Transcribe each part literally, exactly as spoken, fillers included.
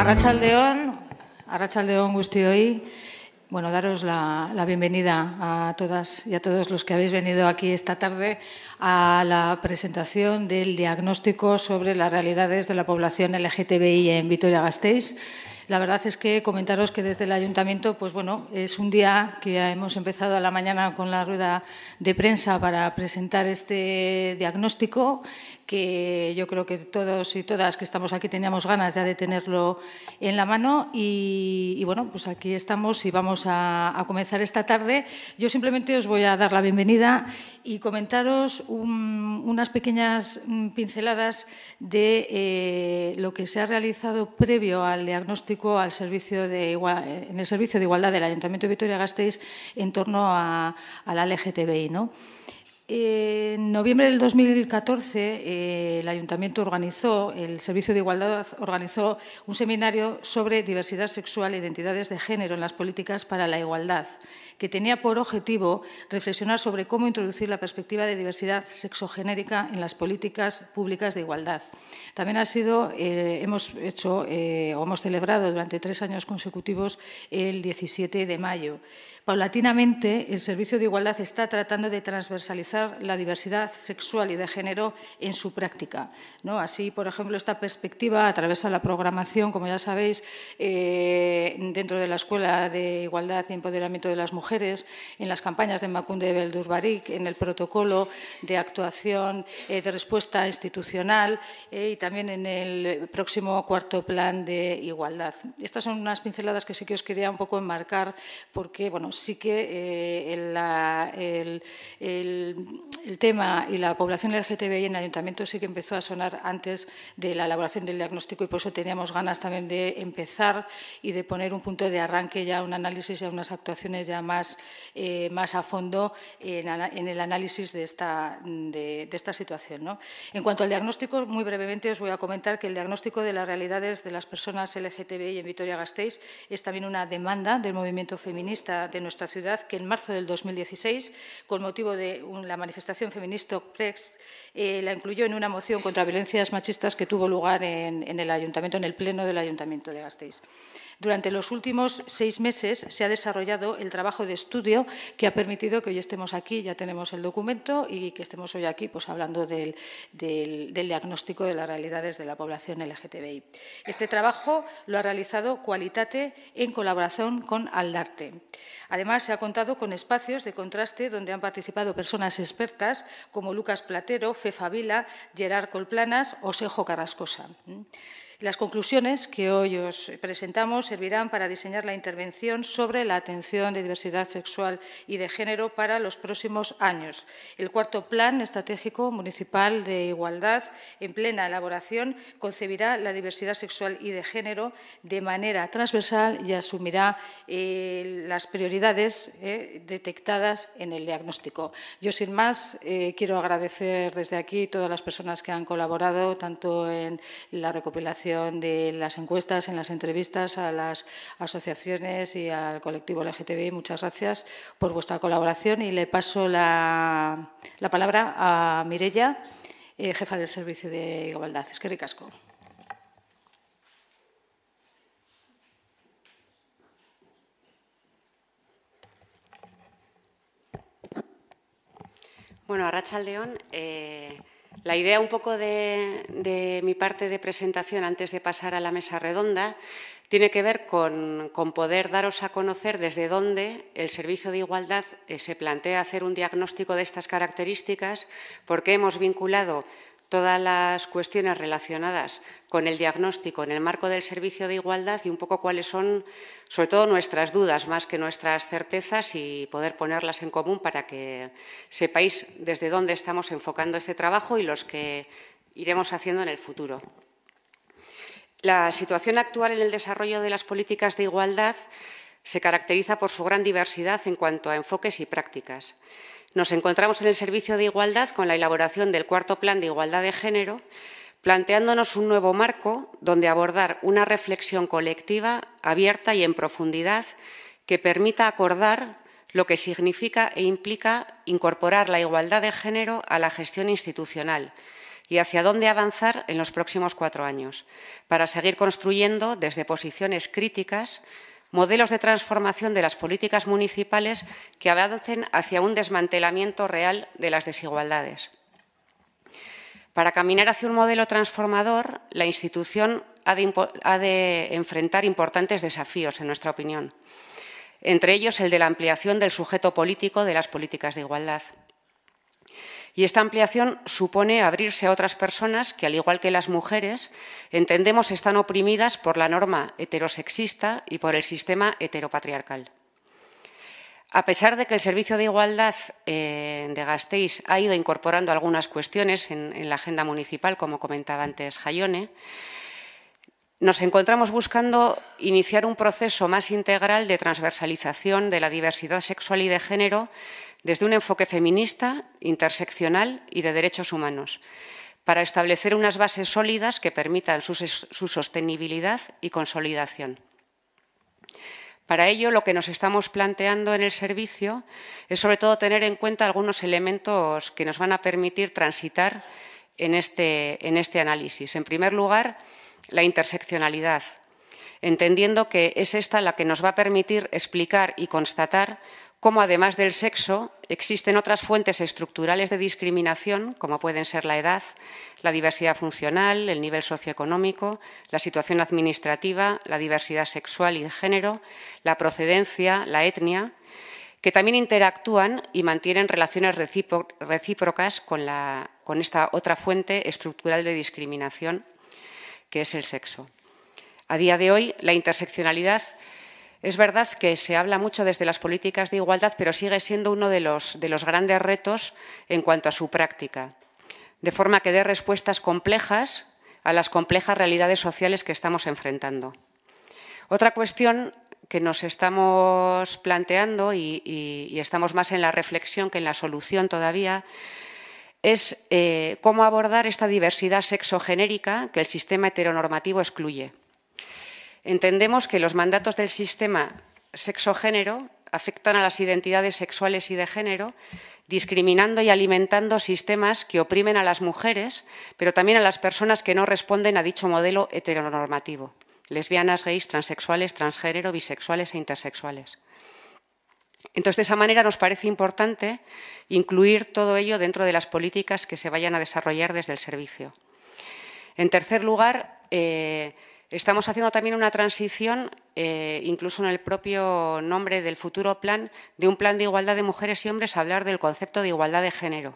Arratsaldeon, Arratsaldeon guztioi. Bueno, daros la, la bienvenida a todas y a todos los que habéis venido aquí esta tarde a la presentación del diagnóstico sobre las realidades de la población L G T B I en Vitoria-Gasteiz. La verdad es que comentaros que desde el Ayuntamiento, pues bueno, es un día que hemos empezado a la mañana con la rueda de prensa para presentar este diagnóstico, que yo creo que todos y todas que estamos aquí teníamos ganas ya de tenerlo en la mano y, y bueno, pues aquí estamos y vamos a, a comenzar esta tarde. Yo simplemente os voy a dar la bienvenida y comentaros un, unas pequeñas pinceladas de eh, lo que se ha realizado previo al diagnóstico al servicio de igual, en el Servicio de Igualdad del Ayuntamiento de Vitoria-Gasteiz en torno a, a la L G T B I, ¿no? En noviembre del dos mil catorce, eh, el Ayuntamiento organizó, el Servicio de Igualdad organizó un seminario sobre diversidad sexual e identidades de género en las políticas para la igualdad, que tenía por objetivo reflexionar sobre cómo introducir la perspectiva de diversidad sexogenérica en las políticas públicas de igualdad. También ha sido, eh, hemos hecho eh, o hemos celebrado durante tres años consecutivos el diecisiete de mayo. Paulatinamente, el Servicio de Igualdad está tratando de transversalizar la diversidad sexual y de género en su práctica, ¿no? Así, por ejemplo, esta perspectiva atraviesa la programación, como ya sabéis, eh, dentro de la Escuela de Igualdad y Empoderamiento de las Mujeres, en las campañas de Emakunde Beldur Barik, en el protocolo de actuación eh, de respuesta institucional eh, y también en el próximo cuarto plan de igualdad. Estas son unas pinceladas que sí que os quería un poco enmarcar porque, bueno, sí que eh, el, la, el, el, el tema y la población L G T B I en el Ayuntamiento sí que empezó a sonar antes de la elaboración del diagnóstico y por eso teníamos ganas también de empezar y de poner un punto de arranque ya, un análisis, ya unas actuaciones ya más, eh, más a fondo en, en el análisis de esta, de, de esta situación, ¿no? En cuanto al diagnóstico, muy brevemente os voy a comentar que el diagnóstico de las realidades de las personas L G T B I en Vitoria-Gasteiz es también una demanda del movimiento feminista de nuestra ciudad, que en marzo del dos mil dieciséis, con motivo de la manifestación feminista Prex, eh, la incluyó en una moción contra violencias machistas que tuvo lugar en, en el Ayuntamiento, en el Pleno del Ayuntamiento de Gasteiz. Durante los últimos seis meses se ha desarrollado el trabajo de estudio que ha permitido que hoy estemos aquí, ya tenemos el documento y que estemos hoy aquí pues, hablando del, del, del diagnóstico de las realidades de la población L G T B I. Este trabajo lo ha realizado Qualitate en colaboración con Aldarte. Además, se ha contado con espacios de contraste donde han participado personas expertas como Lucas Platero, Fefa Vila, Gerard Colplanas o Sejo Carrascosa. Las conclusiones que hoy os presentamos servirán para diseñar la intervención sobre la atención de diversidad sexual y de género para los próximos años. El cuarto Plan Estratégico Municipal de Igualdad, en plena elaboración, concebirá la diversidad sexual y de género de manera transversal y asumirá eh, las prioridades eh, detectadas en el diagnóstico. Yo, sin más, eh, quiero agradecer desde aquí a todas las personas que han colaborado, tanto en la recopilación de las encuestas, en las entrevistas a las asociaciones y al colectivo L G T B I. Muchas gracias por vuestra colaboración y le paso la, la palabra a Mireia, eh, jefa del Servicio de Igualdad. Eskerrik asko. Bueno, Arratsaldeon, eh, la idea un poco de, de mi parte de presentación antes de pasar a la mesa redonda tiene que ver con, con poder daros a conocer desde dónde el Servicio de Igualdad eh, se plantea hacer un diagnóstico de estas características, porque hemos vinculado todas las cuestiones relacionadas con el diagnóstico en el marco del Servicio de Igualdad y un poco cuáles son, sobre todo, nuestras dudas más que nuestras certezas y poder ponerlas en común para que sepáis desde dónde estamos enfocando este trabajo y los que iremos haciendo en el futuro. La situación actual en el desarrollo de las políticas de igualdad se caracteriza por su gran diversidad en cuanto a enfoques y prácticas. Nos encontramos en el Servicio de Igualdad con la elaboración del cuarto Plan de Igualdad de Género, planteándonos un nuevo marco donde abordar una reflexión colectiva, abierta y en profundidad que permita acordar lo que significa e implica incorporar la igualdad de género a la gestión institucional, y hacia dónde avanzar en los próximos cuatro años, para seguir construyendo desde posiciones críticas modelos de transformación de las políticas municipales que avancen hacia un desmantelamiento real de las desigualdades. Para caminar hacia un modelo transformador, la institución ha de, ha de enfrentar importantes desafíos, en nuestra opinión, entre ellos el de la ampliación del sujeto político de las políticas de igualdad. Y esta ampliación supone abrirse a otras personas que, al igual que las mujeres, entendemos están oprimidas por la norma heterosexista y por el sistema heteropatriarcal. A pesar de que el Servicio de Igualdad eh, de Gasteiz ha ido incorporando algunas cuestiones en, en la agenda municipal, como comentaba antes Jaione, nos encontramos buscando iniciar un proceso más integral de transversalización de la diversidad sexual y de género desde un enfoque feminista, interseccional y de derechos humanos, para establecer unas bases sólidas que permitan su, su sostenibilidad y consolidación. Para ello, lo que nos estamos planteando en el servicio es sobre todo tener en cuenta algunos elementos que nos van a permitir transitar en este, en este análisis. En primer lugar, la interseccionalidad, entendiendo que es esta la que nos va a permitir explicar y constatar cómo, además del sexo, existen otras fuentes estructurales de discriminación, como pueden ser la edad, la diversidad funcional, el nivel socioeconómico, la situación administrativa, la diversidad sexual y de género, la procedencia, la etnia, que también interactúan y mantienen relaciones recíprocas con, la, con esta otra fuente estructural de discriminación, que es el sexo. A día de hoy, la interseccionalidad es verdad que se habla mucho desde las políticas de igualdad, pero sigue siendo uno de los, de los grandes retos en cuanto a su práctica, de forma que dé respuestas complejas a las complejas realidades sociales que estamos enfrentando. Otra cuestión que nos estamos planteando, y, y, y estamos más en la reflexión que en la solución todavía, es eh, cómo abordar esta diversidad sexogenérica que el sistema heteronormativo excluye. Entendemos que los mandatos del sistema sexo-género afectan a las identidades sexuales y de género, discriminando y alimentando sistemas que oprimen a las mujeres, pero también a las personas que no responden a dicho modelo heteronormativo: lesbianas, gays, transexuales, transgénero, bisexuales e intersexuales. Entonces, de esa manera nos parece importante incluir todo ello dentro de las políticas que se vayan a desarrollar desde el servicio. En tercer lugar, eh, estamos haciendo también una transición, eh, incluso en el propio nombre del futuro plan, de un plan de igualdad de mujeres y hombres a hablar del concepto de igualdad de género.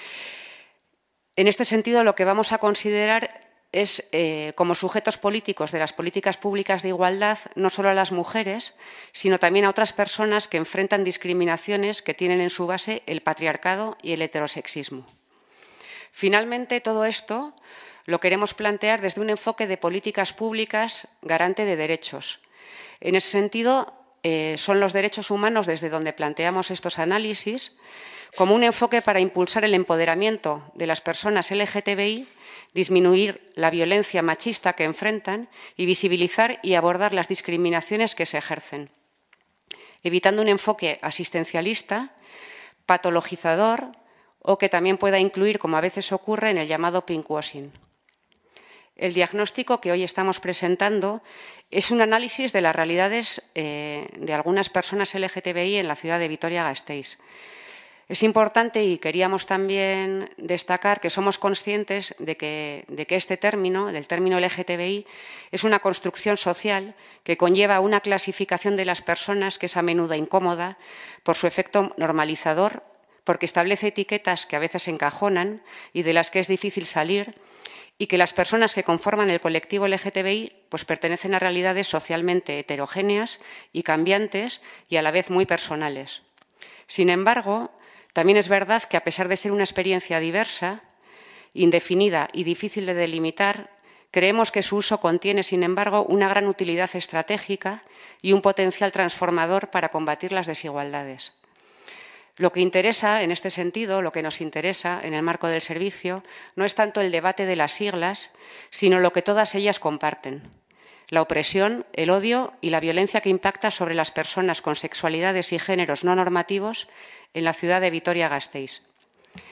En este sentido, lo que vamos a considerar es, eh, como sujetos políticos de las políticas públicas de igualdad, no solo a las mujeres, sino también a otras personas que enfrentan discriminaciones que tienen en su base el patriarcado y el heterosexismo. Finalmente, todo esto lo queremos plantear desde un enfoque de políticas públicas garante de derechos. En ese sentido, eh, son los derechos humanos desde donde planteamos estos análisis como un enfoque para impulsar el empoderamiento de las personas L G T B I, disminuir la violencia machista que enfrentan y visibilizar y abordar las discriminaciones que se ejercen, evitando un enfoque asistencialista, patologizador o que también pueda incluir, como a veces ocurre, en el llamado pinkwashing. El diagnóstico que hoy estamos presentando es un análisis de las realidades eh, de algunas personas L G T B I en la ciudad de Vitoria-Gasteiz. Es importante, y queríamos también destacar, que somos conscientes de que, de que este término, del término L G T B I, es una construcción social que conlleva una clasificación de las personas que es a menudo incómoda por su efecto normalizador, porque establece etiquetas que a veces encajonan y de las que es difícil salir, y que las personas que conforman el colectivo L G T B I pues, pertenecen a realidades socialmente heterogéneas y cambiantes y a la vez muy personales. Sin embargo, también es verdad que, a pesar de ser una experiencia diversa, indefinida y difícil de delimitar, creemos que su uso contiene, sin embargo, una gran utilidad estratégica y un potencial transformador para combatir las desigualdades. Lo que interesa, en este sentido, lo que nos interesa en el marco del servicio, no es tanto el debate de las siglas, sino lo que todas ellas comparten: la opresión, el odio y la violencia que impacta sobre las personas con sexualidades y géneros no normativos en la ciudad de Vitoria-Gasteiz.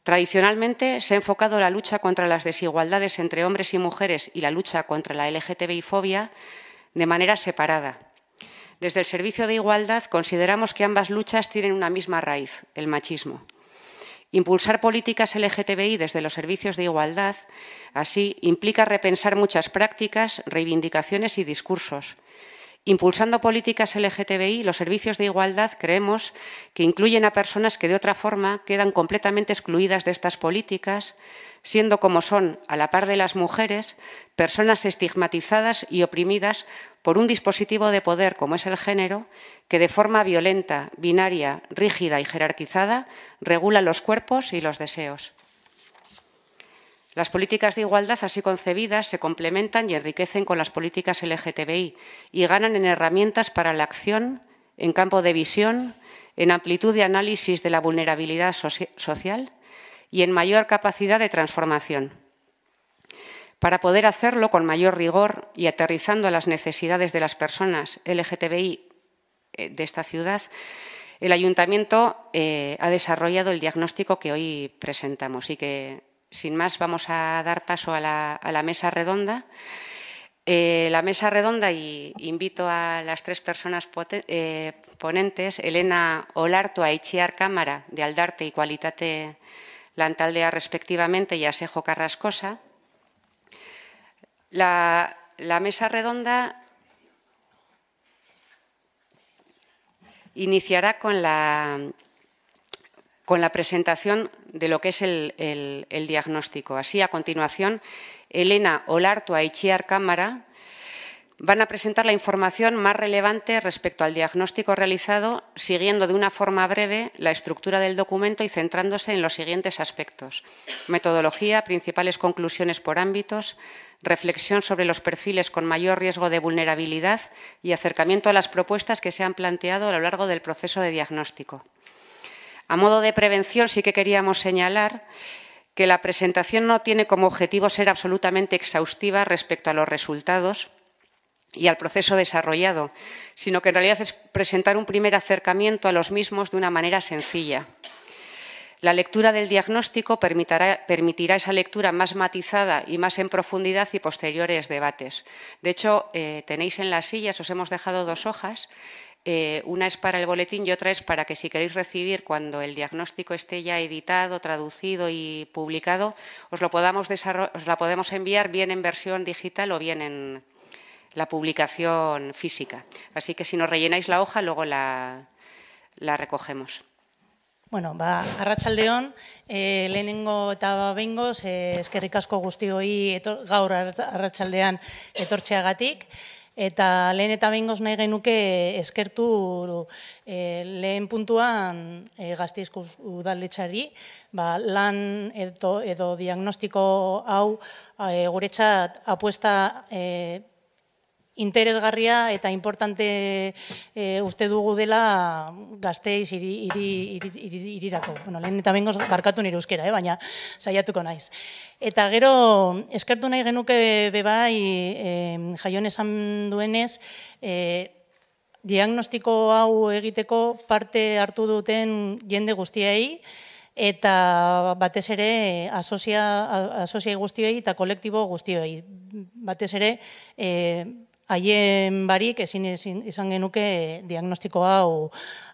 Tradicionalmente se ha enfocado la lucha contra las desigualdades entre hombres y mujeres y la lucha contra la L G T B I-fobia de manera separada. Desde el Servicio de Igualdad consideramos que ambas luchas tienen una misma raíz, el machismo. Impulsar políticas L G T B I desde los servicios de igualdad, así, implica repensar muchas prácticas, reivindicaciones y discursos. Impulsando políticas L G T B I, los servicios de igualdad creemos que incluyen a personas que de otra forma quedan completamente excluidas de estas políticas, siendo como son, a la par de las mujeres, personas estigmatizadas y oprimidas por un dispositivo de poder como es el género, que de forma violenta, binaria, rígida y jerarquizada regula los cuerpos y los deseos. Las políticas de igualdad así concebidas se complementan y enriquecen con las políticas L G T B I y ganan en herramientas para la acción, en campo de visión, en amplitud de análisis de la vulnerabilidad social y en mayor capacidad de transformación. Para poder hacerlo con mayor rigor y aterrizando a las necesidades de las personas L G T B I de esta ciudad, el Ayuntamiento eh, ha desarrollado el diagnóstico que hoy presentamos y que, sin más, vamos a dar paso a la, a la mesa redonda. Eh, la mesa redonda, y invito a las tres personas eh, ponentes, Elena Olartua e Itziar Cámara, de Aldarte y Qualitate Lantaldea, respectivamente, y Asejo Carrascosa. La, la mesa redonda iniciará con la, con la presentación de lo que es el, el, el diagnóstico. Así, a continuación, Elena Olartua e Itziar Cámara van a presentar la información más relevante respecto al diagnóstico realizado, siguiendo de una forma breve la estructura del documento y centrándose en los siguientes aspectos: metodología, principales conclusiones por ámbitos, reflexión sobre los perfiles con mayor riesgo de vulnerabilidad y acercamiento a las propuestas que se han planteado a lo largo del proceso de diagnóstico. A modo de prevención, sí que queríamos señalar que la presentación no tiene como objetivo ser absolutamente exhaustiva respecto a los resultados y al proceso desarrollado, sino que en realidad es presentar un primer acercamiento a los mismos de una manera sencilla. La lectura del diagnóstico permitirá, permitirá esa lectura más matizada y más en profundidad y posteriores debates. De hecho, eh, tenéis en las sillas, os hemos dejado dos hojas. Eh, una es para el boletín y otra es para que, si queréis recibir cuando el diagnóstico esté ya editado, traducido y publicado, os, lo podamos os la podemos enviar bien en versión digital o bien en la publicación física. Así que si nos rellenáis la hoja, luego la, la recogemos. Bueno, ba, arratsaldeon, eh, lehenengo eta behingoz, eh, eskerrik asko guztioi etor, gaur arratsaldean etortzeagatik, eta lehen eta behingoz nahi genuke eskertu eh, lehen puntuan eh, Gasteizko udaletxari, ba, lan edo, edo diagnostiko hau eh, guretzat apuesta eh, interesgarria eta importante e, uste dugu dela Gasteiz iri, iri, iri, iri, irirako. Bueno, lehen eta bengoz barkatu nire euskera, eh, baina saiatuko naiz. Eta gero, eskertu nahi genuke bebai, e, Jaion esan duenez, e, diagnostiko hau egiteko parte hartu duten jende guztiei, eta batez ere asosia, asosia guztiei eta kolektibo guztiei. Batez ere, e, haien barik ezin izan genuke diagnostiko hau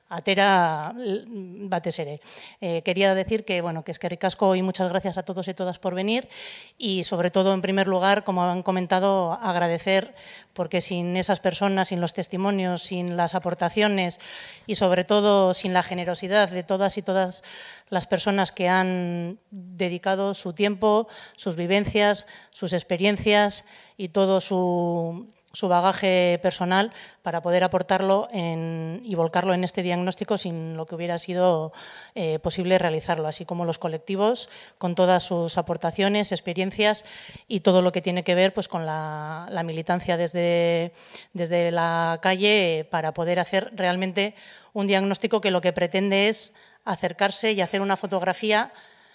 atera batez ere. Eh, quería decir que, bueno, que eskerrik asko y muchas gracias a todos y todas por venir y, sobre todo, en primer lugar, como han comentado, agradecer, porque sin esas personas, sin los testimonios, sin las aportaciones y, sobre todo, sin la generosidad de todas y todas las personas que han dedicado su tiempo, sus vivencias, sus experiencias y todo su su bagaje personal para poder aportarlo en, y volcarlo en este diagnóstico, sin lo que hubiera sido eh, posible realizarlo, así como los colectivos con todas sus aportaciones, experiencias y todo lo que tiene que ver pues, con la, la militancia desde, desde la calle para poder hacer realmente un diagnóstico que lo que pretende es acercarse y hacer una fotografía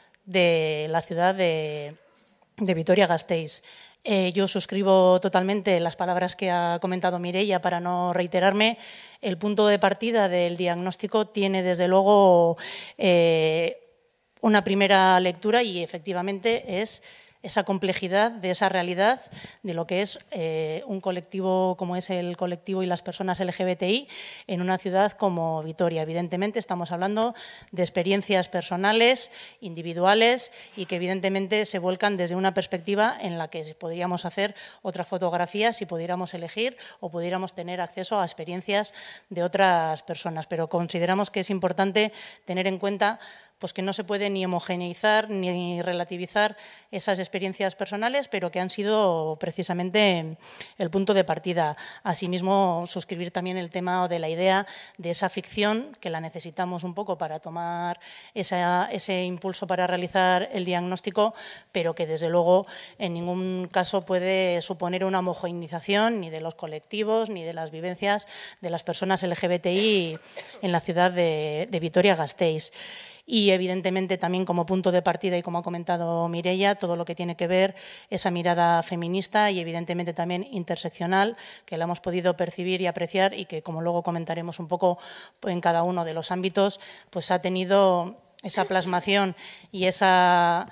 de la ciudad de, de Vitoria-Gasteiz. Eh, yo suscribo totalmente las palabras que ha comentado Mireia para no reiterarme. El punto de partida del diagnóstico tiene, desde luego, eh, una primera lectura y efectivamente es esa complejidad de esa realidad de lo que es eh, un colectivo como es el colectivo y las personas L G B T I en una ciudad como Vitoria. Evidentemente estamos hablando de experiencias personales, individuales y que evidentemente se vuelcan desde una perspectiva en la que podríamos hacer otra fotografía si pudiéramos elegir o pudiéramos tener acceso a experiencias de otras personas. Pero consideramos que es importante tener en cuenta pues que no se puede ni homogeneizar ni relativizar esas experiencias personales, pero que han sido precisamente el punto de partida. Asimismo, suscribir también el tema de la idea de esa ficción, que la necesitamos un poco para tomar esa, ese impulso para realizar el diagnóstico, pero que desde luego en ningún caso puede suponer una homogeneización ni de los colectivos ni de las vivencias de las personas L G B T I en la ciudad de, de Vitoria-Gasteiz. Y, evidentemente, también como punto de partida, y como ha comentado Mireia, todo lo que tiene que ver esa mirada feminista y, evidentemente, también interseccional, que la hemos podido percibir y apreciar y que, como luego comentaremos un poco en cada uno de los ámbitos, pues ha tenido esa plasmación y esa...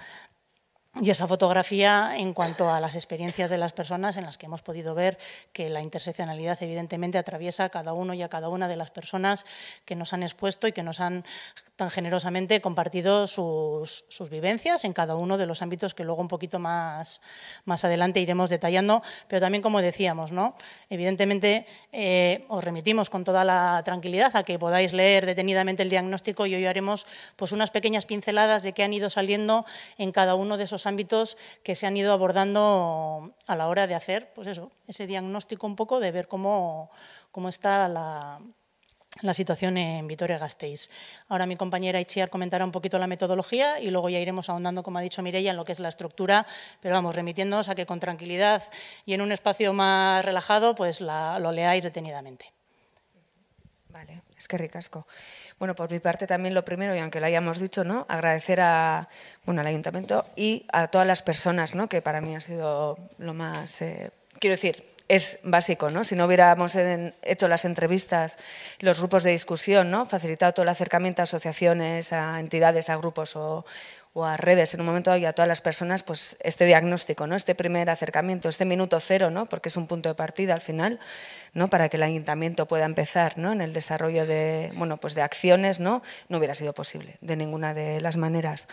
Y esa fotografía en cuanto a las experiencias de las personas en las que hemos podido ver que la interseccionalidad evidentemente atraviesa a cada uno y a cada una de las personas que nos han expuesto y que nos han tan generosamente compartido sus, sus vivencias en cada uno de los ámbitos que luego un poquito más, más adelante iremos detallando. Pero también, como decíamos, ¿no? Evidentemente eh, os remitimos con toda la tranquilidad a que podáis leer detenidamente el diagnóstico y hoy haremos pues, unas pequeñas pinceladas de qué han ido saliendo en cada uno de esos ámbitos que se han ido abordando a la hora de hacer pues eso, ese diagnóstico un poco de ver cómo, cómo está la, la situación en Vitoria-Gasteiz. Ahora mi compañera Itziar comentará un poquito la metodología y luego ya iremos ahondando, como ha dicho Mireia, en lo que es la estructura, pero vamos, remitiéndonos a que con tranquilidad y en un espacio más relajado pues la, lo leáis detenidamente. Vale, es que ricasco. Bueno, por mi parte también lo primero, y aunque lo hayamos dicho, ¿no? Agradecer a, bueno, al Ayuntamiento y a todas las personas, ¿no? Que para mí ha sido lo más, eh, quiero decir, es básico, ¿no? Si no hubiéramos en, hecho las entrevistas, los grupos de discusión, ¿no? Facilitado todo el acercamiento a asociaciones, a entidades, a grupos o, o a redes en un momento y a todas las personas, pues este diagnóstico, ¿no? Este primer acercamiento, este minuto cero, ¿no? Porque es un punto de partida al final, ¿no? Para que el Ayuntamiento pueda empezar, ¿no? En el desarrollo de, bueno, pues de acciones, ¿no? No hubiera sido posible de ninguna de las maneras.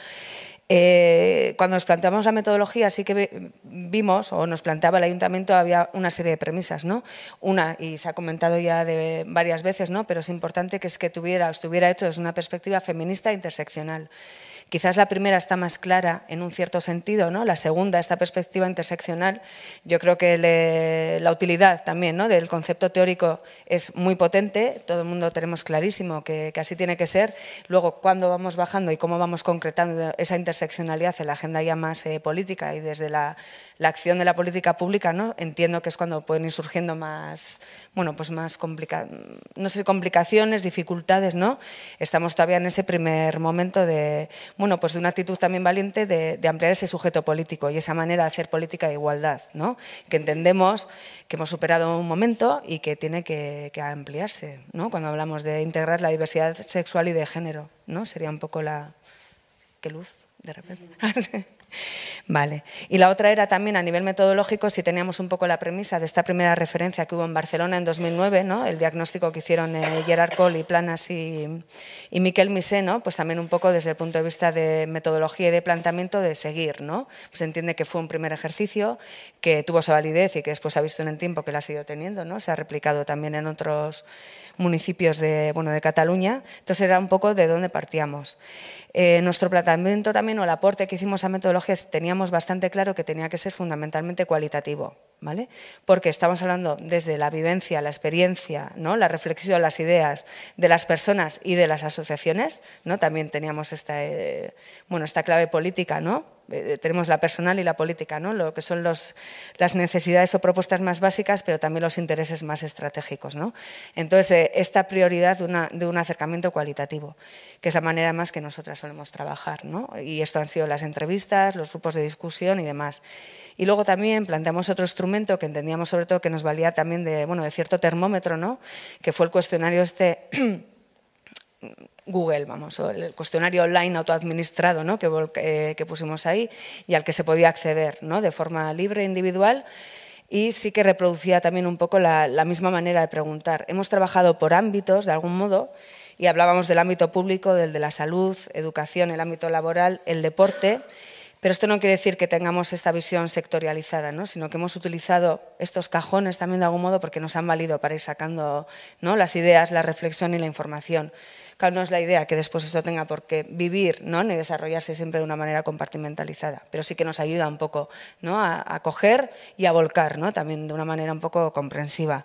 Eh, cuando nos planteamos la metodología sí que vimos, o nos planteaba el Ayuntamiento, había una serie de premisas, ¿no? Una, y se ha comentado ya de varias veces, ¿no? Pero es importante que es que tuviera, o estuviera hecho desde una perspectiva feminista e interseccional. Quizás la primera está más clara en un cierto sentido, ¿no? La segunda, esta perspectiva interseccional, yo creo que le, la utilidad también, ¿no? Del concepto teórico es muy potente, todo el mundo tenemos clarísimo que, que así tiene que ser. Luego, cuando vamos bajando y cómo vamos concretando esa interseccionalidad en la agenda ya más eh, política y desde la, la acción de la política pública, ¿no? Entiendo que es cuando pueden ir surgiendo más, bueno, pues más complica, no sé, complicaciones, dificultades, ¿no? Estamos todavía en ese primer momento de, bueno, pues de una actitud también valiente de, de ampliar ese sujeto político y esa manera de hacer política de igualdad, ¿no? Que entendemos que hemos superado un momento y que tiene que, que ampliarse, ¿no? Cuando hablamos de integrar la diversidad sexual y de género, ¿no? Sería un poco la... ¿Qué luz? De repente. Vale. Y la otra era también a nivel metodológico, si teníamos un poco la premisa de esta primera referencia que hubo en Barcelona en dos mil nueve, ¿no? El diagnóstico que hicieron eh, Gerard Cole y Planas y, y Miquel Misé, ¿no? Pues también un poco desde el punto de vista de metodología y de planteamiento de seguir, ¿no? Pues se entiende que fue un primer ejercicio que tuvo su validez y que después se ha visto en el tiempo que la ha seguido teniendo, ¿no? Se ha replicado también en otros municipios de, bueno, de Cataluña. Entonces era un poco de dónde partíamos. Eh, nuestro planteamiento también o el aporte que hicimos a metodologías teníamos bastante claro que tenía que ser fundamentalmente cualitativo, ¿vale? Porque estamos hablando desde la vivencia, la experiencia, ¿no? La reflexión, las ideas de las personas y de las asociaciones, ¿no? También teníamos esta, eh, bueno, esta clave política, ¿no? Eh, tenemos la personal y la política, ¿no? Lo que son los, las necesidades o propuestas más básicas, pero también los intereses más estratégicos, ¿no? Entonces, eh, esta prioridad de, una, de un acercamiento cualitativo, que es la manera más que nosotras solemos trabajar, ¿no? Y esto han sido las entrevistas, los grupos de discusión y demás. Y luego también planteamos otro instrumento que entendíamos sobre todo que nos valía también de, bueno, de cierto termómetro, ¿no? Que fue el cuestionario este Google, vamos, o el cuestionario online autoadministrado, ¿no? que, eh, que pusimos ahí y al que se podía acceder, ¿no? de forma libre, individual, y sí que reproducía también un poco la, la misma manera de preguntar. Hemos trabajado por ámbitos, de algún modo, y hablábamos del ámbito público, del de la salud, educación, el ámbito laboral, el deporte, pero esto no quiere decir que tengamos esta visión sectorializada, ¿no? sino que hemos utilizado estos cajones también de algún modo porque nos han valido para ir sacando, ¿no? las ideas, la reflexión y la información. Claro, no es la idea que después esto tenga por qué vivir, ¿no? ni desarrollarse siempre de una manera compartimentalizada, pero sí que nos ayuda un poco, ¿no? a, a coger y a volcar, ¿no? también de una manera un poco comprensiva.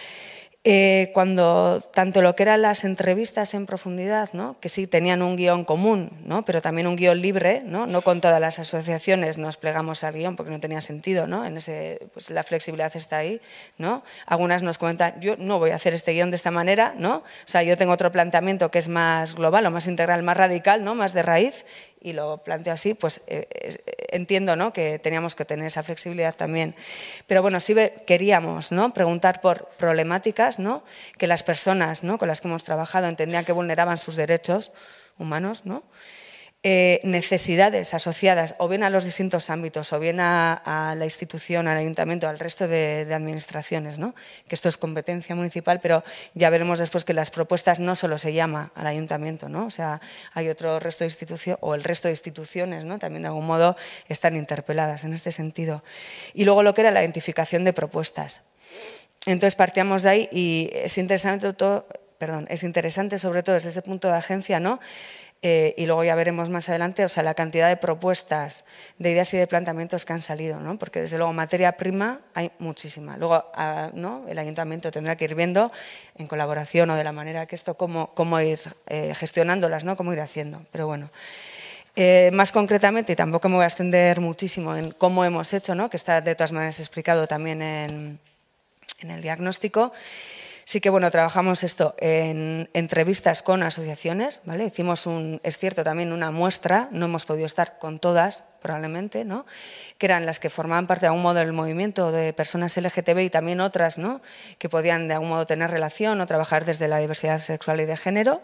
Eh, cuando tanto lo que eran las entrevistas en profundidad, ¿no? que sí tenían un guión común, ¿no? pero también un guión libre, ¿no? no con todas las asociaciones nos plegamos al guión porque no tenía sentido, ¿no? en ese, pues la flexibilidad está ahí. ¿no? Algunas nos comentan, yo no voy a hacer este guión de esta manera, ¿no? o sea, yo tengo otro planteamiento que es más global o más integral, más radical, ¿no? más de raíz, y lo planteo así, pues eh, entiendo, ¿no? que teníamos que tener esa flexibilidad también. Pero bueno, sí queríamos, ¿no? preguntar por problemáticas, ¿no? que las personas, ¿no? con las que hemos trabajado entendían que vulneraban sus derechos humanos, ¿no? Eh, necesidades asociadas o bien a los distintos ámbitos o bien a, a la institución, al ayuntamiento, al resto de, de administraciones, ¿no? que esto es competencia municipal, pero ya veremos después que las propuestas no solo se llama al ayuntamiento, ¿no? o sea, hay otro resto de instituciones o el resto de instituciones, ¿no? también de algún modo están interpeladas en este sentido. Y luego lo que era la identificación de propuestas. Entonces partíamos de ahí y es interesante, todo, perdón, es interesante sobre todo desde ese punto de agencia, ¿no? Eh, y luego ya veremos más adelante, o sea, la cantidad de propuestas, de ideas y de planteamientos que han salido, ¿no? porque desde luego materia prima hay muchísima. Luego a, ¿no? el ayuntamiento tendrá que ir viendo en colaboración o de la manera que esto, cómo, cómo ir eh, gestionándolas, ¿no? cómo ir haciendo, pero bueno. Eh, más concretamente, y tampoco me voy a extender muchísimo en cómo hemos hecho, ¿no? que está de todas maneras explicado también en, en el diagnóstico. Sí que bueno, trabajamos esto en entrevistas con asociaciones, ¿vale? Hicimos, un, es cierto, también una muestra, no hemos podido estar con todas probablemente, ¿no? que eran las que formaban parte de algún modo del movimiento de personas L G T B y también otras, ¿no? que podían de algún modo tener relación o trabajar desde la diversidad sexual y de género.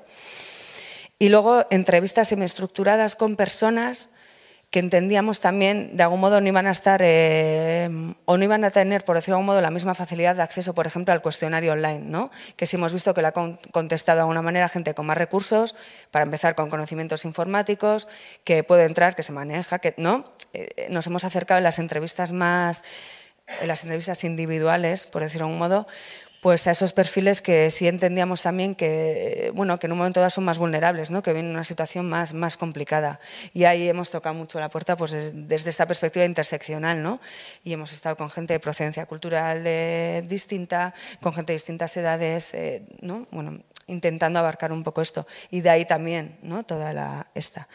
Y luego entrevistas semiestructuradas con personas que entendíamos también, de algún modo, no iban a estar eh, o no iban a tener, por decirlo de algún modo, la misma facilidad de acceso, por ejemplo, al cuestionario online, ¿no? que sí hemos visto que lo ha contestado de alguna manera gente con más recursos, para empezar con conocimientos informáticos, que puede entrar, que se maneja, que no. Eh, nos hemos acercado en las entrevistas más, en las entrevistas individuales, por decirlo de algún modo, pues a esos perfiles que sí entendíamos también que, bueno, que en un momento dado son más vulnerables, ¿no? que vienen en una situación más, más complicada. Y ahí hemos tocado mucho la puerta pues, desde esta perspectiva interseccional, ¿no? y hemos estado con gente de procedencia cultural eh, distinta, con gente de distintas edades, eh, ¿no? bueno, intentando abarcar un poco esto. Y de ahí también, ¿no? toda la, esta.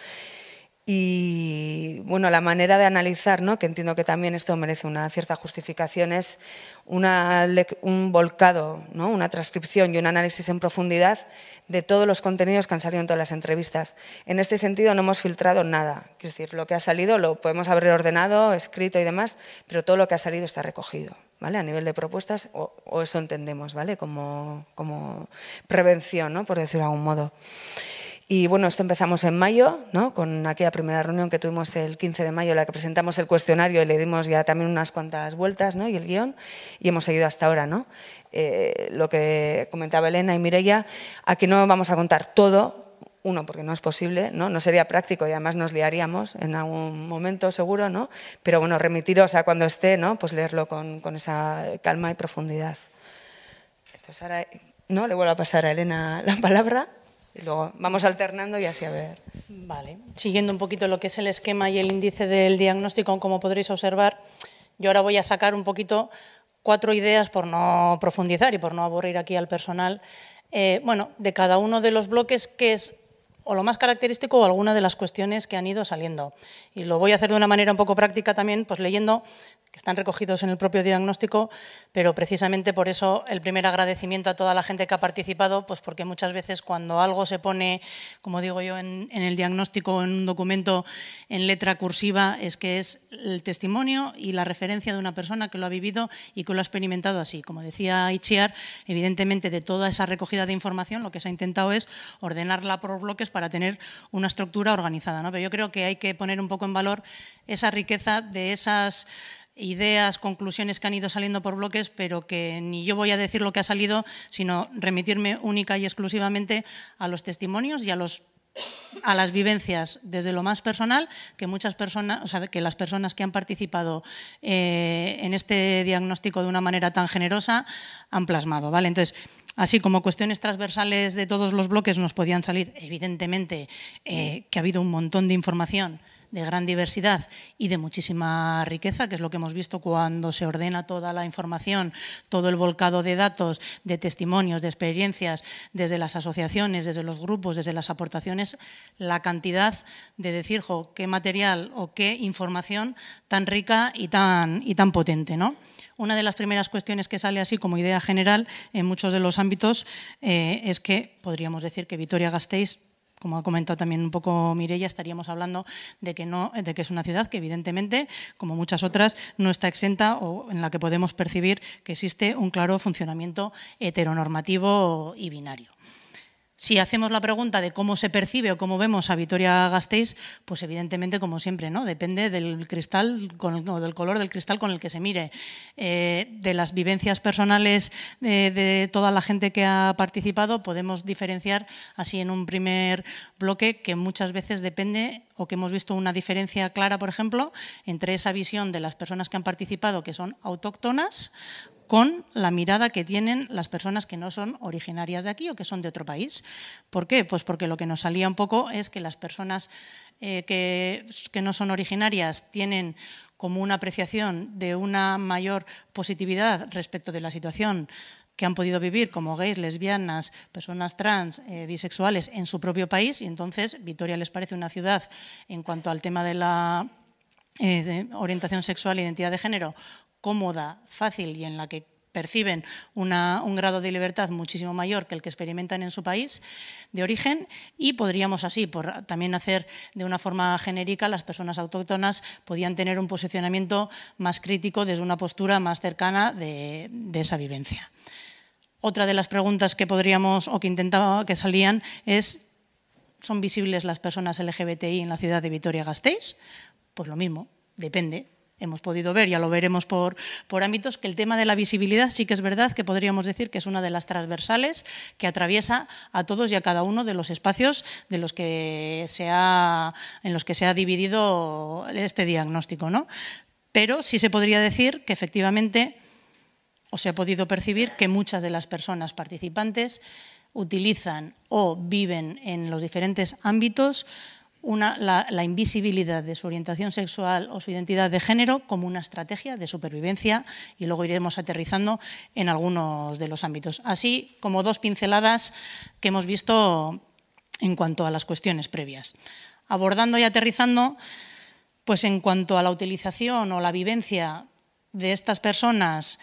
Y bueno, la manera de analizar, ¿no? que entiendo que también esto merece una cierta justificación, es una, un volcado, ¿no? una transcripción y un análisis en profundidad de todos los contenidos que han salido en todas las entrevistas. En este sentido no hemos filtrado nada, quiero decir, lo que ha salido lo podemos haber ordenado, escrito y demás, pero todo lo que ha salido está recogido, ¿vale? a nivel de propuestas, o, o eso entendemos, ¿vale? como, como prevención, ¿no? por decirlo de algún modo. Y bueno, esto empezamos en mayo, ¿no? con aquella primera reunión que tuvimos el quince de mayo, en la que presentamos el cuestionario y le dimos ya también unas cuantas vueltas, ¿no? y el guión, y hemos seguido hasta ahora. ¿no? Eh, lo que comentaba Elena y Mireia, aquí no vamos a contar todo, uno, porque no es posible, no, no sería práctico y además nos liaríamos en algún momento seguro, ¿no? pero bueno, remitiros a cuando esté, ¿no? pues leerlo con, con esa calma y profundidad. Entonces ahora ¿no? le vuelvo a pasar a Elena la palabra. Y luego vamos alternando y así a ver. Vale, siguiendo un poquito lo que es el esquema y el índice del diagnóstico, como podréis observar, yo ahora voy a sacar un poquito cuatro ideas por no profundizar y por no aburrir aquí al personal. Eh, bueno, de cada uno de los bloques, ¿qué es o lo más característico o alguna de las cuestiones que han ido saliendo. Y lo voy a hacer de una manera un poco práctica también, pues leyendo, que están recogidos en el propio diagnóstico, pero precisamente por eso el primer agradecimiento a toda la gente que ha participado, pues porque muchas veces cuando algo se pone, como digo yo, en, en el diagnóstico o en un documento en letra cursiva, es que es el testimonio y la referencia de una persona que lo ha vivido y que lo ha experimentado así. Como decía Itziar, evidentemente de toda esa recogida de información lo que se ha intentado es ordenarla por bloques para tener una estructura organizada, ¿no? Pero yo creo que hay que poner un poco en valor esa riqueza de esas ideas, conclusiones que han ido saliendo por bloques, pero que ni yo voy a decir lo que ha salido, sino remitirme única y exclusivamente a los testimonios y a los a las vivencias desde lo más personal que muchas personas, o sea, que las personas que han participado eh, en este diagnóstico de una manera tan generosa han plasmado, ¿vale? Entonces, así como cuestiones transversales de todos los bloques nos podían salir, evidentemente, eh, que ha habido un montón de información de gran diversidad y de muchísima riqueza, que es lo que hemos visto cuando se ordena toda la información, todo el volcado de datos, de testimonios, de experiencias, desde las asociaciones, desde los grupos, desde las aportaciones, la cantidad de decir, jo, qué material o qué información tan rica y tan, y tan potente, ¿no? Una de las primeras cuestiones que sale así como idea general en muchos de los ámbitos eh, es que podríamos decir que Vitoria-Gasteiz, como ha comentado también un poco Mireia, estaríamos hablando de que, no, de que es una ciudad que evidentemente, como muchas otras, no está exenta o en la que podemos percibir que existe un claro funcionamiento heteronormativo y binario. Si hacemos la pregunta de cómo se percibe o cómo vemos a Vitoria-Gasteiz, pues evidentemente, como siempre, ¿no? Depende del cristal con el, no, del color del cristal con el que se mire, eh, de las vivencias personales de, de toda la gente que ha participado. Podemos diferenciar así en un primer bloque que muchas veces depende o que hemos visto una diferencia clara, por ejemplo, entre esa visión de las personas que han participado que son autóctonas con la mirada que tienen las personas que no son originarias de aquí o que son de otro país. ¿Por qué? Pues porque lo que nos salía un poco es que las personas eh, que, que no son originarias tienen como una apreciación de una mayor positividad respecto de la situación que han podido vivir como gays, lesbianas, personas trans, eh, bisexuales en su propio país, y entonces Vitoria les parece una ciudad en cuanto al tema de la eh, orientación sexual e identidad de género cómoda, fácil y en la que perciben una, un grado de libertad muchísimo mayor que el que experimentan en su país de origen, y podríamos así, por también hacer de una forma genérica, las personas autóctonas podían tener un posicionamiento más crítico desde una postura más cercana de, de esa vivencia. Otra de las preguntas que podríamos o que intentaba que salían es: ¿son visibles las personas L G B T I en la ciudad de Vitoria-Gasteiz? Pues lo mismo, depende. Hemos podido ver, ya lo veremos por, por ámbitos, que el tema de la visibilidad sí que es verdad que podríamos decir que es una de las transversales que atraviesa a todos y a cada uno de los espacios de los que se ha, en los que se ha dividido este diagnóstico, ¿no? Pero sí se podría decir que efectivamente, o se ha podido percibir que muchas de las personas participantes utilizan o viven en los diferentes ámbitos Una, la, la invisibilidad de su orientación sexual o su identidad de género como una estrategia de supervivencia, y luego iremos aterrizando en algunos de los ámbitos. Así como dos pinceladas que hemos visto en cuanto a las cuestiones previas. Abordando y aterrizando, pues en cuanto a la utilización o la vivencia de estas personas,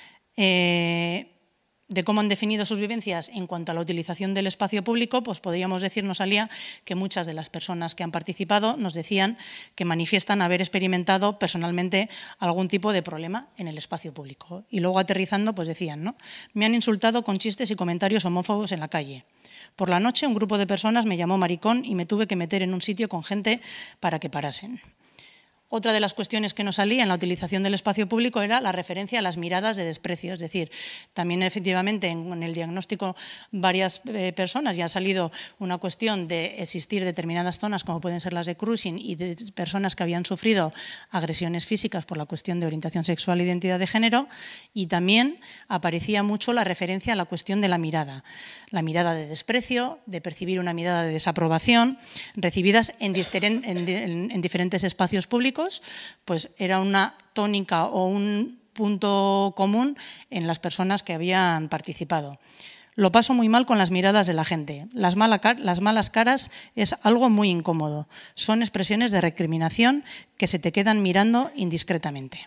eh, de cómo han definido sus vivencias en cuanto a la utilización del espacio público, pues podríamos decir, nos salía que muchas de las personas que han participado nos decían que manifiestan haber experimentado personalmente algún tipo de problema en el espacio público. Y luego aterrizando, pues decían, ¿no? Me han insultado con chistes y comentarios homófobos en la calle. Por la noche un grupo de personas me llamó maricón y me tuve que meter en un sitio con gente para que parasen. Otra de las cuestiones que nos salía en la utilización del espacio público era la referencia a las miradas de desprecio. Es decir, también efectivamente en el diagnóstico varias eh, personas ya ha salido una cuestión de existir determinadas zonas como pueden ser las de cruising y de personas que habían sufrido agresiones físicas por la cuestión de orientación sexual e identidad de género, y también aparecía mucho la referencia a la cuestión de la mirada. La mirada de desprecio, de percibir una mirada de desaprobación, recibidas en, en, en, en diferentes espacios públicos, pues era una tónica o un punto común en las personas que habían participado. Lo paso muy mal con las miradas de la gente. Las, mala car- las malas caras es algo muy incómodo. Son expresiones de recriminación que se te quedan mirando indiscretamente.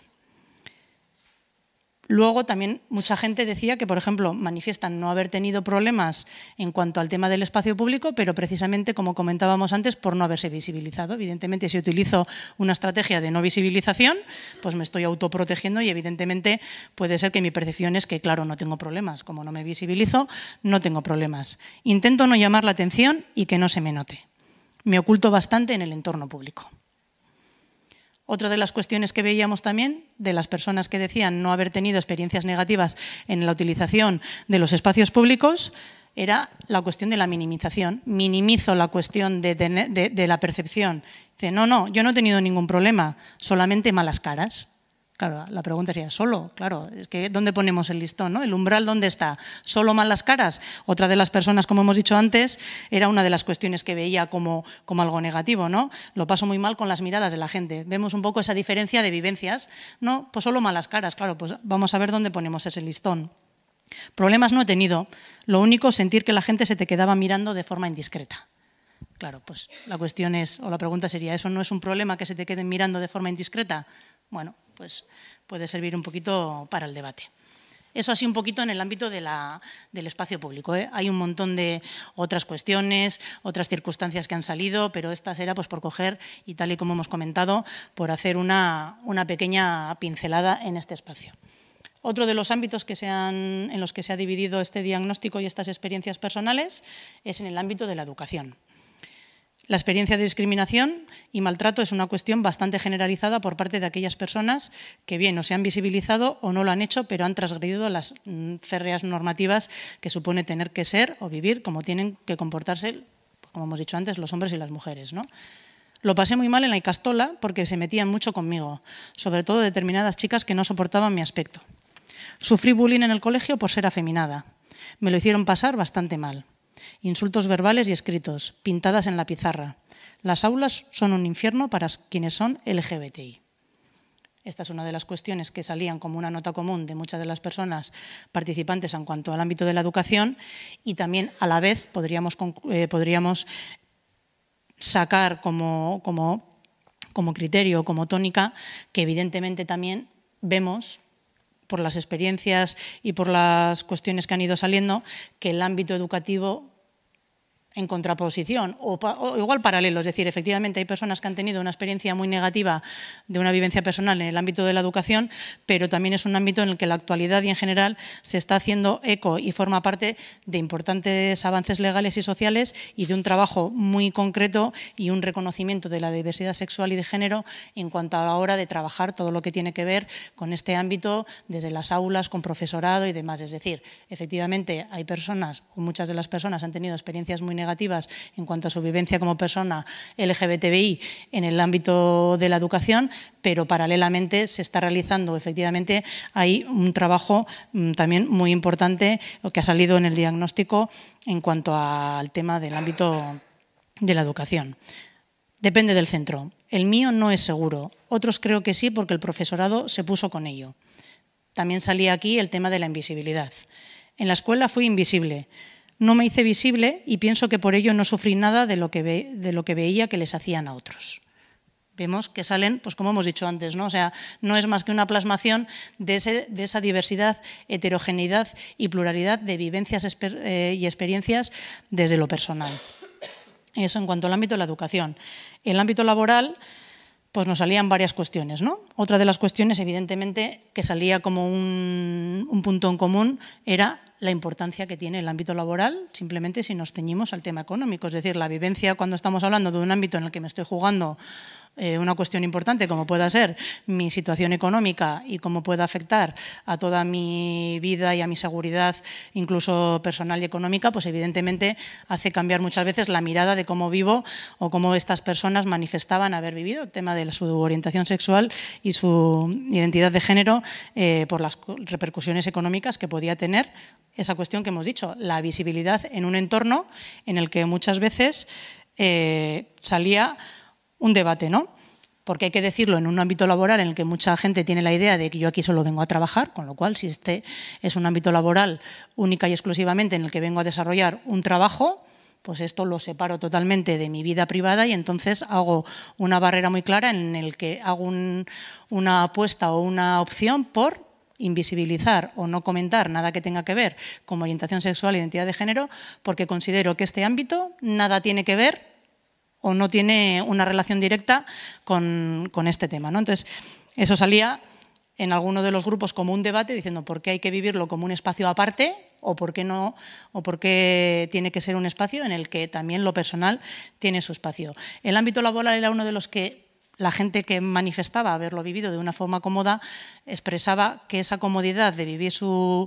Luego también mucha gente decía que, por ejemplo, manifiestan no haber tenido problemas en cuanto al tema del espacio público, pero precisamente, como comentábamos antes, por no haberse visibilizado. Evidentemente, si utilizo una estrategia de no visibilización, pues me estoy autoprotegiendo y evidentemente puede ser que mi percepción es que, claro, no tengo problemas. Como no me visibilizo, no tengo problemas. Intento no llamar la atención y que no se me note. Me oculto bastante en el entorno público. Otra de las cuestiones que veíamos también de las personas que decían no haber tenido experiencias negativas en la utilización de los espacios públicos era la cuestión de la minimización. Minimizo la cuestión de, de, de, de la percepción. Dice, no, no, yo no he tenido ningún problema, solamente malas caras. Claro, la pregunta sería, ¿solo? Claro, es que ¿dónde ponemos el listón, ¿no? ¿El umbral dónde está? ¿Solo malas caras? Otra de las personas, como hemos dicho antes, era una de las cuestiones que veía como, como algo negativo, ¿no? Lo paso muy mal con las miradas de la gente. Vemos un poco esa diferencia de vivencias, ¿no? Pues solo malas caras, claro, pues vamos a ver dónde ponemos ese listón. Problemas no he tenido, lo único, sentir que la gente se te quedaba mirando de forma indiscreta. Claro, pues la cuestión es, o la pregunta sería, ¿eso no es un problema que se te queden mirando de forma indiscreta? Bueno, pues puede servir un poquito para el debate. Eso así un poquito en el ámbito de la, del espacio público, ¿eh? Hay un montón de otras cuestiones, otras circunstancias que han salido, pero estas era pues por coger, y tal y como hemos comentado, por hacer una, una pequeña pincelada en este espacio. Otro de los ámbitos que se han, en los que se ha dividido este diagnóstico y estas experiencias personales es en el ámbito de la educación. La experiencia de discriminación y maltrato es una cuestión bastante generalizada por parte de aquellas personas que bien o se han visibilizado o no lo han hecho, pero han transgredido las férreas normativas que supone tener que ser o vivir como tienen que comportarse, como hemos dicho antes, los hombres y las mujeres, ¿no? Lo pasé muy mal en la Icastola porque se metían mucho conmigo, sobre todo determinadas chicas que no soportaban mi aspecto. Sufrí bullying en el colegio por ser afeminada. Me lo hicieron pasar bastante mal. Insultos verbales y escritos, pintadas en la pizarra. Las aulas son un infierno para quienes son L G B T I. Esta es una de las cuestiones que salían como una nota común de muchas de las personas participantes en cuanto al ámbito de la educación y también a la vez podríamos, eh, podríamos sacar como, como, como criterio, como tónica, que evidentemente también vemos por las experiencias y por las cuestiones que han ido saliendo, que el ámbito educativo en contraposición o, o igual paralelo, es decir, efectivamente hay personas que han tenido una experiencia muy negativa de una vivencia personal en el ámbito de la educación, pero también es un ámbito en el que la actualidad y en general se está haciendo eco y forma parte de importantes avances legales y sociales y de un trabajo muy concreto y un reconocimiento de la diversidad sexual y de género en cuanto a la hora de trabajar todo lo que tiene que ver con este ámbito desde las aulas, con profesorado y demás. Es decir, efectivamente hay personas, o muchas de las personas han tenido experiencias muy negativas negativas en cuanto a su vivencia como persona L G B T I en el ámbito de la educación, pero paralelamente se está realizando, efectivamente, hay un trabajo también muy importante que ha salido en el diagnóstico en cuanto al tema del ámbito de la educación. Depende del centro. El mío no es seguro. Otros creo que sí, porque el profesorado se puso con ello. También salía aquí el tema de la invisibilidad. En la escuela fui invisible. No me hice visible y pienso que por ello no sufrí nada de lo que, ve, de lo que veía que les hacían a otros. Vemos que salen, pues como hemos dicho antes, ¿no? O sea, no es más que una plasmación de, ese, de esa diversidad, heterogeneidad y pluralidad de vivencias eh, y experiencias desde lo personal. Eso en cuanto al ámbito de la educación. En el ámbito laboral, pues nos salían varias cuestiones, ¿no? Otra de las cuestiones, evidentemente, que salía como un, un punto en común era la importancia que tiene el ámbito laboral, simplemente si nos ceñimos al tema económico. Es decir, la vivencia cuando estamos hablando de un ámbito en el que me estoy jugando eh, una cuestión importante como pueda ser mi situación económica y cómo pueda afectar a toda mi vida y a mi seguridad, incluso personal y económica, pues evidentemente hace cambiar muchas veces la mirada de cómo vivo o cómo estas personas manifestaban haber vivido el tema de su orientación sexual y su identidad de género eh, por las repercusiones económicas que podía tener esa cuestión que hemos dicho, la visibilidad en un entorno en el que muchas veces eh, salía un debate, ¿no? porque hay que decirlo en un ámbito laboral en el que mucha gente tiene la idea de que yo aquí solo vengo a trabajar, con lo cual si este es un ámbito laboral única y exclusivamente en el que vengo a desarrollar un trabajo, pues esto lo separo totalmente de mi vida privada y entonces hago una barrera muy clara en el que hago un, una apuesta o una opción por invisibilizar o no comentar nada que tenga que ver con orientación sexual e identidad de género, porque considero que este ámbito nada tiene que ver o no tiene una relación directa con, con este tema, ¿no? Entonces, eso salía en alguno de los grupos como un debate diciendo por qué hay que vivirlo como un espacio aparte o por qué no, o por qué tiene que ser un espacio en el que también lo personal tiene su espacio. El ámbito laboral era uno de los que la gente que manifestaba haberlo vivido de una forma cómoda expresaba que esa comodidad de vivir su,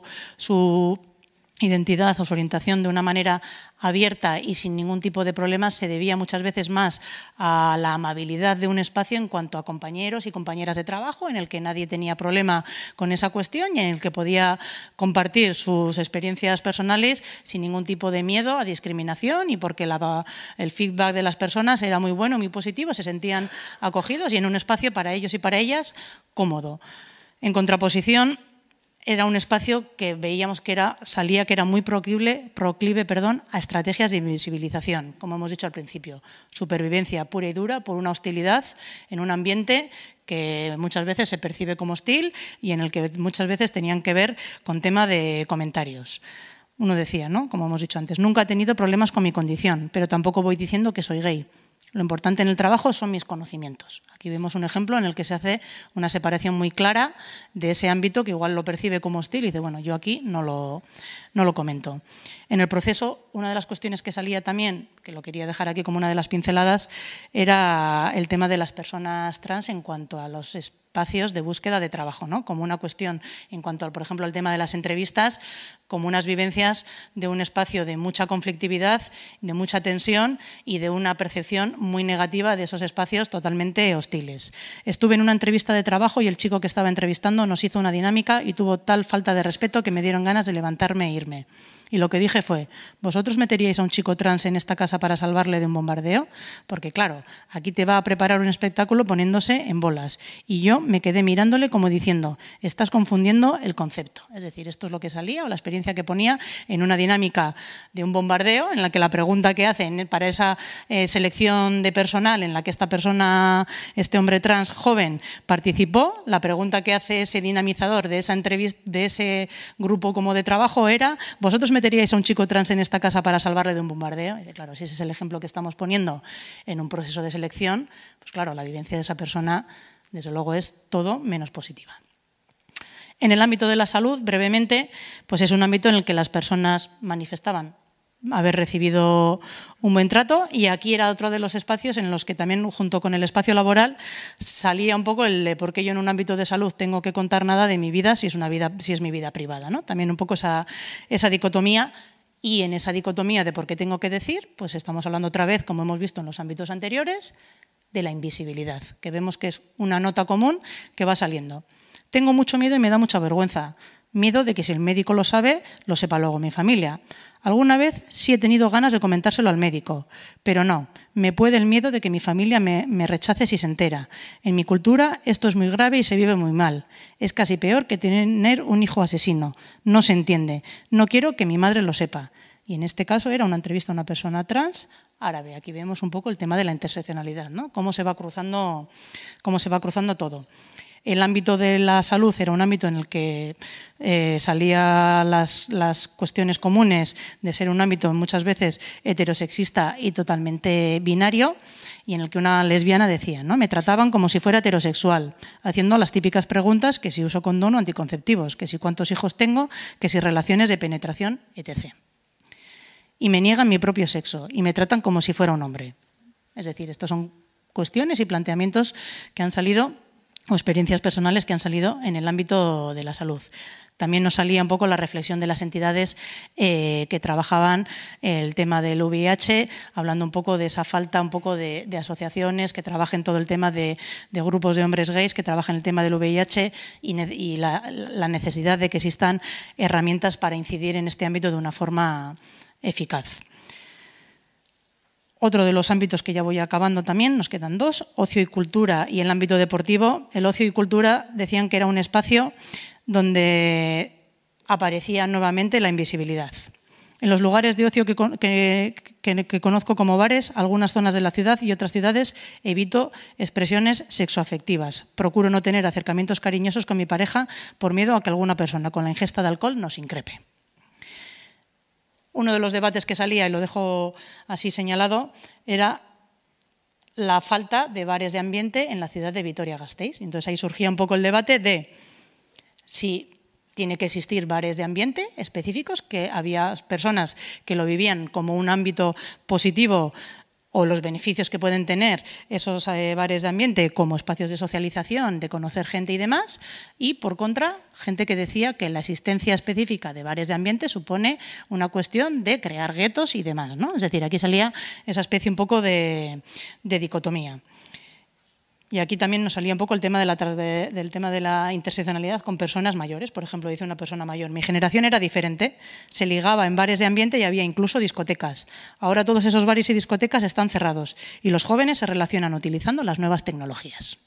su identidad o su orientación de una manera abierta y sin ningún tipo de problemas se debía muchas veces más a la amabilidad de un espacio en cuanto a compañeros y compañeras de trabajo, en el que nadie tenía problema con esa cuestión y en el que podía compartir sus experiencias personales sin ningún tipo de miedo a discriminación y porque la, el feedback de las personas era muy bueno, muy positivo, se sentían acogidos y en un espacio para ellos y para ellas cómodo. En contraposición, era un espacio que veíamos que era, salía que era muy proclive, proclive perdón, a estrategias de invisibilización, como hemos dicho al principio. Supervivencia pura y dura por una hostilidad en un ambiente que muchas veces se percibe como hostil y en el que muchas veces tenían que ver con tema de comentarios. Uno decía, ¿no?, como hemos dicho antes, nunca he tenido problemas con mi condición, pero tampoco voy diciendo que soy gay. Lo importante en el trabajo son mis conocimientos. Aquí vemos un ejemplo en el que se hace una separación muy clara de ese ámbito que igual lo percibe como hostil y dice, bueno, yo aquí no lo, no lo comento. En el proceso, una de las cuestiones que salía también, que lo quería dejar aquí como una de las pinceladas, era el tema de las personas trans en cuanto a los espacios de búsqueda de trabajo, ¿no? Como una cuestión en cuanto, al, por ejemplo, al tema de las entrevistas, como unas vivencias de un espacio de mucha conflictividad, de mucha tensión y de una percepción muy negativa de esos espacios totalmente hostiles. Estuve en una entrevista de trabajo y el chico que estaba entrevistando nos hizo una dinámica y tuvo tal falta de respeto que me dieron ganas de levantarme e irme. Y lo que dije fue, ¿vosotros meteríais a un chico trans en esta casa para salvarle de un bombardeo? Porque claro, aquí te va a preparar un espectáculo poniéndose en bolas. Y yo me quedé mirándole como diciendo, estás confundiendo el concepto. Es decir, esto es lo que salía o la experiencia que ponía en una dinámica de un bombardeo en la que la pregunta que hacen para esa eh, selección de personal en la que esta persona, este hombre trans joven participó, la pregunta que hace ese dinamizador de esa entrevista, de ese grupo como de trabajo era, ¿vosotros meteríais a un chico trans en esta casa para salvarle de un bombardeo? Y claro, si ese es el ejemplo que estamos poniendo en un proceso de selección, pues claro, la vivencia de esa persona, desde luego, es todo menos positiva. En el ámbito de la salud, brevemente, pues es un ámbito en el que las personas manifestaban haber recibido un buen trato y aquí era otro de los espacios en los que también, junto con el espacio laboral, salía un poco el de por qué yo en un ámbito de salud tengo que contar nada de mi vida si es, una vida, si es mi vida privada, ¿no? También un poco esa, esa dicotomía y en esa dicotomía de por qué tengo que decir, pues estamos hablando otra vez, como hemos visto en los ámbitos anteriores, de la invisibilidad, que vemos que es una nota común que va saliendo. Tengo mucho miedo y me da mucha vergüenza. Miedo de que si el médico lo sabe, lo sepa luego mi familia. Alguna vez sí he tenido ganas de comentárselo al médico, pero no, me puede el miedo de que mi familia me, me rechace si se entera. En mi cultura esto es muy grave y se vive muy mal. Es casi peor que tener un hijo asesino. No se entiende. No quiero que mi madre lo sepa. Y en este caso era una entrevista a una persona trans árabe. Aquí vemos un poco el tema de la interseccionalidad, ¿no? Cómo se va cruzando, cómo se va cruzando todo. El ámbito de la salud era un ámbito en el que eh, salían las, las cuestiones comunes de ser un ámbito muchas veces heterosexista y totalmente binario, y en el que una lesbiana decía, ¿no? Me trataban como si fuera heterosexual, haciendo las típicas preguntas que si uso condón o anticonceptivos, que si cuántos hijos tengo, que si relaciones de penetración, etcétera. Y me niegan mi propio sexo y me tratan como si fuera un hombre. Es decir, estas son cuestiones y planteamientos que han salido o experiencias personales que han salido en el ámbito de la salud. También nos salía un poco la reflexión de las entidades eh, que trabajaban el tema del V I H, hablando un poco de esa falta un poco de, de asociaciones que trabajen todo el tema de, de grupos de hombres gays, que trabajan el tema del V I H y, ne y la, la necesidad de que existan herramientas para incidir en este ámbito de una forma eficaz. Otro de los ámbitos que ya voy acabando también, nos quedan dos, ocio y cultura y el ámbito deportivo. El ocio y cultura decían que era un espacio donde aparecía nuevamente la invisibilidad. En los lugares de ocio que, que, que, que conozco como bares, algunas zonas de la ciudad y otras ciudades, evito expresiones sexoafectivas. Procuro no tener acercamientos cariñosos con mi pareja por miedo a que alguna persona con la ingesta de alcohol nos increpe. Uno de los debates que salía, y lo dejo así señalado, era la falta de bares de ambiente en la ciudad de Vitoria-Gasteiz. Entonces ahí surgía un poco el debate de si tiene que existir bares de ambiente específicos, que había personas que lo vivían como un ámbito positivo o los beneficios que pueden tener esos eh, bares de ambiente como espacios de socialización, de conocer gente y demás, y por contra, gente que decía que la existencia específica de bares de ambiente supone una cuestión de crear guetos y demás, ¿no? Es decir, aquí salía esa especie un poco de, de dicotomía. Y aquí también nos salía un poco el tema de la, del tema de la interseccionalidad con personas mayores. Por ejemplo, dice una persona mayor, mi generación era diferente, se ligaba en bares de ambiente y había incluso discotecas. Ahora todos esos bares y discotecas están cerrados y los jóvenes se relacionan utilizando las nuevas tecnologías.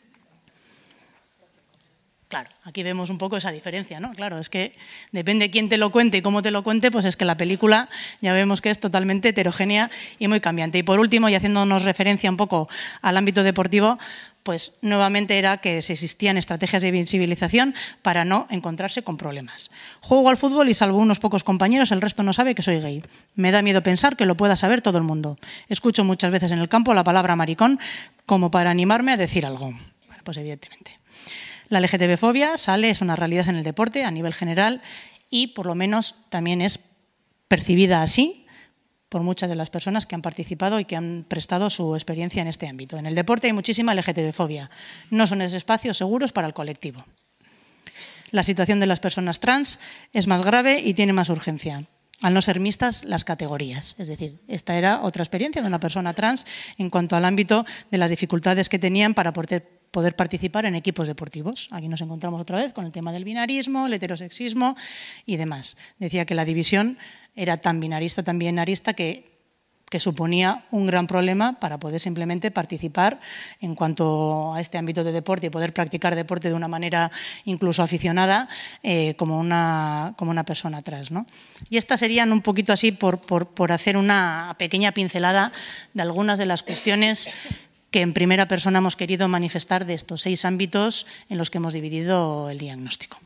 Claro, aquí vemos un poco esa diferencia, ¿no? Claro, es que depende quién te lo cuente y cómo te lo cuente, pues es que la película ya vemos que es totalmente heterogénea y muy cambiante. Y por último, y haciéndonos referencia un poco al ámbito deportivo, pues nuevamente era que se existían estrategias de visibilización para no encontrarse con problemas. Juego al fútbol y salvo unos pocos compañeros, el resto no sabe que soy gay. Me da miedo pensar que lo pueda saber todo el mundo. Escucho muchas veces en el campo la palabra maricón como para animarme a decir algo. Bueno, pues evidentemente. La L G T B-fobia sale, es una realidad en el deporte a nivel general y por lo menos también es percibida así por muchas de las personas que han participado y que han prestado su experiencia en este ámbito. En el deporte hay muchísima L G T B-fobia. No son espacios seguros para el colectivo. La situación de las personas trans es más grave y tiene más urgencia, al no ser mixtas las categorías. Es decir, esta era otra experiencia de una persona trans en cuanto al ámbito de las dificultades que tenían para poder poder participar en equipos deportivos. Aquí nos encontramos otra vez con el tema del binarismo, el heterosexismo y demás. Decía que la división era tan binarista, tan binarista que, que suponía un gran problema para poder simplemente participar en cuanto a este ámbito de deporte y poder practicar deporte de una manera incluso aficionada eh, como, una, como una persona trans, ¿no? Y estas serían un poquito así por, por, por hacer una pequeña pincelada de algunas de las cuestiones que en primera persona hemos querido manifestar de estos seis ámbitos en los que hemos dividido el diagnóstico.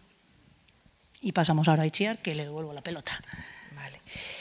Y pasamos ahora a Itziar, que le devuelvo la pelota. Vale.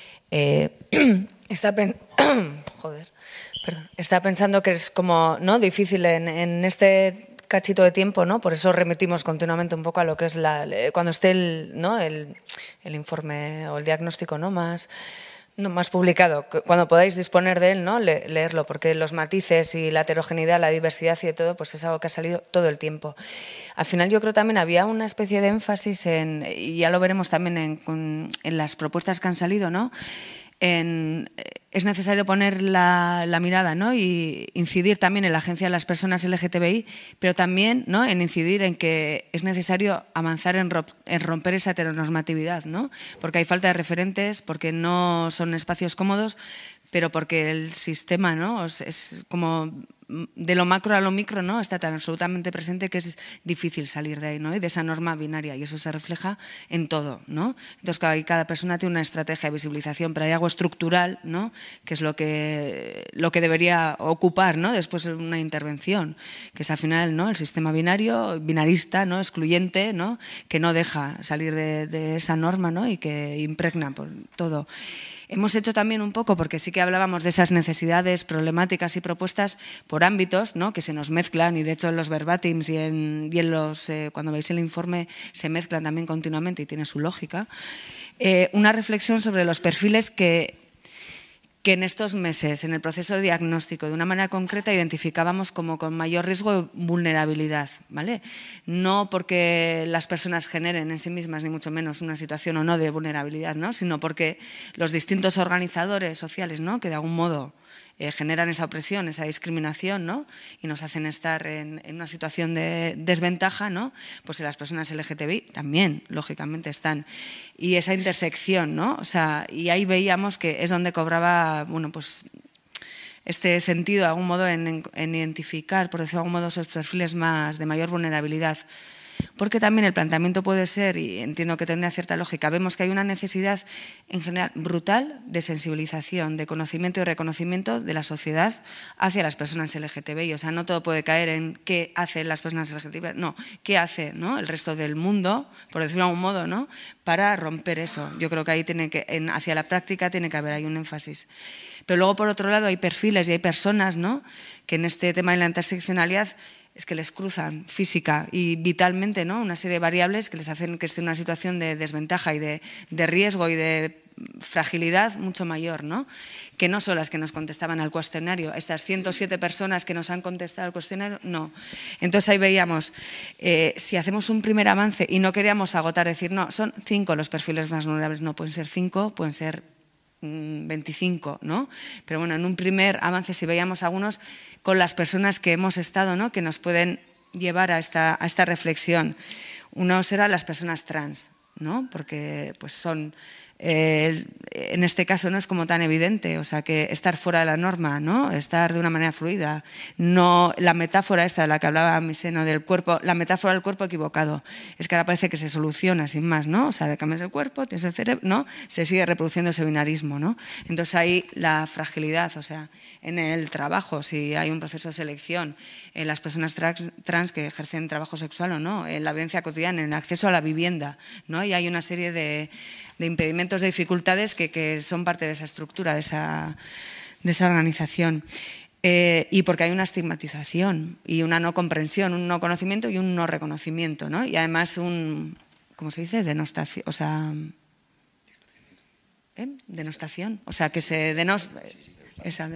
Eh, está, pen Joder, perdón. está pensando que es como no difícil en, en este cachito de tiempo, ¿no? Por eso remitimos continuamente un poco a lo que es la, cuando esté el, ¿no? el, el informe o el diagnóstico, ¿no? más... No, más publicado, cuando podáis disponer de él, ¿no? Le, leerlo, porque los matices y la heterogeneidad, la diversidad y de todo, pues es algo que ha salido todo el tiempo. Al final yo creo también había una especie de énfasis en, y ya lo veremos también en, en las propuestas que han salido, ¿no? En, es necesario poner la, la mirada, ¿no? Y incidir también en la agencia de las personas L G T B I, pero también, ¿no? En incidir en que es necesario avanzar en, en romper esa heteronormatividad, ¿no? Porque hay falta de referentes, porque no son espacios cómodos, pero porque el sistema, ¿no? Es, es como de lo macro a lo micro, ¿no? Está tan absolutamente presente que es difícil salir de ahí, ¿no? Y de esa norma binaria, y eso se refleja en todo, ¿no? Entonces, claro, cada persona tiene una estrategia de visibilización, pero hay algo estructural, ¿no? Que es lo que, lo que debería ocupar, ¿no? Después de una intervención, que es al final, ¿no? El sistema binario, binarista, ¿no? Excluyente, ¿no? Que no deja salir de, de esa norma, ¿no? Y que impregna por todo. Hemos hecho también un poco, porque sí que hablábamos de esas necesidades, problemáticas y propuestas por ámbitos, ¿no? Que se nos mezclan, y de hecho en los verbatims y en, y en los, eh, cuando veis el informe se mezclan también continuamente y tiene su lógica. Eh, una reflexión sobre los perfiles que, que en estos meses, en el proceso de diagnóstico, de una manera concreta identificábamos como con mayor riesgo de vulnerabilidad, ¿vale? No porque las personas generen en sí mismas, ni mucho menos, una situación o no de vulnerabilidad, ¿no? Sino porque los distintos organizadores sociales, ¿no? Que de algún modo eh, generan esa opresión, esa discriminación, ¿no? Y nos hacen estar en, en una situación de desventaja, ¿no? Pues las personas L G T B I también, lógicamente, están. Y esa intersección, ¿no? O sea, y ahí veíamos que es donde cobraba, bueno, pues este sentido, de algún modo, en, en identificar, por decirlo de algún modo, esos perfiles más de mayor vulnerabilidad. Porque también el planteamiento puede ser, y entiendo que tendría cierta lógica, vemos que hay una necesidad en general brutal de sensibilización, de conocimiento y reconocimiento de la sociedad hacia las personas L G T B I. O sea, no todo puede caer en qué hacen las personas L G T B I, no, qué hace, ¿no?, el resto del mundo, por decirlo de algún modo, ¿no?, para romper eso. Yo creo que ahí tiene que, en, hacia la práctica tiene que haber ahí un énfasis. Pero luego, por otro lado, hay perfiles y hay personas, ¿no?, que en este tema de la interseccionalidad es que les cruzan física y vitalmente, ¿no?, una serie de variables que les hacen que estén en una situación de desventaja y de, de riesgo y de fragilidad mucho mayor, ¿no?, que no son las que nos contestaban al cuestionario. Estas ciento siete personas que nos han contestado al cuestionario, no. Entonces ahí veíamos, eh, si hacemos un primer avance y no queríamos agotar, decir, no, son cinco los perfiles más vulnerables, no, pueden ser cinco, pueden ser veinticinco, ¿no? Pero bueno, en un primer avance, si veíamos algunos con las personas que hemos estado, ¿no?, que nos pueden llevar a esta, a esta reflexión. Uno será las personas trans, ¿no?, porque pues son, eh, en este caso no es como tan evidente, o sea, que estar fuera de la norma, ¿no?, estar de una manera fluida. No, la metáfora esta de la que hablaba Miseno del cuerpo, la metáfora del cuerpo equivocado, es que ahora parece que se soluciona sin más, ¿no? O sea, cambias el cuerpo, tienes el cerebro, ¿no? Se sigue reproduciendo ese binarismo, ¿no? Entonces ahí la fragilidad, o sea, en el trabajo, si hay un proceso de selección, en las personas trans, trans que ejercen trabajo sexual o no, en la violencia cotidiana, en el acceso a la vivienda, ¿no? Y hay una serie de, de impedimentos, de dificultades que, que son parte de esa estructura, de esa, de esa organización. Eh, y porque hay una estigmatización y una no comprensión, un no conocimiento y un no reconocimiento, ¿no? Y además un, ¿cómo se dice? Denostación, o sea, ¿eh? Denostación, o sea, que se denos... Esa,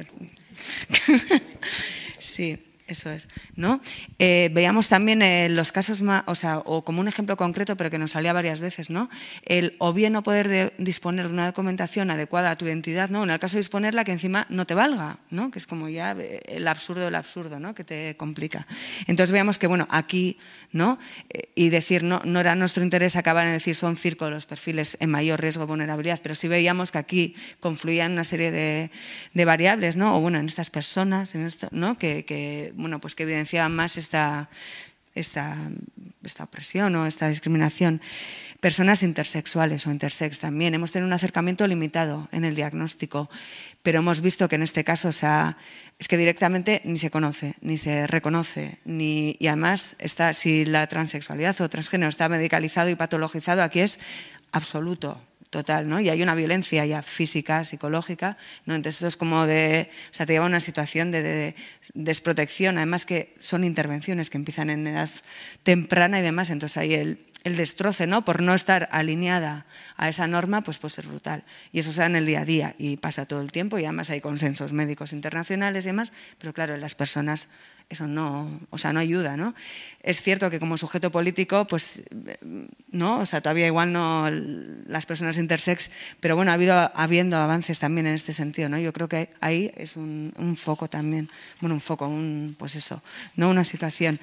sí, eso es, ¿no? Eh, veíamos también eh, los casos más, o sea, o como un ejemplo concreto, pero que nos salía varias veces, ¿no? El o bien no poder de, disponer de una documentación adecuada a tu identidad, ¿no? En el caso de disponerla, que encima no te valga, ¿no? Que es como ya el absurdo del absurdo, ¿no?, que te complica. Entonces veíamos que, bueno, aquí, ¿no? Eh, y decir, no, no era nuestro interés acabar en decir son circo los perfiles en mayor riesgo de vulnerabilidad, pero sí veíamos que aquí confluían una serie de, de variables, ¿no? O bueno, en estas personas, en esto, ¿no?, que, que bueno, pues que evidenciaban más esta, esta, esta opresión o esta discriminación. Personas intersexuales o intersex también. Hemos tenido un acercamiento limitado en el diagnóstico, pero hemos visto que en este caso, o sea, es que directamente ni se conoce, ni se reconoce, ni, y además está, si la transexualidad o transgénero está medicalizado y patologizado, aquí es absoluto. Total, ¿no? Y hay una violencia ya física, psicológica, ¿no? Entonces esto es como de, o sea, te lleva a una situación de, de, de desprotección, además que son intervenciones que empiezan en edad temprana y demás, entonces ahí el, el destroce, ¿no?, por no estar alineada a esa norma, pues puede ser brutal. Y eso se da en el día a día y pasa todo el tiempo y además hay consensos médicos internacionales y demás, pero claro, en las personas eso no, o sea, no ayuda, ¿no? Es cierto que como sujeto político, pues, no, o sea, todavía igual no las personas intersex, pero bueno, ha habido habiendo avances también en este sentido, ¿no? Yo creo que ahí es un, un foco también, bueno, un foco, un, pues eso, ¿no?, una situación.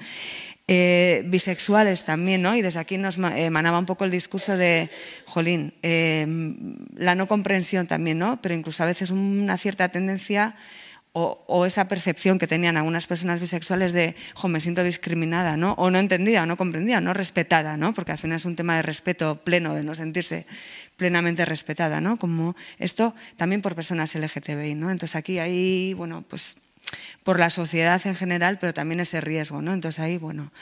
Eh, bisexuales también, ¿no? Y desde aquí nos emanaba un poco el discurso de, jolín, eh, la no comprensión también, ¿no? Pero incluso a veces una cierta tendencia O, o esa percepción que tenían algunas personas bisexuales de, jo, me siento discriminada, ¿no? O no entendida, o no comprendida, no respetada, ¿no? Porque al final es un tema de respeto pleno, de no sentirse plenamente respetada, ¿no? Como esto también por personas L G T B I, ¿no? Entonces aquí hay, bueno, pues por la sociedad en general, pero también ese riesgo, ¿no? Entonces ahí, bueno.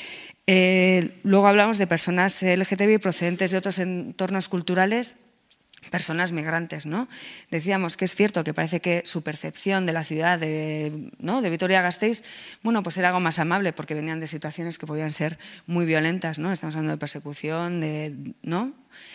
Eh, luego hablamos de personas L G T B I procedentes de otros entornos culturales, personas migrantes, ¿no? Decíamos que es cierto que parece que su percepción de la ciudad de, ¿no?, de Vitoria-Gasteiz, bueno, pues era algo más amable porque venían de situaciones que podían ser muy violentas, ¿no? Estamos hablando de persecución, de, ¿no?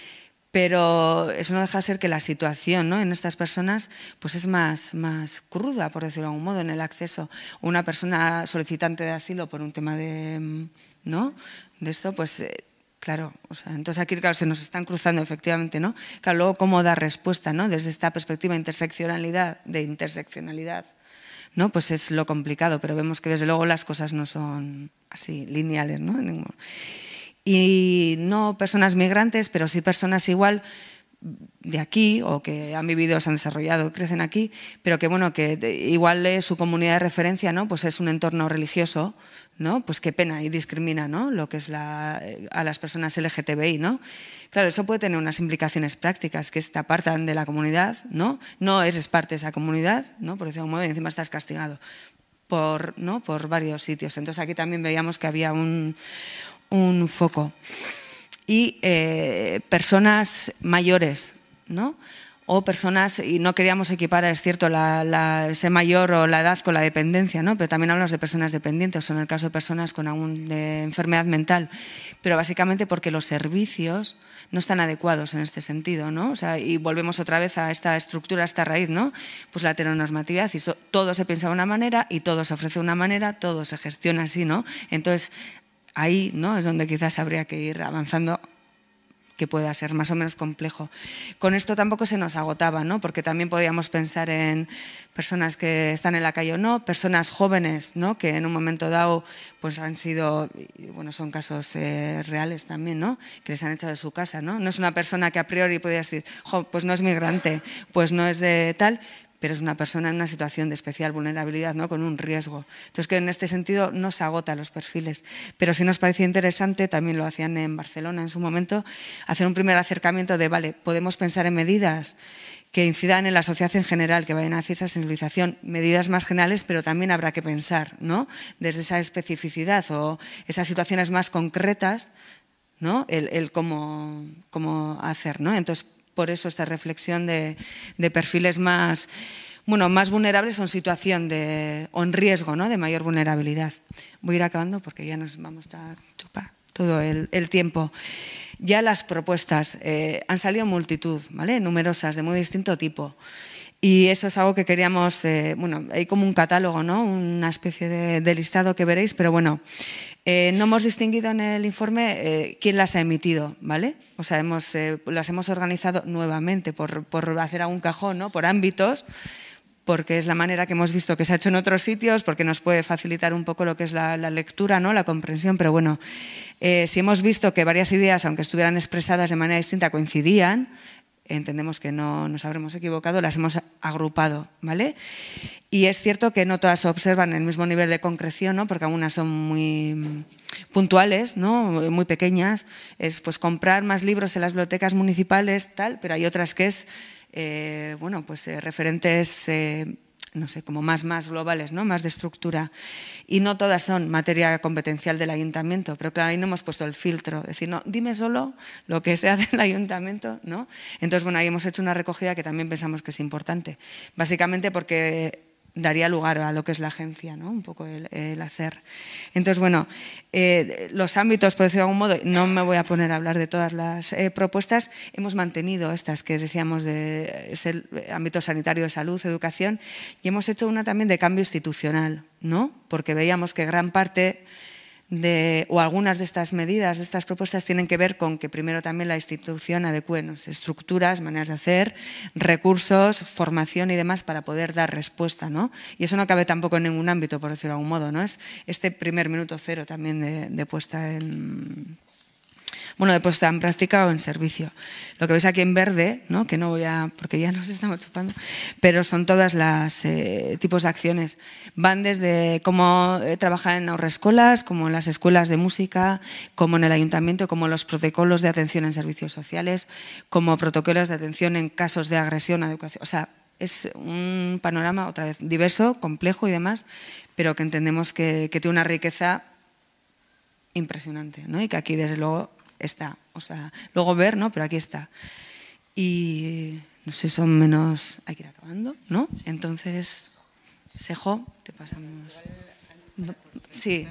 Pero eso no deja de ser que la situación, ¿no?, en estas personas pues es más, más cruda, por decirlo de algún modo, en el acceso. Una persona solicitante de asilo por un tema de, ¿no?, de esto, pues claro, o sea, entonces aquí claro, se nos están cruzando efectivamente, ¿no? Claro, luego cómo dar respuesta, ¿no?, desde esta perspectiva de interseccionalidad, de interseccionalidad, ¿no? Pues es lo complicado, pero vemos que desde luego las cosas no son así lineales, ¿no? Y no personas migrantes, pero sí personas igual de aquí o que han vivido, se han desarrollado, crecen aquí, pero que bueno, que igual eh, su comunidad de referencia, ¿no? Pues es un entorno religioso, ¿no? Pues qué pena y discrimina, ¿no? Lo que es la, a las personas L G T B I, ¿no? Claro, eso puede tener unas implicaciones prácticas, que te apartan de la comunidad, ¿no? No eres parte de esa comunidad, ¿no? Por decirlo de algún modo, y encima estás castigado por, ¿no? por varios sitios. Entonces aquí también veíamos que había un, un foco. Y eh, personas mayores, ¿no? O personas, y no queríamos equiparar, es cierto, la, la, ese mayor o la edad con la dependencia, ¿no? Pero también hablamos de personas dependientes, o en el caso de personas con alguna enfermedad mental, pero básicamente porque los servicios no están adecuados en este sentido, ¿no? O sea, y volvemos otra vez a esta estructura, a esta raíz, ¿no? Pues la heteronormatividad, y so, todo se piensa de una manera y todo se ofrece de una manera, todo se gestiona así, ¿no? Entonces, ahí, ¿no? Es donde quizás habría que ir avanzando, que pueda ser más o menos complejo. Con esto tampoco se nos agotaba, ¿no? Porque también podíamos pensar en personas que están en la calle o no, personas jóvenes, ¿no? Que en un momento dado pues han sido, bueno, son casos eh, reales también, ¿no? Que les han echado de su casa, ¿no? No es una persona que a priori podía decir, jo, pues no es migrante, pues no es de tal, pero es una persona en una situación de especial vulnerabilidad, ¿no? Con un riesgo. Entonces, que en este sentido no se agota los perfiles. Pero sí nos parecía interesante, también lo hacían en Barcelona en su momento, hacer un primer acercamiento de, vale, podemos pensar en medidas que incidan en la sociedad en general, que vayan hacia esa sensibilización, medidas más generales, pero también habrá que pensar, ¿no? Desde esa especificidad o esas situaciones más concretas, ¿no? El, el cómo, cómo hacer, ¿no? Entonces, por eso esta reflexión de, de perfiles más, bueno, más vulnerables o en situación de, o en riesgo, ¿no? De mayor vulnerabilidad. Voy a ir acabando porque ya nos vamos a chupar todo el, el tiempo. Ya las propuestas eh, han salido multitud, ¿vale? Numerosas, de muy distinto tipo. Y eso es algo que queríamos, eh, bueno, hay como un catálogo, ¿no? Una especie de, de listado que veréis, pero bueno, eh, no hemos distinguido en el informe eh, quién las ha emitido, ¿vale? O sea, hemos, eh, las hemos organizado nuevamente por, por hacer algún cajón, ¿no? Por ámbitos, porque es la manera que hemos visto que se ha hecho en otros sitios, porque nos puede facilitar un poco lo que es la, la lectura, ¿no? La comprensión, pero bueno, eh, si hemos visto que varias ideas, aunque estuvieran expresadas de manera distinta, coincidían, entendemos que no nos habremos equivocado, las hemos agrupado, ¿vale? Y es cierto que no todas observan el mismo nivel de concreción, ¿no? Porque algunas son muy puntuales, ¿no? Muy pequeñas, es pues comprar más libros en las bibliotecas municipales, tal, pero hay otras que es, eh, bueno, pues eh, referentes, eh, no sé, como más, más globales, ¿no? Más de estructura. Y no todas son materia competencial del ayuntamiento, pero claro, ahí no hemos puesto el filtro, es decir, no, dime solo lo que se hace en el ayuntamiento, ¿no? Entonces, bueno, ahí hemos hecho una recogida que también pensamos que es importante, básicamente porque daría lugar a lo que es la agencia, ¿no? Un poco el, el hacer. Entonces, bueno, eh, los ámbitos, por decirlo de algún modo, no me voy a poner a hablar de todas las eh, propuestas, hemos mantenido estas que decíamos de es el ámbito sanitario, de salud, educación, y hemos hecho una también de cambio institucional, ¿no? Porque veíamos que gran parte de, o algunas de estas medidas, de estas propuestas, tienen que ver con que primero también la institución adecue estructuras, maneras de hacer, recursos, formación y demás para poder dar respuesta, ¿no? Y eso no cabe tampoco en ningún ámbito, por decirlo de algún modo, ¿no? Es este primer minuto cero también de, de puesta en... Bueno, de puesta en práctica o en servicio. Lo que veis aquí en verde, ¿no? Que no voy a, porque ya nos estamos chupando, pero son todas las eh, tipos de acciones. Van desde cómo eh, trabajar en haurrescolas, como en las escuelas de música, como en el ayuntamiento, como los protocolos de atención en servicios sociales, como protocolos de atención en casos de agresión a educación. O sea, es un panorama, otra vez, diverso, complejo y demás, pero que entendemos que, que tiene una riqueza impresionante, ¿no? Y que aquí, desde luego, está, o sea, luego ver, ¿no? Pero aquí está. Y no sé, son menos... Hay que ir acabando, ¿no? Entonces, Sejo, te pasamos... Sí.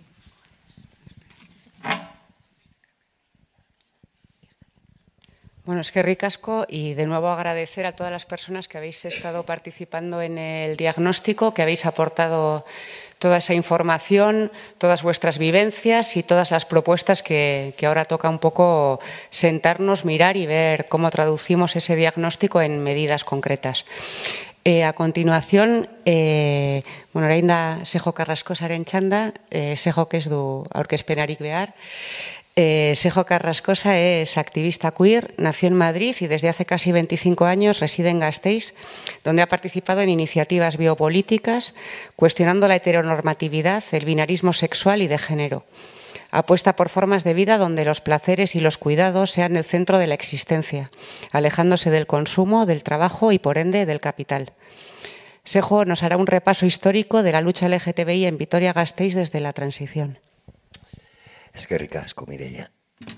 Bueno, es que ricasco y de nuevo agradecer a todas las personas que habéis estado participando en el diagnóstico, que habéis aportado toda esa información, todas vuestras vivencias y todas las propuestas que, que ahora toca un poco sentarnos, mirar y ver cómo traducimos ese diagnóstico en medidas concretas. Eh, a continuación, eh, bueno, orain da Sejo Carrascosaren txanda, eh, Sejo ez du aurkezpenarik behar. Eh, Sejo Carrascosa es activista queer, nació en Madrid y desde hace casi veinticinco años reside en Gasteiz, donde ha participado en iniciativas biopolíticas cuestionando la heteronormatividad, el binarismo sexual y de género. Apuesta por formas de vida donde los placeres y los cuidados sean el centro de la existencia, alejándose del consumo, del trabajo y, por ende, del capital. Sejo nos hará un repaso histórico de la lucha L G T B I en Vitoria-Gasteiz desde la transición. Es que ricasco, Mireia.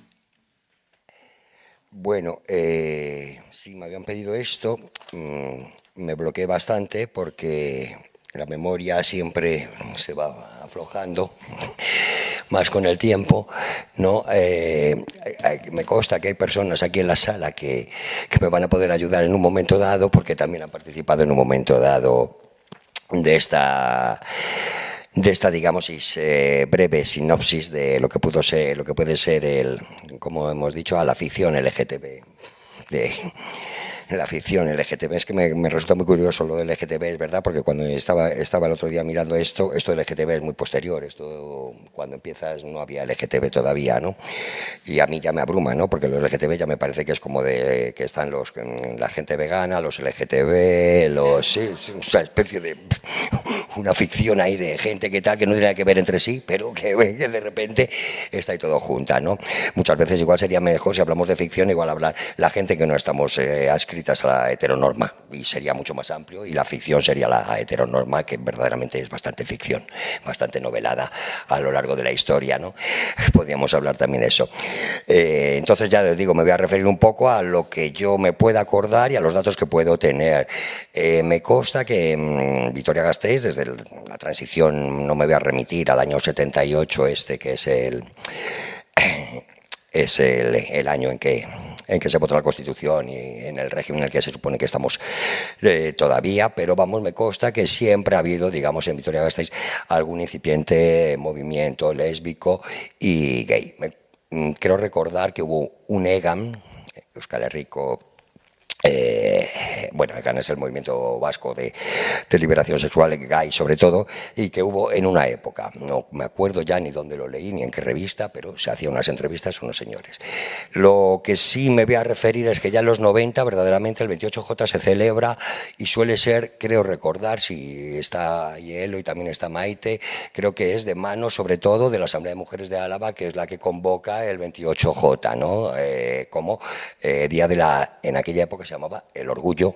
Bueno, eh, sí, me habían pedido esto, mmm, me bloqueé bastante porque la memoria siempre se va aflojando, más con el tiempo, ¿no? Eh, me consta que hay personas aquí en la sala que, que me van a poder ayudar en un momento dado, porque también han participado en un momento dado de esta... de esta, digamos, eh, breve sinopsis de lo que pudo ser, lo que puede ser el, como hemos dicho, a la ficción L G T B, de la ficción L G T B. Es que me, me resulta muy curioso lo del L G T B, es verdad, porque cuando estaba, estaba el otro día mirando esto, esto del L G T B es muy posterior, esto cuando empiezas no había L G T B todavía, ¿no? Y a mí ya me abruma, ¿no? Porque lo L G T B ya me parece que es como de que están los la gente vegana, los L G T B, los sí, una especie de una ficción ahí de gente que tal, que no tiene nada que ver entre sí, pero que, que de repente está ahí todo junta, ¿no? Muchas veces igual sería mejor si hablamos de ficción, igual hablar la gente que no estamos eh, adscritos a la heteronorma, y sería mucho más amplio, y la ficción sería la heteronorma, que verdaderamente es bastante ficción, bastante novelada a lo largo de la historia, ¿no? Podríamos hablar también de eso. Eh, entonces ya les digo, me voy a referir un poco a lo que yo me pueda acordar y a los datos que puedo tener. Eh, me consta que en Vitoria-Gasteiz, desde el, la transición, no me voy a remitir al año setenta y ocho, este que es el, es el, el año en que en que se votó la Constitución y en el régimen en el que se supone que estamos eh, todavía, pero vamos, me consta que siempre ha habido, digamos, en Vitoria-Gasteiz algún incipiente movimiento lésbico y gay. Me, creo recordar que hubo un EGAM, Euskal Herriko, Eh, bueno, EGAN es el movimiento vasco de, de liberación sexual, gay sobre todo, y que hubo en una época, no me acuerdo ya ni dónde lo leí ni en qué revista, pero se hacían unas entrevistas a unos señores. Lo que sí me voy a referir es que ya en los noventa, verdaderamente, el veintiocho J se celebra y suele ser, creo recordar, si está Hielo y también está Maite, creo que es de mano sobre todo de la Asamblea de Mujeres de Álava, que es la que convoca el veintiocho J, ¿no? Eh, como eh, día de la, en aquella época se llamaba el orgullo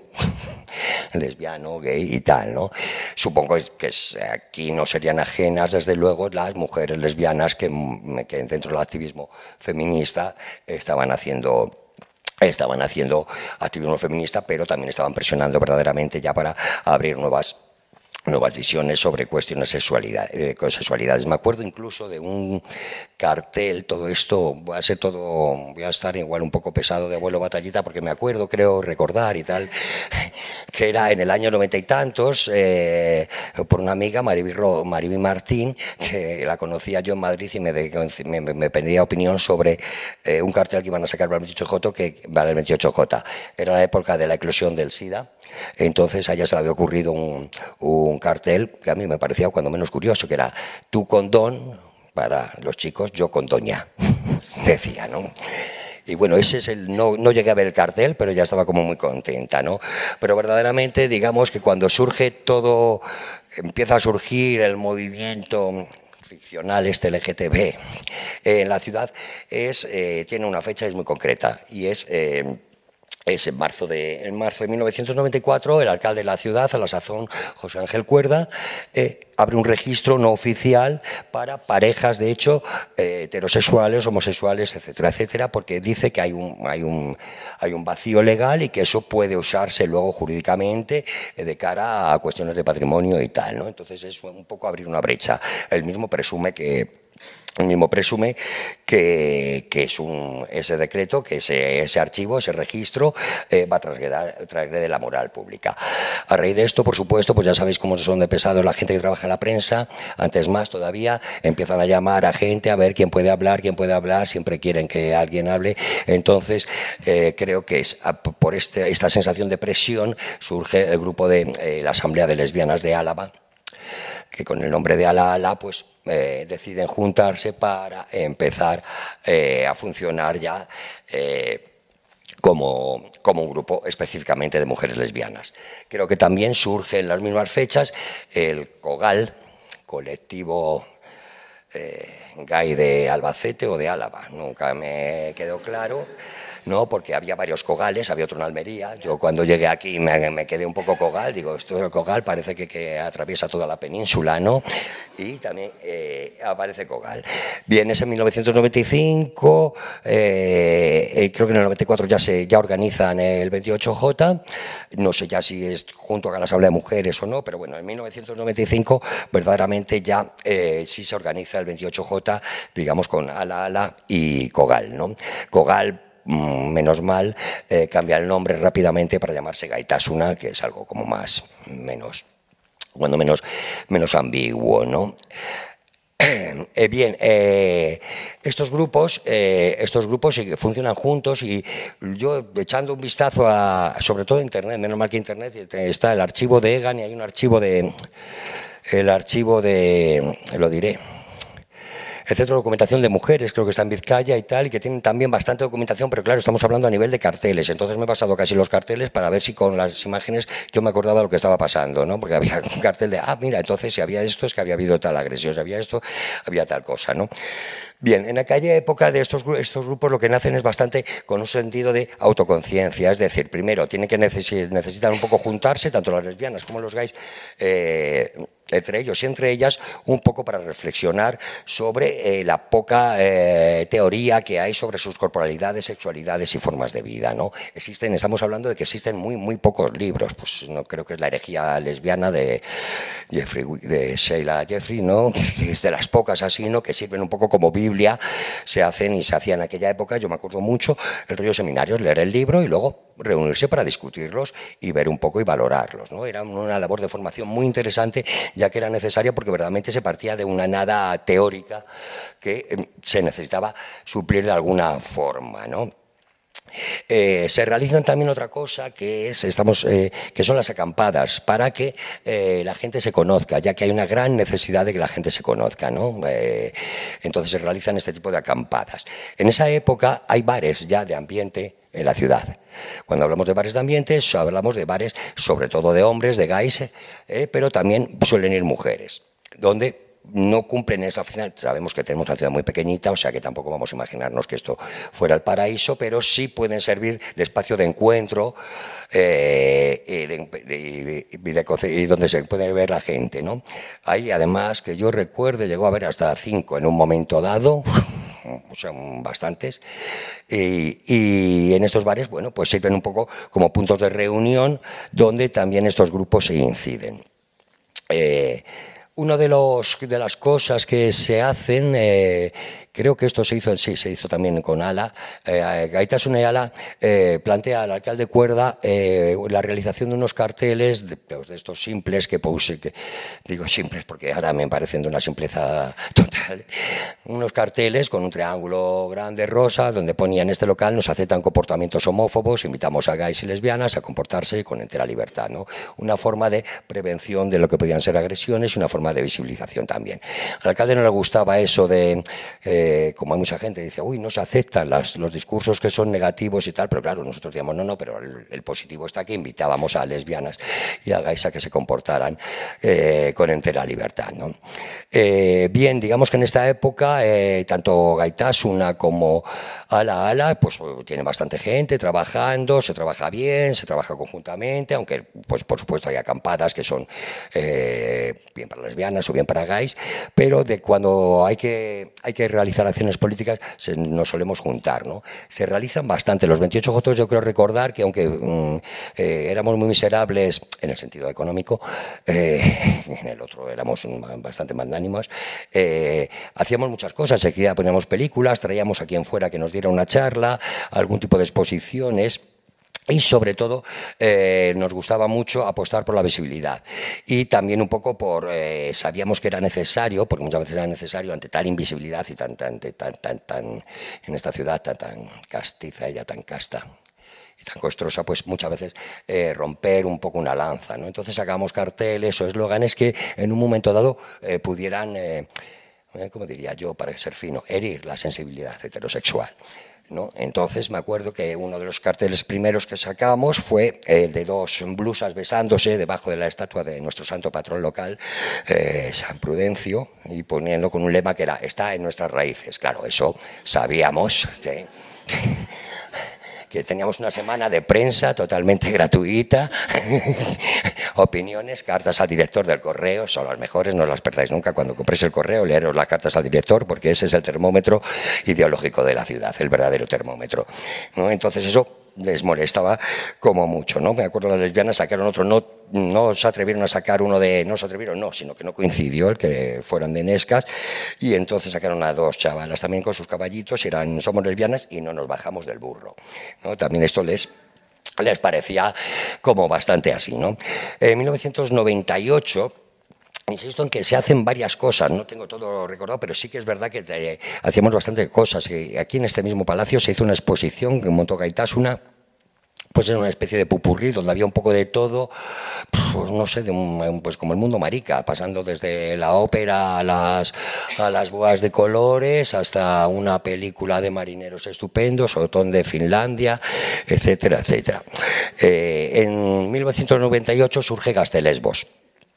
lesbiano, gay y tal, ¿no? Supongo que aquí no serían ajenas, desde luego, las mujeres lesbianas que, que dentro del activismo feminista estaban haciendo estaban haciendo activismo feminista, pero también estaban presionando verdaderamente ya para abrir nuevas nuevas visiones sobre cuestiones de sexualidad, eh, sexualidades. Me acuerdo incluso de un cartel, todo esto, voy a ser todo, voy a estar igual un poco pesado de abuelo batallita, porque me acuerdo, creo recordar y tal, que era en el año noventa y tantos, eh, por una amiga, Mariby, Mariby Martín, que la conocía yo en Madrid y me, de, me, me pedía opinión sobre eh, un cartel que iban a sacar para el veintiocho J, que vale el veintiocho J. Era la época de la eclosión del SIDA. Entonces a ella se le había ocurrido un, un cartel que a mí me parecía cuando menos curioso, que era tu condón para los chicos, yo con doña, decía, ¿no? Y bueno, ese es el, no, no llegué a ver el cartel, pero ya estaba como muy contenta, ¿no? Pero verdaderamente, digamos que cuando surge todo, empieza a surgir el movimiento ficcional este L G T B en la ciudad, es, eh, tiene una fecha, es muy concreta, y es... Eh, Es en marzo, de, en marzo de mil novecientos noventa y cuatro, el alcalde de la ciudad, a la sazón José Ángel Cuerda, eh, abre un registro no oficial para parejas, de hecho, eh, heterosexuales, homosexuales, etcétera, etcétera, porque dice que hay un, hay, un, hay un vacío legal y que eso puede usarse luego jurídicamente eh, de cara a cuestiones de patrimonio y tal, ¿no? Entonces es un poco abrir una brecha. Él mismo presume que... El mismo presume que, que es un, ese decreto, que ese, ese archivo, ese registro, eh, va a transgredir, transgredir la moral pública. A raíz de esto, por supuesto, pues ya sabéis cómo son de pesados la gente que trabaja en la prensa, antes más todavía, empiezan a llamar a gente a ver quién puede hablar, quién puede hablar, siempre quieren que alguien hable. Entonces, eh, creo que es por este, esta sensación de presión surge el grupo de eh, la Asamblea de Lesbianas de Álava, que con el nombre de Ala Ala pues eh, deciden juntarse para empezar eh, a funcionar ya eh, Como, como un grupo específicamente de mujeres lesbianas. Creo que también surge en las mismas fechas el COGAL, colectivo eh, gay de Albacete o de Álava, nunca me quedó claro, ¿no? Porque había varios cogales, había otro en Almería. Yo cuando llegué aquí me, me quedé un poco cogal, digo, esto del cogal parece que, que atraviesa toda la península, ¿no? Y también eh, aparece cogal. Bien, es en mil novecientos noventa y cinco, eh, eh, creo que en el noventa y cuatro ya, se, ya organizan el veintiocho J, no sé ya si es junto a la Asamblea de Mujeres o no, pero bueno, en mil novecientos noventa y cinco verdaderamente ya eh, sí se organiza el veintiocho J, digamos, con Ala Ala y cogal, ¿no? Cogal, menos mal, eh, cambia el nombre rápidamente para llamarse Gaitasuna, que es algo como más, menos, cuando menos, menos ambiguo, ¿no? Eh, bien, eh, estos grupos, eh, estos grupos funcionan juntos y yo echando un vistazo a, sobre todo a Internet, menos mal que Internet, está el archivo de EGAN y hay un archivo de, el archivo de, lo diré, el Centro de Documentación de Mujeres, creo que está en Vizcaya y tal, y que tienen también bastante documentación, pero claro, estamos hablando a nivel de carteles, entonces me he pasado casi los carteles para ver si con las imágenes yo me acordaba de lo que estaba pasando, ¿no? Porque había un cartel de, ah, mira, entonces si había esto es que había habido tal agresión, si había esto, había tal cosa, ¿no? Bien, en aquella época de estos, estos grupos lo que nacen es bastante con un sentido de autoconciencia, es decir, primero tienen que necesitar, necesitan un poco juntarse, tanto las lesbianas como los gays, eh, entre ellos y entre ellas, un poco para reflexionar sobre eh, la poca eh, teoría que hay sobre sus corporalidades, sexualidades y formas de vida, ¿no? Existen, estamos hablando de que existen muy, muy pocos libros, pues no creo que es la herejía lesbiana de, Jeffrey, de Sheila Jeffrey, ¿no? Que es de las pocas así, ¿no? Que sirven un poco como Biblia, se hacen y se hacían en aquella época, yo me acuerdo mucho, el rollo seminarios, leer el libro y luego reunirse para discutirlos y ver un poco y valorarlos, ¿no? Era una labor de formación muy interesante, ya que era necesaria porque verdaderamente se partía de una nada teórica que eh, se necesitaba suplir de alguna forma, ¿no? Eh, se realizan también otra cosa que, es, estamos, eh, que son las acampadas para que eh, la gente se conozca, ya que hay una gran necesidad de que la gente se conozca, ¿no? Eh, entonces se realizan este tipo de acampadas. En esa época hay bares ya de ambiente en la ciudad. Cuando hablamos de bares de ambiente, hablamos de bares sobre todo de hombres, de gays, eh, pero también suelen ir mujeres, donde no cumplen esa función. Sabemos que tenemos una ciudad muy pequeñita, o sea que tampoco vamos a imaginarnos que esto fuera el paraíso, pero sí pueden servir de espacio de encuentro eh, y, de, de, de, de, y donde se puede ver la gente, ¿no? Hay además, que yo recuerde, llegó a haber hasta cinco en un momento dado, o sea, bastantes, y, y en estos bares, bueno, pues sirven un poco como puntos de reunión donde también estos grupos se inciden. Eh, Una de, los, de las cosas que se hacen, eh, creo que esto se hizo, sí, se hizo también con Ala, eh, Gaitasuna y Ala eh, plantea al alcalde Cuerda eh, la realización de unos carteles, de, de estos simples, que puse, que digo simples porque ahora me parecen de una simpleza total, unos carteles con un triángulo grande rosa donde ponían este local nos aceptan comportamientos homófobos, invitamos a gays y lesbianas a comportarse con entera libertad, ¿no? Una forma de prevención de lo que podían ser agresiones y una forma de visibilización también. Al alcalde no le gustaba eso de, eh, como hay mucha gente que dice, uy, no se aceptan las, los discursos que son negativos y tal, pero claro, nosotros decíamos, no, no, pero el, el positivo está que invitábamos a lesbianas y a gays a que se comportaran eh, con entera libertad, ¿no? Eh, bien, digamos que en esta época, eh, tanto Gaitasuna como Ala Ala, pues tienen bastante gente trabajando, se trabaja bien, se trabaja conjuntamente, aunque, pues por supuesto, hay acampadas que son eh, bien para lesbianas o bien para gays, pero de cuando hay que, hay que realizar acciones políticas se, nos solemos juntar, ¿no? Se realizan bastante. Los veintiocho J yo creo recordar que aunque mm, eh, éramos muy miserables en el sentido económico, eh, en el otro éramos bastante magnánimos, eh, hacíamos muchas cosas, seguía poníamos películas, traíamos a quien fuera que nos diera una charla, algún tipo de exposiciones. Y sobre todo eh, nos gustaba mucho apostar por la visibilidad y también un poco por, eh, sabíamos que era necesario, porque muchas veces era necesario ante tal invisibilidad y tan, tan, tan, tan, tan en esta ciudad tan, tan castiza, ella tan casta y tan costosa, pues muchas veces eh, romper un poco una lanza, ¿no? Entonces sacamos carteles o eslóganes que en un momento dado eh, pudieran, eh, eh, ¿cómo diría yo, para ser fino, herir la sensibilidad heterosexual, ¿no? Entonces me acuerdo que uno de los carteles primeros que sacamos fue el de dos blusas besándose debajo de la estatua de nuestro santo patrón local, eh, San Prudencio, y poniendo con un lema que era "está en nuestras raíces". Claro, eso sabíamos que... que teníamos una semana de prensa totalmente gratuita, opiniones, cartas al director del correo, son las mejores, no las perdáis nunca cuando compréis el correo, leeros las cartas al director, porque ese es el termómetro ideológico de la ciudad, el verdadero termómetro, ¿no? Entonces eso les molestaba como mucho, ¿no? Me acuerdo las lesbianas sacaron otro, no, no se atrevieron a sacar uno de, no se atrevieron, no, sino que no coincidió el que fueran de Nescas, y entonces sacaron a dos chavalas también con sus caballitos, eran somos lesbianas y no nos bajamos del burro, ¿no? También esto les... les parecía como bastante así, ¿no? En mil novecientos noventa y ocho, insisto en que se hacen varias cosas, no tengo todo recordado, pero sí que es verdad que te, hacíamos bastantes cosas. Y aquí en este mismo palacio se hizo una exposición que montó Gaitasuna, pues era una especie de pupurrí donde había un poco de todo, pues no sé, de un, pues como el mundo marica, pasando desde la ópera a las, a las boas de colores hasta una película de marineros estupendos, Otón de Finlandia, etcétera, etcétera. Eh, en mil novecientos noventa y ocho surge Gaztelesbos.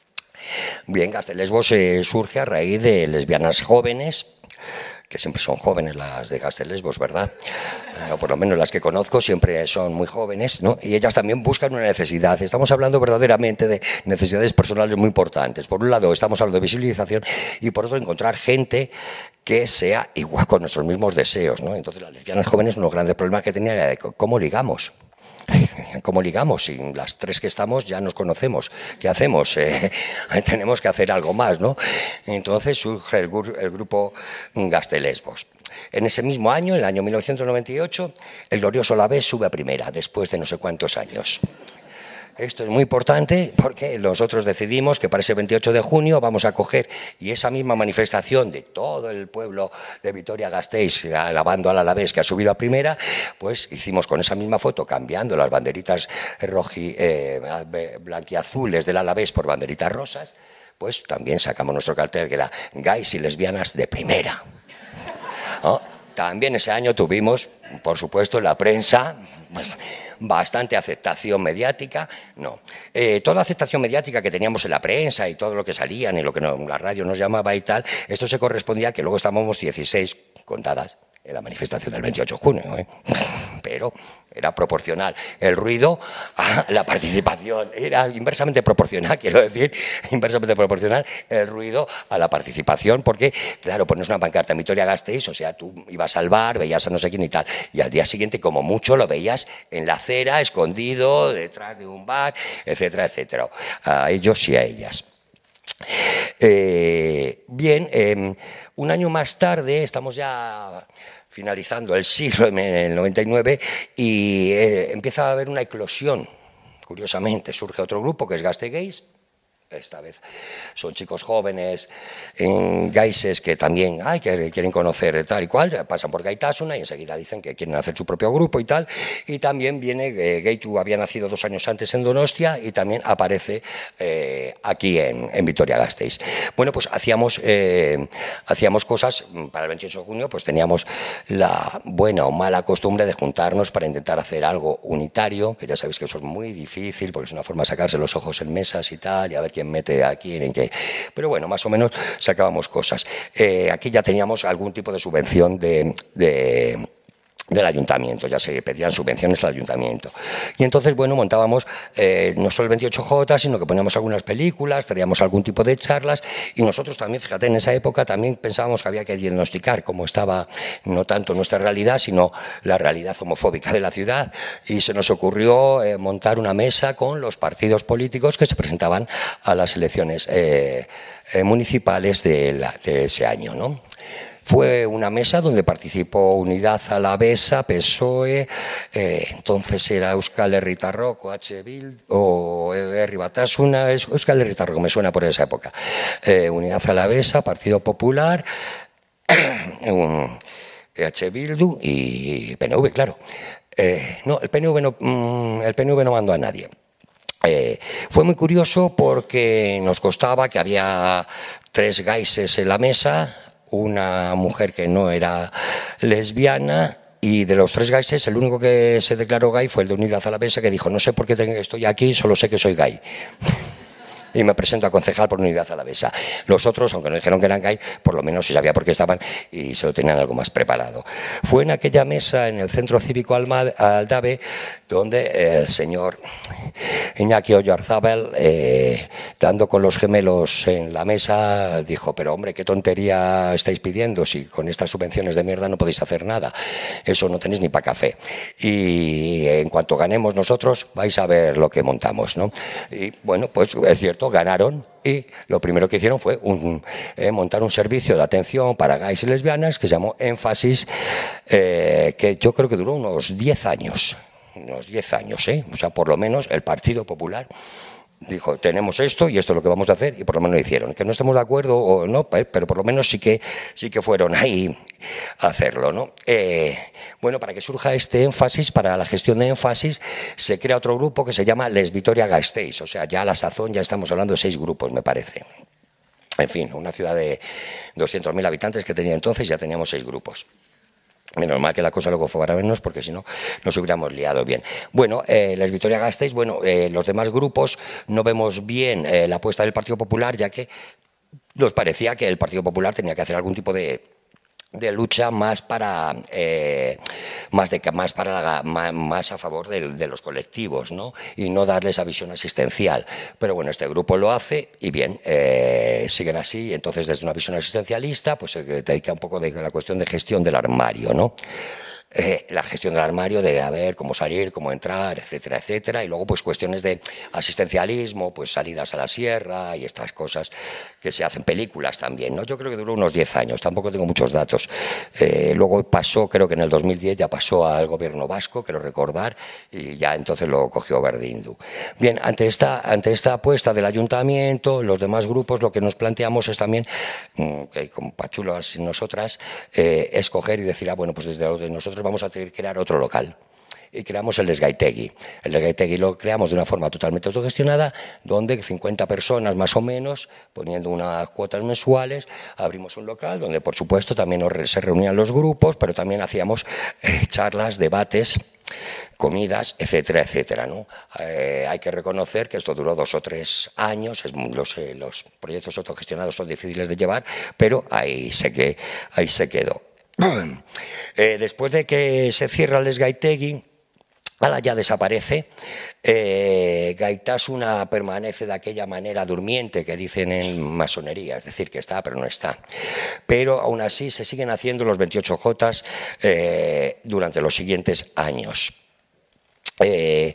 Bien, Gaztelesbos eh, surge a raíz de lesbianas jóvenes, que siempre son jóvenes las de Gaztelesbos, ¿verdad? O por lo menos las que conozco siempre son muy jóvenes, ¿no? Y ellas también buscan una necesidad. Estamos hablando verdaderamente de necesidades personales muy importantes. Por un lado estamos hablando de visibilización y por otro encontrar gente que sea igual con nuestros mismos deseos, ¿no? Entonces las lesbianas jóvenes, uno de los grandes problemas que tenían era de cómo ligamos. ¿Cómo ligamos? Si las tres que estamos ya nos conocemos, ¿qué hacemos? Eh, tenemos que hacer algo más, ¿no? Entonces surge el, el grupo Gaztelesbos. En ese mismo año, en el año mil novecientos noventa y ocho, el glorioso Alavés sube a primera, después de no sé cuántos años. Esto es muy importante porque nosotros decidimos que para ese veintiocho de junio vamos a coger y esa misma manifestación de todo el pueblo de Vitoria-Gasteiz alabando al Alavés que ha subido a primera, pues hicimos con esa misma foto, cambiando las banderitas roji, eh, blanquiazules del Alavés por banderitas rosas, pues también sacamos nuestro cartel que era gays y lesbianas de primera, ¿no? También ese año tuvimos, por supuesto, en la prensa bastante aceptación mediática, no. Eh, toda la aceptación mediática que teníamos en la prensa y todo lo que salían y lo que no, la radio nos llamaba y tal, esto se correspondía a que luego estábamos dieciséis contadas en la manifestación del veintiocho de junio, ¿eh? Pero era proporcional el ruido a la participación, era inversamente proporcional, quiero decir, inversamente proporcional el ruido a la participación, porque, claro, pones una pancarta en Vitoria-Gasteiz, o sea, tú ibas al bar, veías a no sé quién y tal, y al día siguiente, como mucho, lo veías en la acera, escondido, detrás de un bar, etcétera, etcétera, a ellos y a ellas. Eh, bien, eh, un año más tarde, estamos ya finalizando el siglo, en el noventa y nueve, y eh, empieza a haber una eclosión. Curiosamente, surge otro grupo que es Gastegays. Esta vez son chicos jóvenes, en gaises que también ay, que quieren conocer tal y cual, pasan por Gaitasuna y enseguida dicen que quieren hacer su propio grupo y tal. Y también viene, eh, Gaitu había nacido dos años antes en Donostia y también aparece eh, aquí en, en Vitoria-Gasteiz. Bueno, pues hacíamos, eh, hacíamos cosas, para el veintiocho de junio pues teníamos la buena o mala costumbre de juntarnos para intentar hacer algo unitario, que ya sabéis que eso es muy difícil porque es una forma de sacarse los ojos en mesas y tal, y a ver quién mete a quién en qué. Pero bueno, más o menos sacábamos cosas. Eh, aquí ya teníamos algún tipo de subvención de, de, del ayuntamiento, ya se pedían subvenciones al ayuntamiento. Y entonces, bueno, montábamos eh, no solo el veintiocho J, sino que poníamos algunas películas, traíamos algún tipo de charlas, y nosotros también, fíjate, en esa época también pensábamos que había que diagnosticar cómo estaba no tanto nuestra realidad, sino la realidad homofóbica de la ciudad, y se nos ocurrió eh, montar una mesa con los partidos políticos que se presentaban a las elecciones eh, eh, municipales de, la, de ese año, ¿no? Fue una mesa donde participó Unidad Alavesa, P S O E, eh, entonces era Euskal Herritarrok, O H Bildu, o Herri Batasuna, Euskal Herritarrok, me suena por esa época, eh, Unidad Alavesa, Partido Popular, E H Bildu y P N V, claro. Eh, no, el P N V no, mm, el P N V no mandó a nadie. Eh, fue muy curioso porque nos constaba que había tres gaises en la mesa, una mujer que no era lesbiana, y de los tres gaises el único que se declaró gay fue el de Unidad Alavesa, que dijo: no sé por qué estoy aquí, solo sé que soy gay. Y me presento a concejal por Unidad Alavesa. Los otros, aunque no dijeron que eran gay, por lo menos se sabía por qué estaban y se lo tenían algo más preparado. Fue en aquella mesa en el Centro Cívico Aldave donde el señor Iñaki Oyarzábal, eh, dando con los gemelos en la mesa, dijo: pero hombre, qué tontería estáis pidiendo si con estas subvenciones de mierda no podéis hacer nada. Eso no tenéis ni para café. Y en cuanto ganemos nosotros, vais a ver lo que montamos, ¿no? Y bueno, pues es cierto, ganaron y lo primero que hicieron fue un, eh, montar un servicio de atención para gays y lesbianas que se llamó Énfasis, eh, que yo creo que duró unos diez años, unos diez años, ¿eh? O sea, por lo menos el Partido Popular dijo: tenemos esto y esto es lo que vamos a hacer, y por lo menos lo hicieron. Que no estemos de acuerdo o no, pero por lo menos sí que, sí que fueron ahí a hacerlo, ¿no? Eh, bueno, para que surja este Énfasis, para la gestión de Énfasis, se crea otro grupo que se llama Les Vitoria-Gasteiz. O sea, ya a la sazón ya estamos hablando de seis grupos, me parece. En fin, una ciudad de doscientos mil habitantes que tenía entonces, ya teníamos seis grupos. Menos mal que la cosa luego fue para vernos, porque si no nos hubiéramos liado bien. Bueno, eh, Les Vitoria-Gasteiz, bueno, eh, los demás grupos no vemos bien eh, la apuesta del Partido Popular, ya que nos parecía que el Partido Popular tenía que hacer algún tipo de, de lucha más para eh, más de más para la, más, más a favor de, de los colectivos, ¿no? Y no darle esa visión asistencial. Pero bueno, este grupo lo hace y bien, eh, siguen así. Entonces, desde una visión asistencialista, pues se dedica un poco de la cuestión de gestión del armario, ¿no? Eh, la gestión del armario, de a ver cómo salir, cómo entrar, etcétera, etcétera, y luego pues cuestiones de asistencialismo, pues salidas a la sierra y estas cosas que se hacen, películas también, ¿no? Yo creo que duró unos diez años, tampoco tengo muchos datos. Eh, luego pasó, creo que en el dos mil diez ya pasó al gobierno vasco, quiero recordar, y ya entonces lo cogió Berdindu. Bien, ante esta, ante esta apuesta del ayuntamiento, los demás grupos lo que nos planteamos es también, que como pachulas y nosotras, eh, escoger y decir: ah, bueno, pues desde lo de nosotros vamos a tener que crear otro local. Y creamos el Desgaitegui. El Desgaitegui lo creamos de una forma totalmente autogestionada, donde cincuenta personas más o menos, poniendo unas cuotas mensuales, abrimos un local donde, por supuesto, también se reunían los grupos, pero también hacíamos eh, charlas, debates, comidas, etcétera, etcétera, ¿no? Eh, hay que reconocer que esto duró dos o tres años, es, los, eh, los proyectos autogestionados son difíciles de llevar, pero ahí se, que, ahí se quedó. Eh, después de que se cierra el Desgaitegui, Ala ya desaparece, eh, Gaitasuna permanece de aquella manera durmiente que dicen en masonería, es decir, que está pero no está. Pero aún así se siguen haciendo los veintiocho Jotas eh, durante los siguientes años. Eh,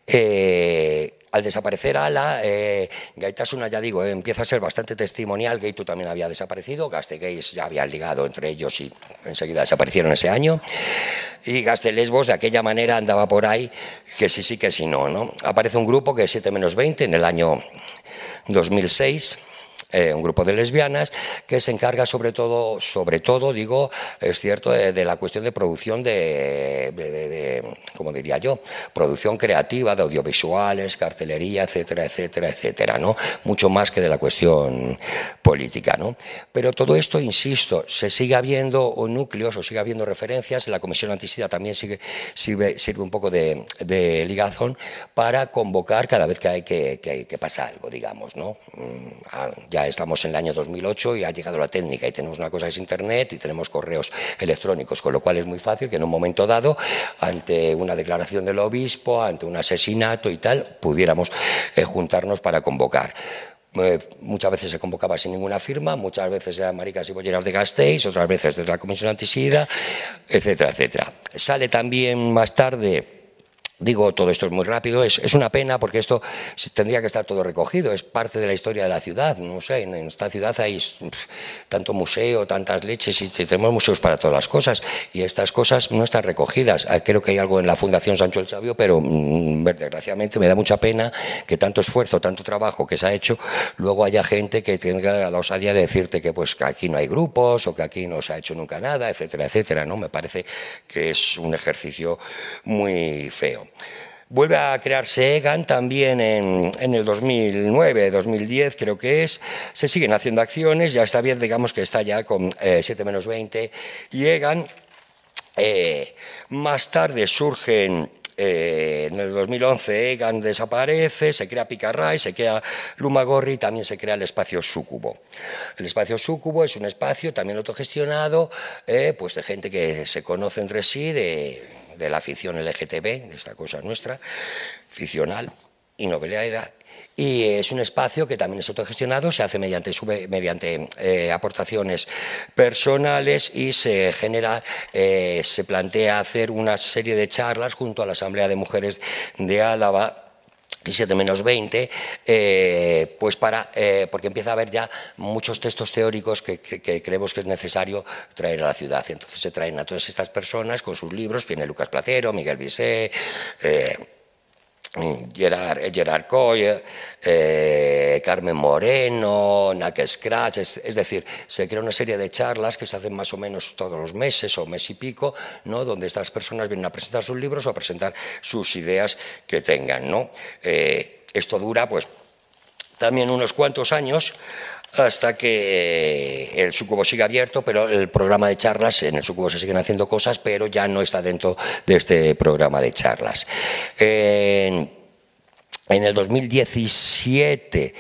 eh, Al desaparecer Ala, eh, Gaitasuna, ya digo, eh, empieza a ser bastante testimonial. Gaitu también había desaparecido, Gaztegeis ya había ligado entre ellos y enseguida desaparecieron ese año. Y Gaztelesbos de aquella manera andaba por ahí, que sí, sí, que sí, no, ¿no? Aparece un grupo que es siete menos veinte en el año dos mil seis. Eh, un grupo de lesbianas que se encarga sobre todo, sobre todo, digo, es cierto, de, de la cuestión de producción de, de, de, de, ¿cómo diría yo? Producción creativa, de audiovisuales, cartelería, etcétera, etcétera, etcétera, ¿no? Mucho más que de la cuestión política, ¿no? Pero todo esto, insisto, se sigue habiendo núcleos o sigue habiendo referencias. La Comisión Antisida también sigue, sirve, sirve un poco de, de ligazón para convocar cada vez que hay que, que, que pasa algo, digamos, ¿no? Ya estamos en el año dos mil ocho y ha llegado la técnica y tenemos una cosa que es internet y tenemos correos electrónicos, con lo cual es muy fácil que en un momento dado, ante una declaración del obispo, ante un asesinato y tal, pudiéramos eh, juntarnos para convocar. Eh, muchas veces se convocaba sin ninguna firma, muchas veces eran maricas y bolleras de Gasteiz, otras veces desde la Comisión Antisida, etcétera, etcétera. Sale también más tarde Digo, todo esto es muy rápido, es, es una pena porque esto tendría que estar todo recogido, es parte de la historia de la ciudad, no sé, en esta ciudad hay pff, tanto museo, tantas leches y tenemos museos para todas las cosas y estas cosas no están recogidas. Creo que hay algo en la Fundación Sancho el Sabio, pero mmm, desgraciadamente me da mucha pena que tanto esfuerzo, tanto trabajo que se ha hecho, luego haya gente que tenga la osadía de decirte que pues que aquí no hay grupos o que aquí no se ha hecho nunca nada, etcétera, etcétera, ¿no? Me parece que es un ejercicio muy feo. Vuelve a crearse EGAN también en, en el dos mil nueve, dos mil diez creo que es, se siguen haciendo acciones, ya está bien, digamos que está ya con eh, siete menos veinte, y EGAN, eh, más tarde surgen, eh, en el dos mil once EGAN desaparece, se crea Picarray, se crea Lumagorri y también se crea el espacio Súcubo. El espacio Súcubo es un espacio también autogestionado, eh, pues de gente que se conoce entre sí, de... de la afición L G T B, de esta cosa nuestra, ficcional y novelera, y es un espacio que también es autogestionado, se hace mediante, sube, mediante eh, aportaciones personales y se genera, eh, se plantea hacer una serie de charlas junto a la Asamblea de Mujeres de Álava, y siete menos veinte, eh, pues para, eh, porque empieza a haber ya muchos textos teóricos que, que, que creemos que es necesario traer a la ciudad. Y entonces se traen a todas estas personas con sus libros, viene Lucas Platero, Miguel Bisé, eh, Gerard, Gerard Coy, eh, Carmen Moreno, Naque Scratch, es, es decir, se crea una serie de charlas que se hacen más o menos todos los meses o mes y pico, ¿no? Donde estas personas vienen a presentar sus libros o a presentar sus ideas que tengan, ¿no? Eh, esto dura pues también unos cuantos años hasta que el Súcubo sigue abierto, pero el programa de charlas, en el Súcubo se siguen haciendo cosas, pero ya no está dentro de este programa de charlas. Eh, en el dos mil diecisiete,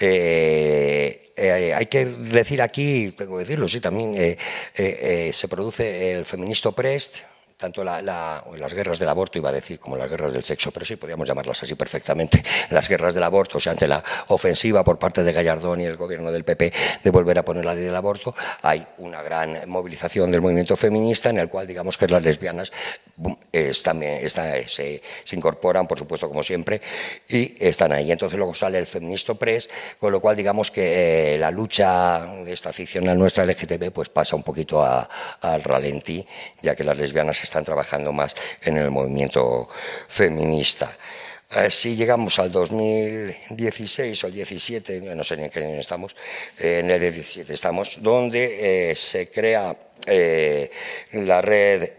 eh, eh, hay que decir aquí, tengo que decirlo, sí, también eh, eh, eh, se produce el Feministo Prest, tanto la, la, las guerras del aborto, iba a decir, como las guerras del sexo, pero sí, podríamos llamarlas así perfectamente, las guerras del aborto, o sea, ante la ofensiva por parte de Gallardón y el gobierno del P P de volver a poner la ley del aborto, hay una gran movilización del movimiento feminista en el cual, digamos, que las lesbianas es, también, está, se, se incorporan, por supuesto, como siempre, y están ahí. Entonces luego sale el Feministo Press, con lo cual, digamos, que eh, la lucha de esta ficcional nuestra L G T B pues pasa un poquito a, al ralentí, ya que las lesbianas están trabajando más en el movimiento feminista. Si llegamos al dos mil dieciséis o el diecisiete, no sé ni en qué año estamos, eh, en el diecisiete estamos, donde eh, se crea eh, la red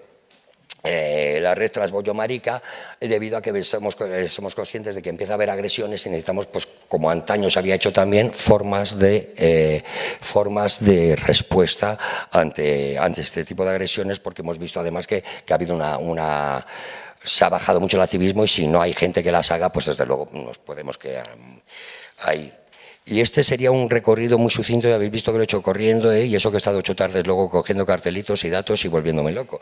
Eh, la red Trasbollo Marica, debido a que somos, somos conscientes de que empieza a haber agresiones y necesitamos, pues como antaño se había hecho también, formas de, eh, formas de respuesta ante, ante este tipo de agresiones, porque hemos visto además que, que ha habido una, una... se ha bajado mucho el activismo y si no hay gente que las haga, pues desde luego nos podemos quedar ahí. Y este sería un recorrido muy sucinto, ya habéis visto que lo he hecho corriendo, ¿eh? Y eso que he estado ocho tardes luego cogiendo cartelitos y datos y volviéndome loco.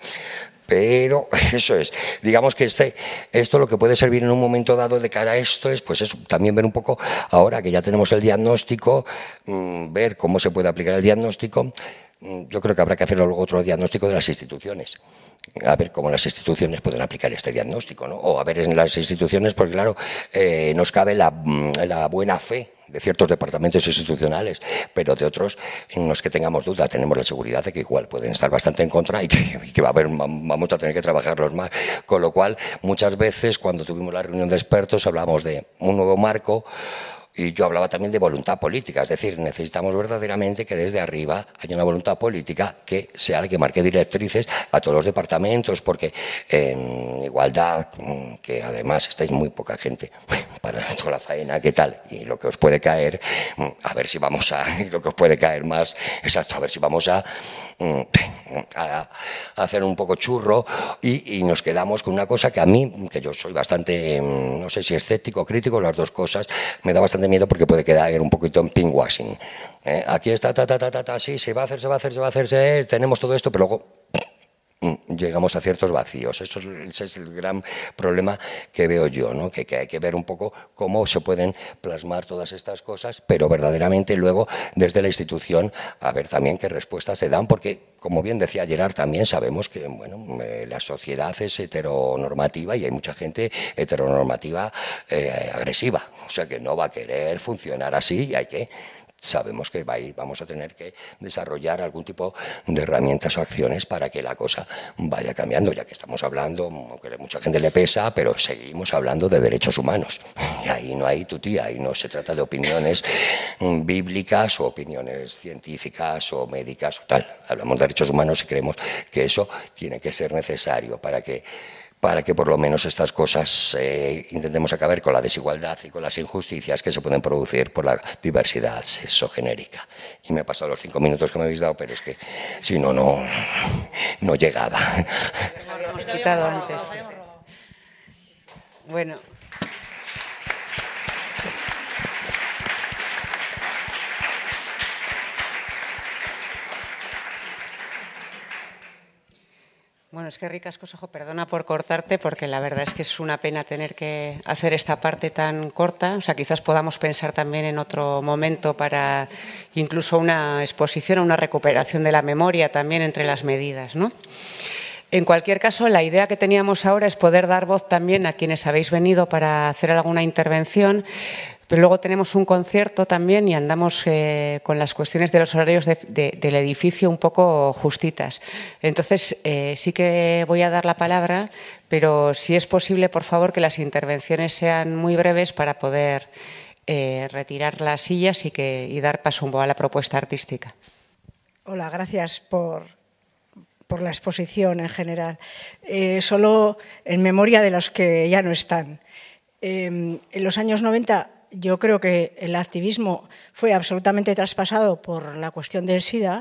Pero eso es, digamos que este, esto lo que puede servir en un momento dado de cara a esto es pues eso, también ver un poco, ahora que ya tenemos el diagnóstico, mmm, ver cómo se puede aplicar el diagnóstico. Yo creo que habrá que hacer luego otro diagnóstico de las instituciones, a ver cómo las instituciones pueden aplicar este diagnóstico, ¿no? O a ver en las instituciones, porque claro, eh, nos cabe la, la buena fe de ciertos departamentos institucionales, pero de otros en los que tengamos duda, tenemos la seguridad de que igual pueden estar bastante en contra y que, y que va a haber, vamos a tener que trabajarlos más. Con lo cual, muchas veces cuando tuvimos la reunión de expertos hablamos de un nuevo marco. Y yo hablaba también de voluntad política, es decir, necesitamos verdaderamente que desde arriba haya una voluntad política que sea la que marque directrices a todos los departamentos, porque en igualdad, que además estáis muy poca gente para toda la faena, ¿qué tal? Y lo que os puede caer, a ver si vamos a, lo que os puede caer más, exacto, a ver si vamos a, a, a hacer un poco churro y, y nos quedamos con una cosa que a mí, que yo soy bastante, no sé si escéptico o crítico, las dos cosas, me da bastante miedo porque puede quedar un poquito en pinkwashing. ¿Eh? Aquí está, ta, ta, ta, ta, ta, sí, se va a hacer, se va a hacer, se va a hacer, se, tenemos todo esto, pero luego llegamos a ciertos vacíos. Eso es, ese es el gran problema que veo yo, ¿no? que, que hay que ver un poco cómo se pueden plasmar todas estas cosas, pero verdaderamente luego desde la institución a ver también qué respuestas se dan, porque como bien decía Gerard, también sabemos que bueno, eh, la sociedad es heteronormativa y hay mucha gente heteronormativa eh, agresiva, o sea que no va a querer funcionar así y hay que... Sabemos que vamos a tener que desarrollar algún tipo de herramientas o acciones para que la cosa vaya cambiando, ya que estamos hablando, aunque a mucha gente le pesa, pero seguimos hablando de derechos humanos. Y ahí no hay tutía, ahí no se trata de opiniones bíblicas o opiniones científicas o médicas o tal. Hablamos de derechos humanos y creemos que eso tiene que ser necesario para que para que por lo menos estas cosas eh, intentemos acabar con la desigualdad y con las injusticias que se pueden producir por la diversidad sexogenérica. Y me he pasado los cinco minutos que me habéis dado, pero es que si no, no, no llegaba. Lo habíamos quitado antes. Bueno. Bueno, es que ricasco, Sojo, perdona por cortarte, porque la verdad es que es una pena tener que hacer esta parte tan corta. O sea, quizás podamos pensar también en otro momento para incluso una exposición o una recuperación de la memoria también entre las medidas, ¿no? En cualquier caso, la idea que teníamos ahora es poder dar voz también a quienes habéis venido para hacer alguna intervención. Pero luego tenemos un concierto también y andamos eh, con las cuestiones de los horarios de, de, del edificio un poco justitas. Entonces, eh, sí que voy a dar la palabra, pero si es posible, por favor, que las intervenciones sean muy breves para poder eh, retirar las sillas y, que, y dar paso un poco a la propuesta artística. Hola, gracias por, por la exposición en general. Eh, solo en memoria de los que ya no están. Eh, en los años noventa... yo creo que el activismo fue absolutamente traspasado por la cuestión del SIDA.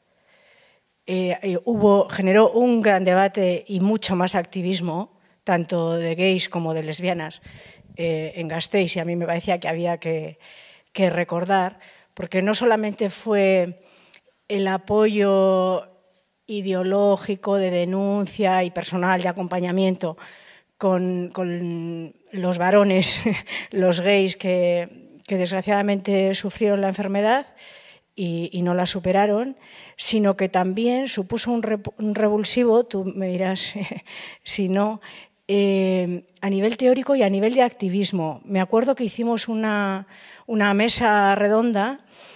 Eh, eh, hubo, generó un gran debate y mucho más activismo, tanto de gays como de lesbianas, eh, en Gasteiz, y a mí me parecía que había que, que recordar, porque no solamente fue el apoyo ideológico de denuncia y personal de acompañamiento con, con los varones, los gays que, que desgraciadamente sufrieron la enfermedad y, y no la superaron, sino que también supuso un, re, un revulsivo, tú me dirás si no, eh, a nivel teórico y a nivel de activismo. Me acuerdo que hicimos una, una mesa redonda,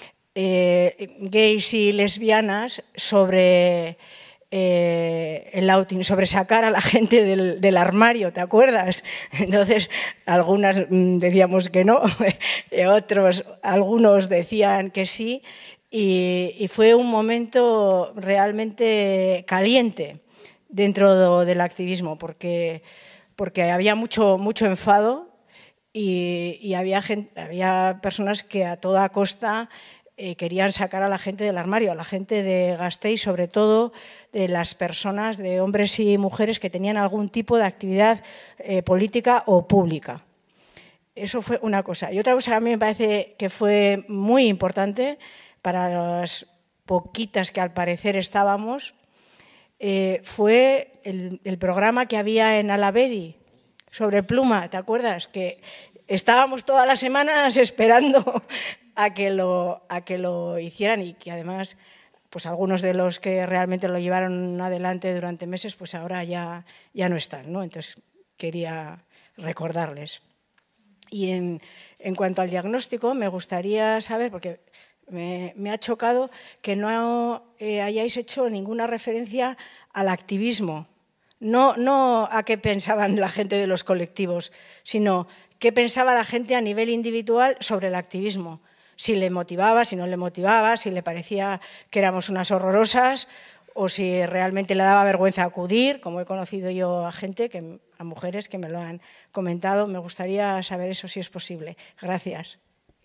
eh, gays y lesbianas, sobre... Eh, el outing, sobre sacar a la gente del, del armario, ¿te acuerdas? Entonces, algunas decíamos que no, otros, algunos decían que sí, y, y fue un momento realmente caliente dentro de, del activismo, porque, porque había mucho, mucho enfado y, y había, gente, había personas que a toda costa Eh, querían sacar a la gente del armario, a la gente de Gasteiz, sobre todo de las personas, de hombres y mujeres que tenían algún tipo de actividad eh, política o pública. Eso fue una cosa. Y otra cosa que a mí me parece que fue muy importante para las poquitas que al parecer estábamos, eh, fue el, el programa que había en Alavedi sobre Pluma, ¿te acuerdas? Que estábamos todas las semanas esperando a que lo, a que lo hicieran y que además pues algunos de los que realmente lo llevaron adelante durante meses pues ahora ya, ya no están, ¿no? Entonces quería recordarles. Y en, en cuanto al diagnóstico me gustaría saber, porque me, me ha chocado que no eh, hayáis hecho ninguna referencia al activismo, no, no a qué pensaban la gente de los colectivos, sino qué pensaba la gente a nivel individual sobre el activismo. Si le motivaba, si no le motivaba, si le parecía que éramos unas horrorosas o si realmente le daba vergüenza acudir, como he conocido yo a gente, que, a mujeres que me lo han comentado. Me gustaría saber eso si es posible. Gracias.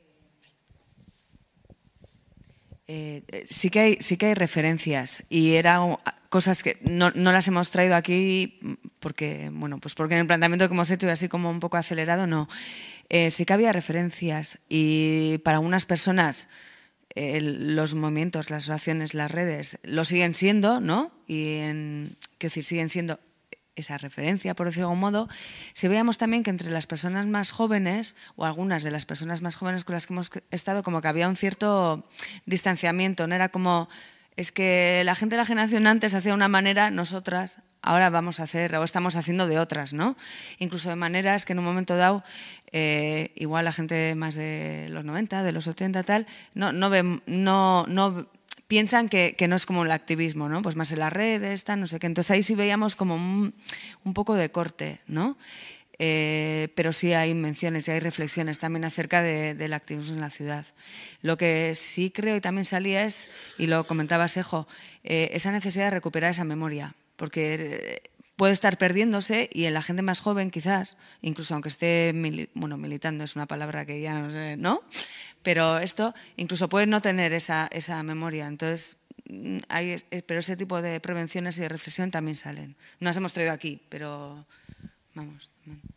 Eh, sí, que hay, sí que hay referencias y eran cosas que no, no las hemos traído aquí porque, bueno, pues porque en el planteamiento que hemos hecho y así como un poco acelerado, no. Eh, sí que había referencias y para unas personas el, los movimientos, las asociaciones, las redes, lo siguen siendo, ¿no? Y, en, quiero decir, siguen siendo esa referencia, por decirlo de algún modo. Si veíamos también que entre las personas más jóvenes, o algunas de las personas más jóvenes con las que hemos estado, como que había un cierto distanciamiento, ¿no? Era como, es que la gente de la generación antes hacía una manera, nosotras ahora vamos a hacer, o estamos haciendo de otras, ¿no? Incluso de maneras que en un momento dado, eh, igual la gente más de los noventa, de los ochenta, tal, no, no ve, no, no piensan que, que no es como el activismo, ¿no? Pues más en las redes, tal, no sé qué. Entonces ahí sí veíamos como un, un poco de corte, ¿no? Eh, pero sí hay menciones y hay reflexiones también acerca de, del activismo en la ciudad. Lo que sí creo y también salía es, y lo comentaba Sejo, eh, esa necesidad de recuperar esa memoria, porque puede estar perdiéndose y en la gente más joven quizás, incluso aunque esté, mili bueno, militando es una palabra que ya no sé, ¿no? Pero esto incluso puede no tener esa, esa memoria. Entonces, hay, pero ese tipo de prevenciones y de reflexión también salen. No las hemos traído aquí, pero vamos.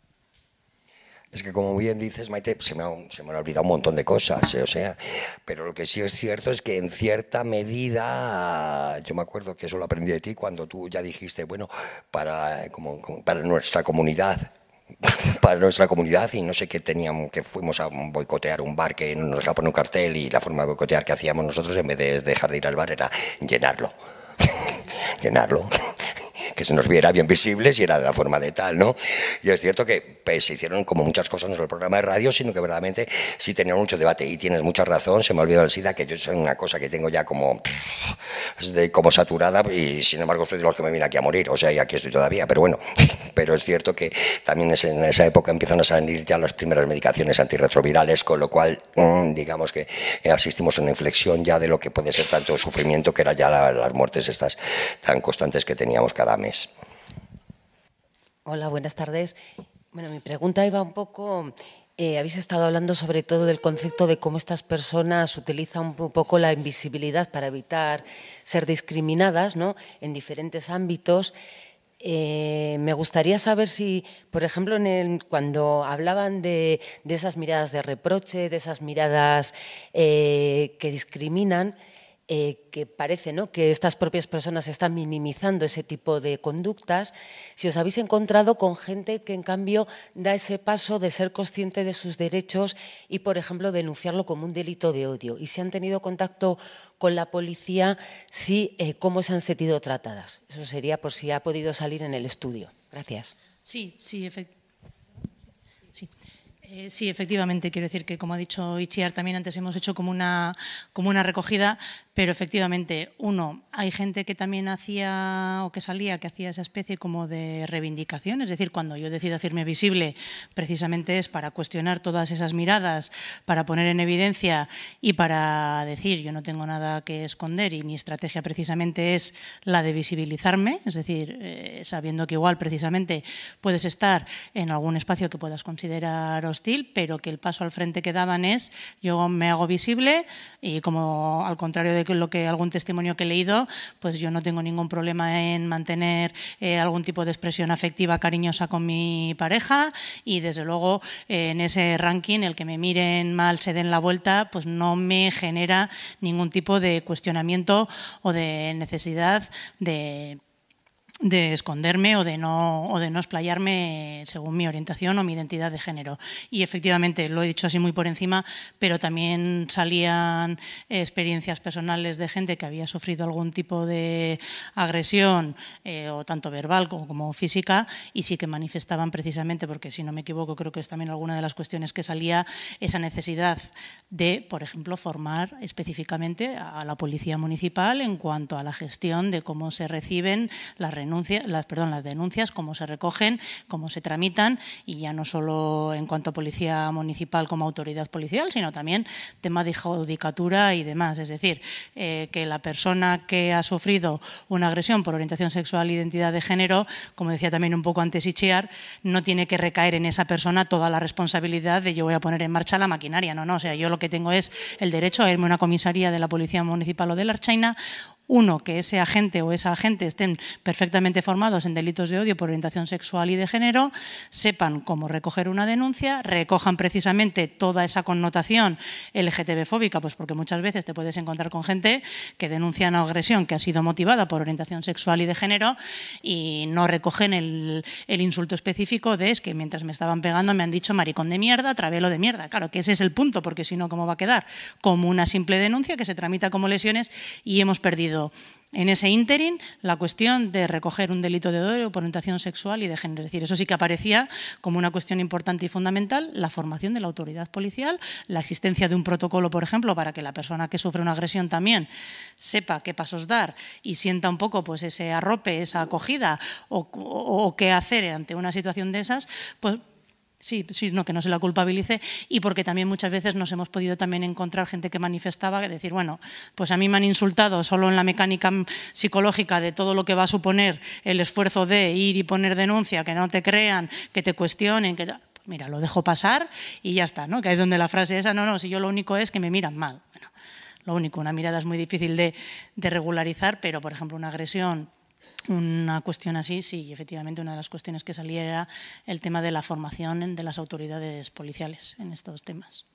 Es que, como bien dices, Maite, se me, ha, se me han olvidado un montón de cosas, ¿eh? O sea, pero lo que sí es cierto es que en cierta medida, yo me acuerdo que eso lo aprendí de ti cuando tú ya dijiste, bueno, para, como, como, para nuestra comunidad, para nuestra comunidad, y no sé qué teníamos, que fuimos a boicotear un bar que nos dejaba poner un cartel, y la forma de boicotear que hacíamos nosotros, en vez de dejar de ir al bar, era llenarlo, llenarlo. Que se nos viera bien visibles y era de la forma de tal, ¿no? Y es cierto que pues, se hicieron como muchas cosas no solo el programa de radio, sino que verdaderamente sí tenían mucho debate, y tienes mucha razón, se me ha olvidado el SIDA, que yo es una cosa que tengo ya como, de, como saturada, y sin embargo soy de los que me viene aquí a morir, o sea, y aquí estoy todavía, pero bueno, pero es cierto que también es en esa época empiezan a salir ya las primeras medicaciones antirretrovirales, con lo cual, digamos que asistimos a una inflexión ya de lo que puede ser tanto sufrimiento, que era ya la, las muertes estas tan constantes que teníamos cada mes. Hola, buenas tardes. Bueno, mi pregunta iba un poco, eh, habéis estado hablando sobre todo del concepto de cómo estas personas utilizan un poco la invisibilidad para evitar ser discriminadas, ¿no?, en diferentes ámbitos. Eh, me gustaría saber si, por ejemplo, en el, cuando hablaban de, de esas miradas de reproche, de esas miradas eh, que discriminan, Eh, que parece, ¿no?, que estas propias personas están minimizando ese tipo de conductas, si os habéis encontrado con gente que en cambio da ese paso de ser consciente de sus derechos y, por ejemplo, denunciarlo como un delito de odio, y si han tenido contacto con la policía, si, eh, cómo se han sentido tratadas. Eso sería por si ha podido salir en el estudio. Gracias. Sí, sí, efectivamente. Sí. Eh, sí, efectivamente, quiero decir que, como ha dicho Itziar, también antes hemos hecho como una, como una recogida, pero efectivamente, uno, hay gente que también hacía, o que salía, que hacía esa especie como de reivindicación, es decir, cuando yo decido hacerme visible, precisamente es para cuestionar todas esas miradas, para poner en evidencia y para decir, yo no tengo nada que esconder, y mi estrategia precisamente es la de visibilizarme, es decir, eh, sabiendo que igual precisamente puedes estar en algún espacio que puedas considerar hostil, pero que el paso al frente que daban es, yo me hago visible, y como al contrario de lo que algún testimonio que he leído, pues yo no tengo ningún problema en mantener eh, algún tipo de expresión afectiva cariñosa con mi pareja, y desde luego eh, en ese ranking el que me miren mal, se den la vuelta, pues no me genera ningún tipo de cuestionamiento o de necesidad de de esconderme o de no o de no explayarme según mi orientación o mi identidad de género. Y efectivamente, lo he dicho así muy por encima, pero también salían experiencias personales de gente que había sufrido algún tipo de agresión, eh, o tanto verbal como, como física, y sí que manifestaban precisamente, porque si no me equivoco creo que es también alguna de las cuestiones que salía, esa necesidad de, por ejemplo, formar específicamente a la policía municipal en cuanto a la gestión de cómo se reciben las Denuncia, las, perdón, las denuncias, cómo se recogen, cómo se tramitan, y ya no solo en cuanto a policía municipal como autoridad policial, sino también tema de judicatura y demás. Es decir, eh, que la persona que ha sufrido una agresión por orientación sexual e identidad de género, como decía también un poco antes Itziar, no tiene que recaer en esa persona toda la responsabilidad de yo voy a poner en marcha la maquinaria. No, no, o sea, yo lo que tengo es el derecho a irme a una comisaría de la policía municipal o de la Ertzaintza, Uno, que ese agente o esa agente estén perfectamente formados en delitos de odio por orientación sexual y de género, sepan cómo recoger una denuncia, recojan precisamente toda esa connotación L G T B-fóbica, pues porque muchas veces te puedes encontrar con gente que denuncia una agresión que ha sido motivada por orientación sexual y de género y no recogen el, el insulto específico de es que mientras me estaban pegando me han dicho maricón de mierda, travelo de mierda. Claro, que ese es el punto, porque si no, ¿cómo va a quedar? Como una simple denuncia que se tramita como lesiones y hemos perdido en ese ínterin la cuestión de recoger un delito de odio por orientación sexual y de género. Es decir, eso sí que aparecía como una cuestión importante y fundamental, la formación de la autoridad policial, la existencia de un protocolo, por ejemplo, para que la persona que sufre una agresión también sepa qué pasos dar y sienta un poco pues, ese arrope, esa acogida o, o, o qué hacer ante una situación de esas, pues Sí, sí, no, que no se la culpabilice y porque también muchas veces nos hemos podido también encontrar gente que manifestaba, que decir, bueno, pues a mí me han insultado solo en la mecánica psicológica de todo lo que va a suponer el esfuerzo de ir y poner denuncia, que no te crean, que te cuestionen, que... Mira, lo dejo pasar y ya está, ¿no? Que es donde la frase esa, no, no, si yo lo único es que me miran mal. Bueno, lo único, una mirada es muy difícil de, de regularizar, pero, por ejemplo, una agresión, una cuestión así, sí, efectivamente una de las cuestiones que salía era el tema de la formación de las autoridades policiales en estos temas.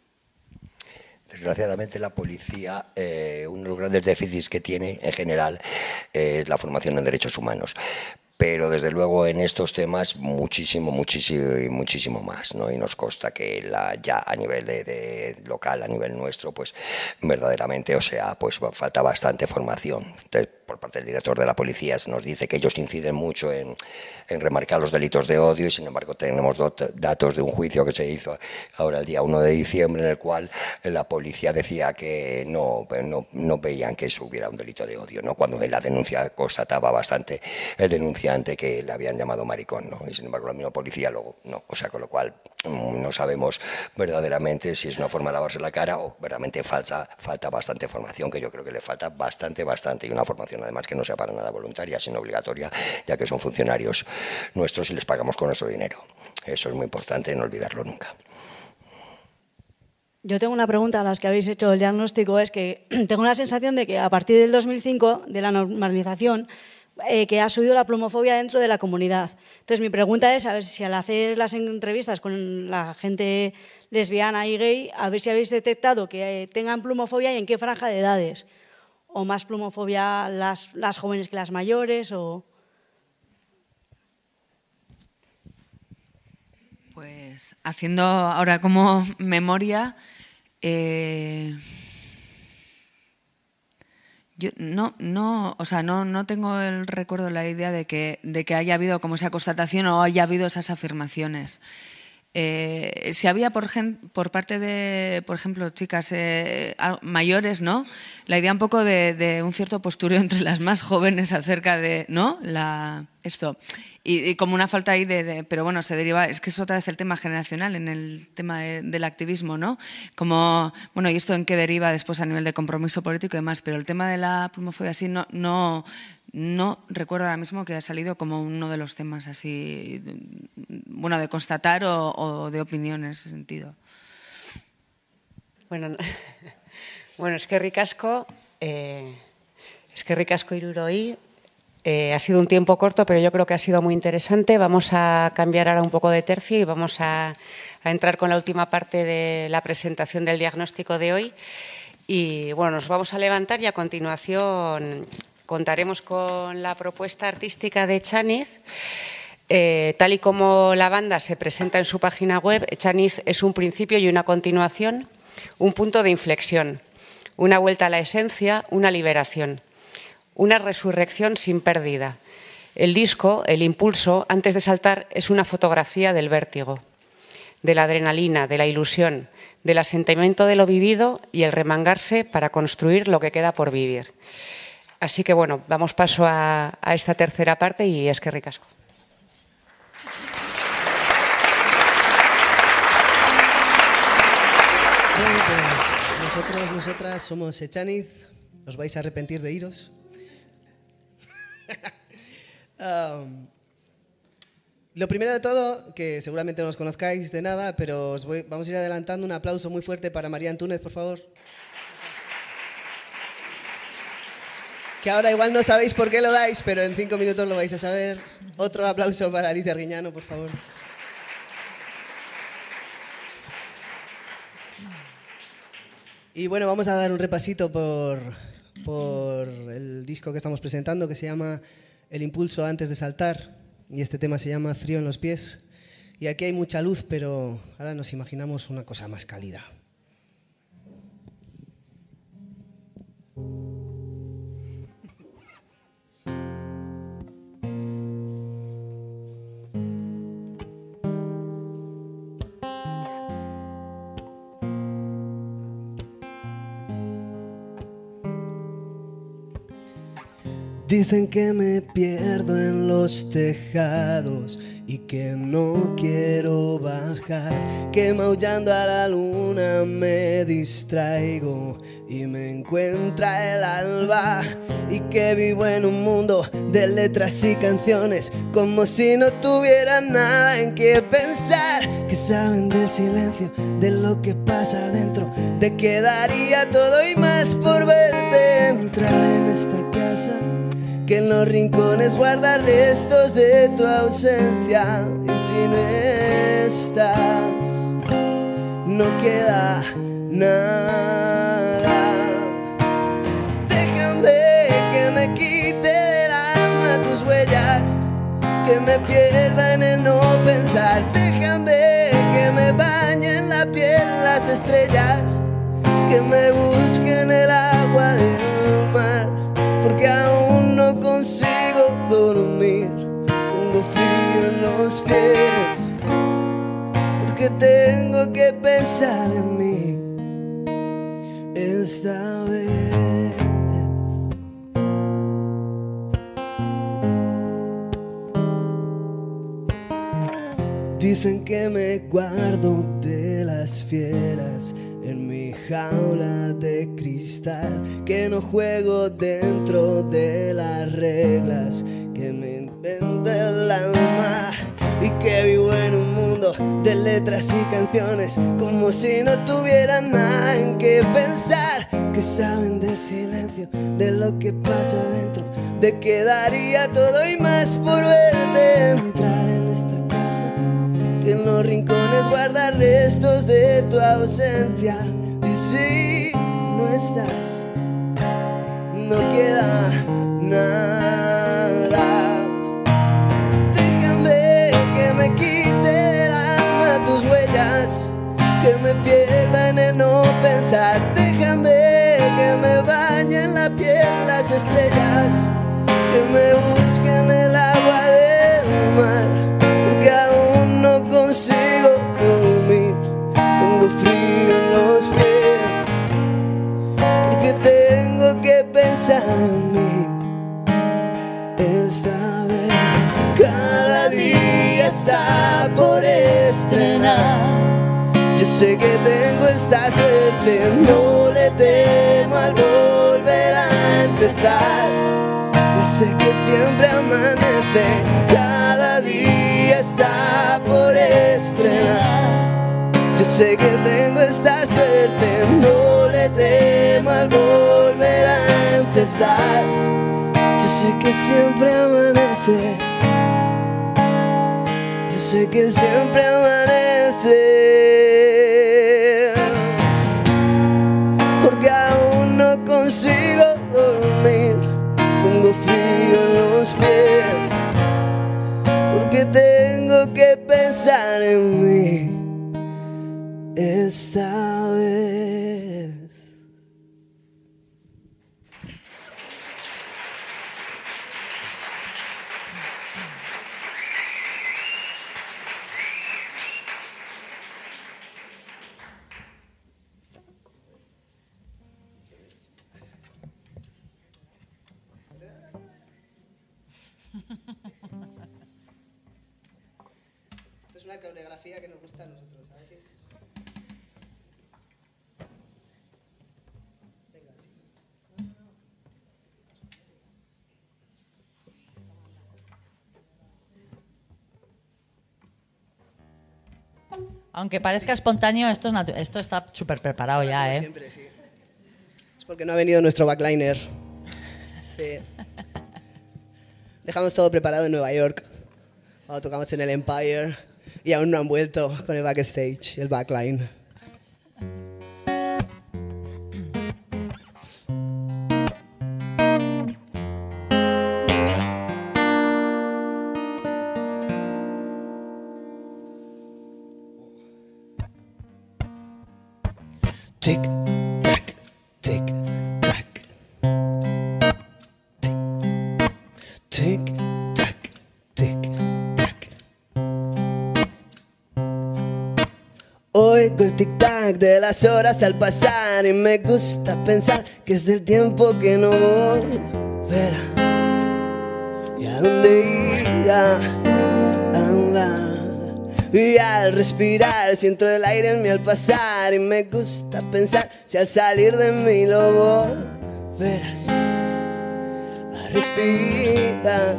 Desgraciadamente la policía, eh, uno de los grandes déficits que tiene en general eh, es la formación en derechos humanos. Pero desde luego en estos temas muchísimo, muchísimo, muchísimo más, ¿no? Y nos consta que la, ya a nivel de, de local, a nivel nuestro, pues verdaderamente, o sea, pues falta bastante formación. Entonces, por parte del director de la policía se nos dice que ellos inciden mucho en, en remarcar los delitos de odio y sin embargo tenemos datos de un juicio que se hizo ahora el día uno de diciembre en el cual la policía decía que no, no, no veían que eso hubiera un delito de odio, ¿no? Cuando en la denuncia constataba bastante el denunciante que le habían llamado maricón, ¿no? Y sin embargo la misma policía luego no, o sea, con lo cual no sabemos verdaderamente si es una forma de lavarse la cara o verdaderamente falta, falta bastante formación, que yo creo que le falta bastante, bastante, y una formación además que no sea para nada voluntaria, sino obligatoria, ya que son funcionarios nuestros y les pagamos con nuestro dinero. Eso es muy importante, no olvidarlo nunca. Yo tengo una pregunta a las que habéis hecho el diagnóstico, es que tengo la sensación de que a partir del dos mil cinco, de la normalización, eh, que ha subido la plumofobia dentro de la comunidad. Entonces mi pregunta es, a ver si al hacer las entrevistas con la gente lesbiana y gay, a ver si habéis detectado que tengan plumofobia y en qué franja de edades. O más plumofobia las, las jóvenes que las mayores, o... Pues haciendo ahora como memoria, eh, yo no, no, o sea, no, no tengo el recuerdo, la idea de que, de que haya habido como esa constatación o haya habido esas afirmaciones. Eh, si había por, gen, por parte de, por ejemplo, chicas eh, mayores, ¿no? La idea un poco de, de un cierto postureo entre las más jóvenes acerca de, ¿no? La, esto. Y, y como una falta ahí de, de, pero bueno, se deriva, es que es otra vez el tema generacional en el tema de, del activismo, ¿no? Como, bueno, ¿y esto en qué deriva después a nivel de compromiso político y demás? Pero el tema de la plumofobia así no, no, no recuerdo ahora mismo que ha salido como uno de los temas así, bueno, de constatar o, o de opinión en ese sentido. Bueno, bueno es que ricasco, eh, es que ricasco iruroi. Eh, ha sido un tiempo corto, pero yo creo que ha sido muy interesante. Vamos a cambiar ahora un poco de tercio y vamos a, a entrar con la última parte de la presentación del diagnóstico de hoy. Y bueno, nos vamos a levantar y a continuación contaremos con la propuesta artística de Echaniz. Eh, tal y como la banda se presenta en su página web, Echaniz es un principio y una continuación, un punto de inflexión, una vuelta a la esencia, una liberación. Una resurrección sin pérdida. El disco, el impulso, antes de saltar, es una fotografía del vértigo, de la adrenalina, de la ilusión, del asentimiento de lo vivido y el remangarse para construir lo que queda por vivir. Así que, bueno, damos paso a, a esta tercera parte y es que ricasco. Bueno, pues nosotros, nosotras somos Echaniz. Os vais a arrepentir de iros. um, lo primero de todo, que seguramente no os conozcáis de nada, pero os voy, vamos a ir adelantando. Un aplauso muy fuerte para María Antúnez, por favor. que ahora igual no sabéis por qué lo dais, pero en cinco minutos lo vais a saber. Otro aplauso para Alicia Arguiñano, por favor. Y bueno, vamos a dar un repasito por, por el disco que estamos presentando, que se llama El impulso antes de saltar, y este tema se llama Frío en los pies. Y aquí hay mucha luz, pero ahora nos imaginamos una cosa más cálida. Dicen que me pierdo en los tejados y que no quiero bajar, que maullando a la luna me distraigo y me encuentra el alba, y que vivo en un mundo de letras y canciones como si no tuviera nada en qué pensar, que saben del silencio, de lo que pasa adentro, de que daría todo y más por verte entrar en esta casa, que en los rincones guarda restos de tu ausencia, y si no estás, no queda nada. Déjame que me quite del alma tus huellas, que me pierda en el no pensar. Déjame que me bañe en la piel las estrellas, que me busque en el agua del mar, porque aún no consigo dormir, tengo frío en los pies, porque tengo que pensar en mí esta vez. Dicen que me guardo de las fieras en mi jaula de cristal, que no juego dentro de las reglas que me inventa el alma, y que vivo en un mundo de letras y canciones como si no tuviera nada en qué pensar, que saben del silencio, de lo que pasa adentro, de que daría todo y más por verte entrar en esta casa, que en los rincones guarda restos de tu ausencia, y si no estás, no queda nada. Déjame que me quite del alma tus huellas, que me pierda en el no pensar. Déjame que me bañe en la piel las estrellas, que me busque en el agua del mar, porque aún no consigo dormir, tengo frío en los pies, porque tengo que pensar en mí esta vez. Cada día está por estrenar, yo sé que tengo esta suerte, no le temo al volver a empezar. Yo sé que siempre amanece, cada día está por estrenar. Yo sé que tengo esta suerte, no le temo al volver a empezar. Yo sé que siempre amanece, yo sé que siempre amanece, porque aún no consigo dormir, tengo frío en los pies, porque tengo que pensar en mí esta vez. Esto es una coreografía que nos gusta a nosotros, a ver si es... Venga, sí. Aunque parezca espontáneo, esto, es natu- esto está súper preparado ya, ¿eh? Siempre, sí. Es porque no ha venido nuestro backliner. Sí. Dejamos todo preparado en Nueva York. Cuando tocamos en el Empire y aún no han vuelto con el backstage y el backline. Tic, tac, tic, tac. Tic, tac, tic, tac. Oigo el tic-tac de las horas al pasar y me gusta pensar que es del tiempo que no volverá. ¿Y a dónde irá? Ah, y al respirar siento el aire en mí al pasar y me gusta pensar si al salir de mí lo volverás a respirar.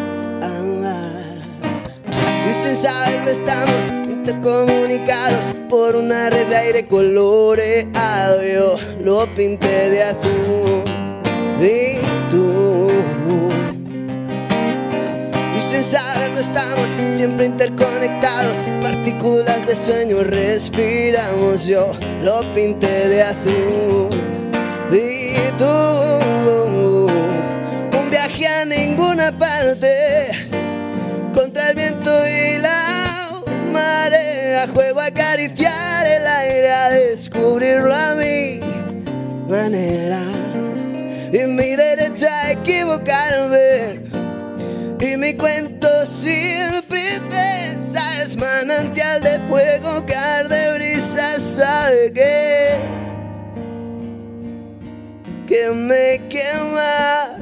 Y sin saberlo estamos intercomunicados por una red de aire coloreado. Yo lo pinté de azul y tú. Sin saberlo estamos siempre interconectados, partículas de sueño respiramos. Yo lo pinté de azul y tú. Un viaje a ninguna parte, contra el viento y la marea. Juego a acariciar el aire, a descubrirlo a mi manera. Y mi derecha a equivocarme. Y mi cuento sin princesa es manantial de fuego que arde brisa suave que, que me quema.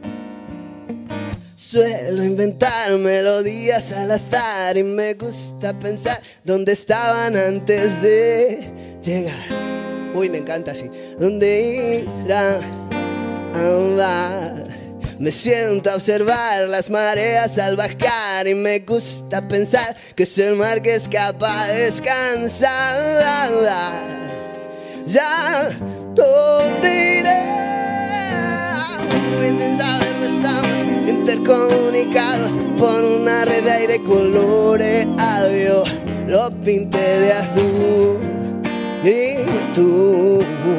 Suelo inventar melodías al azar y me gusta pensar dónde estaban antes de llegar. Uy, me encanta así. ¿Dónde irán a andar? Me siento a observar las mareas al bajar y me gusta pensar que es el mar que escapa a descansar. Ya, ¿dónde iré? Y sin saberlo estamos intercomunicados por una red de aire coloreado. Yo lo pinté de azul y tú.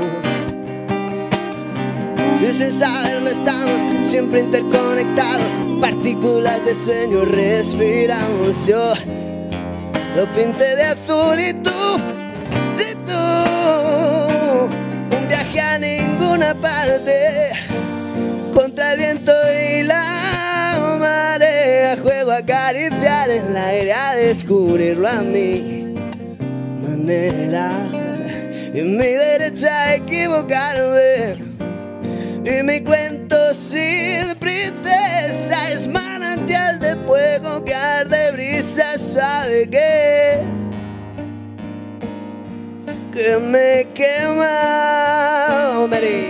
Y sin saberlo estamos siempre interconectados, partículas de sueño respiramos. Yo lo pinté de azul y tú, y tú. Un viaje a ninguna parte, contra el viento y la marea. Juego a acariciar el aire, a descubrirlo a mi manera. Y en mi derecha a equivocarme. Y mi cuento sin princesa es manantial de fuego que arde brisa suave que, que me quema. Oh, Mary.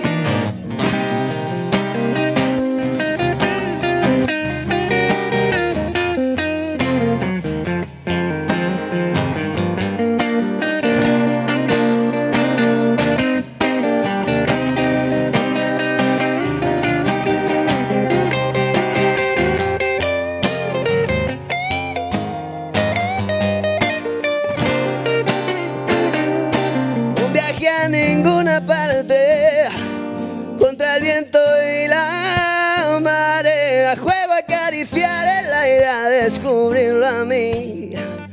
Parte, contra el viento y la marea. Juego a acariciar el aire, a descubrirlo a mi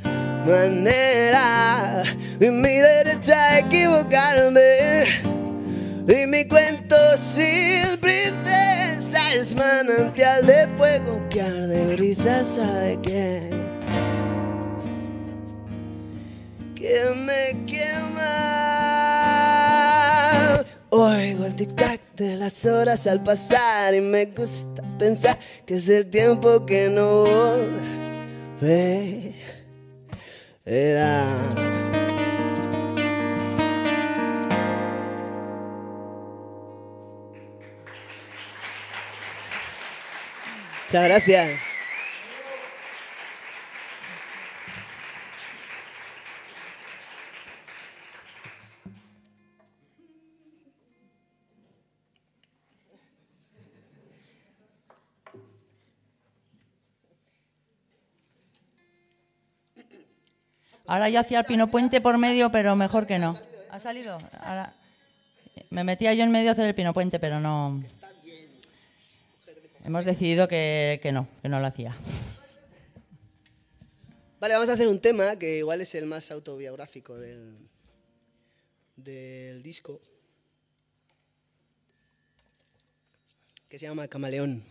manera. Y mi derecha a equivocarme. Y mi cuento sin princesa es manantial de fuego que arde brisa sabe que, que me quema. Oigo el tic-tac de las horas al pasar y me gusta pensar que es el tiempo que no volverá. Muchas gracias. Ahora yo hacía el Pino Puente por medio, pero mejor que no. ¿Ha salido? Ahora, me metía yo en medio a hacer el Pino Puente, pero no... Hemos decidido que, que no, que no lo hacía. Vale, vamos a hacer un tema que igual es el más autobiográfico del, del disco, que se llama Camaleón.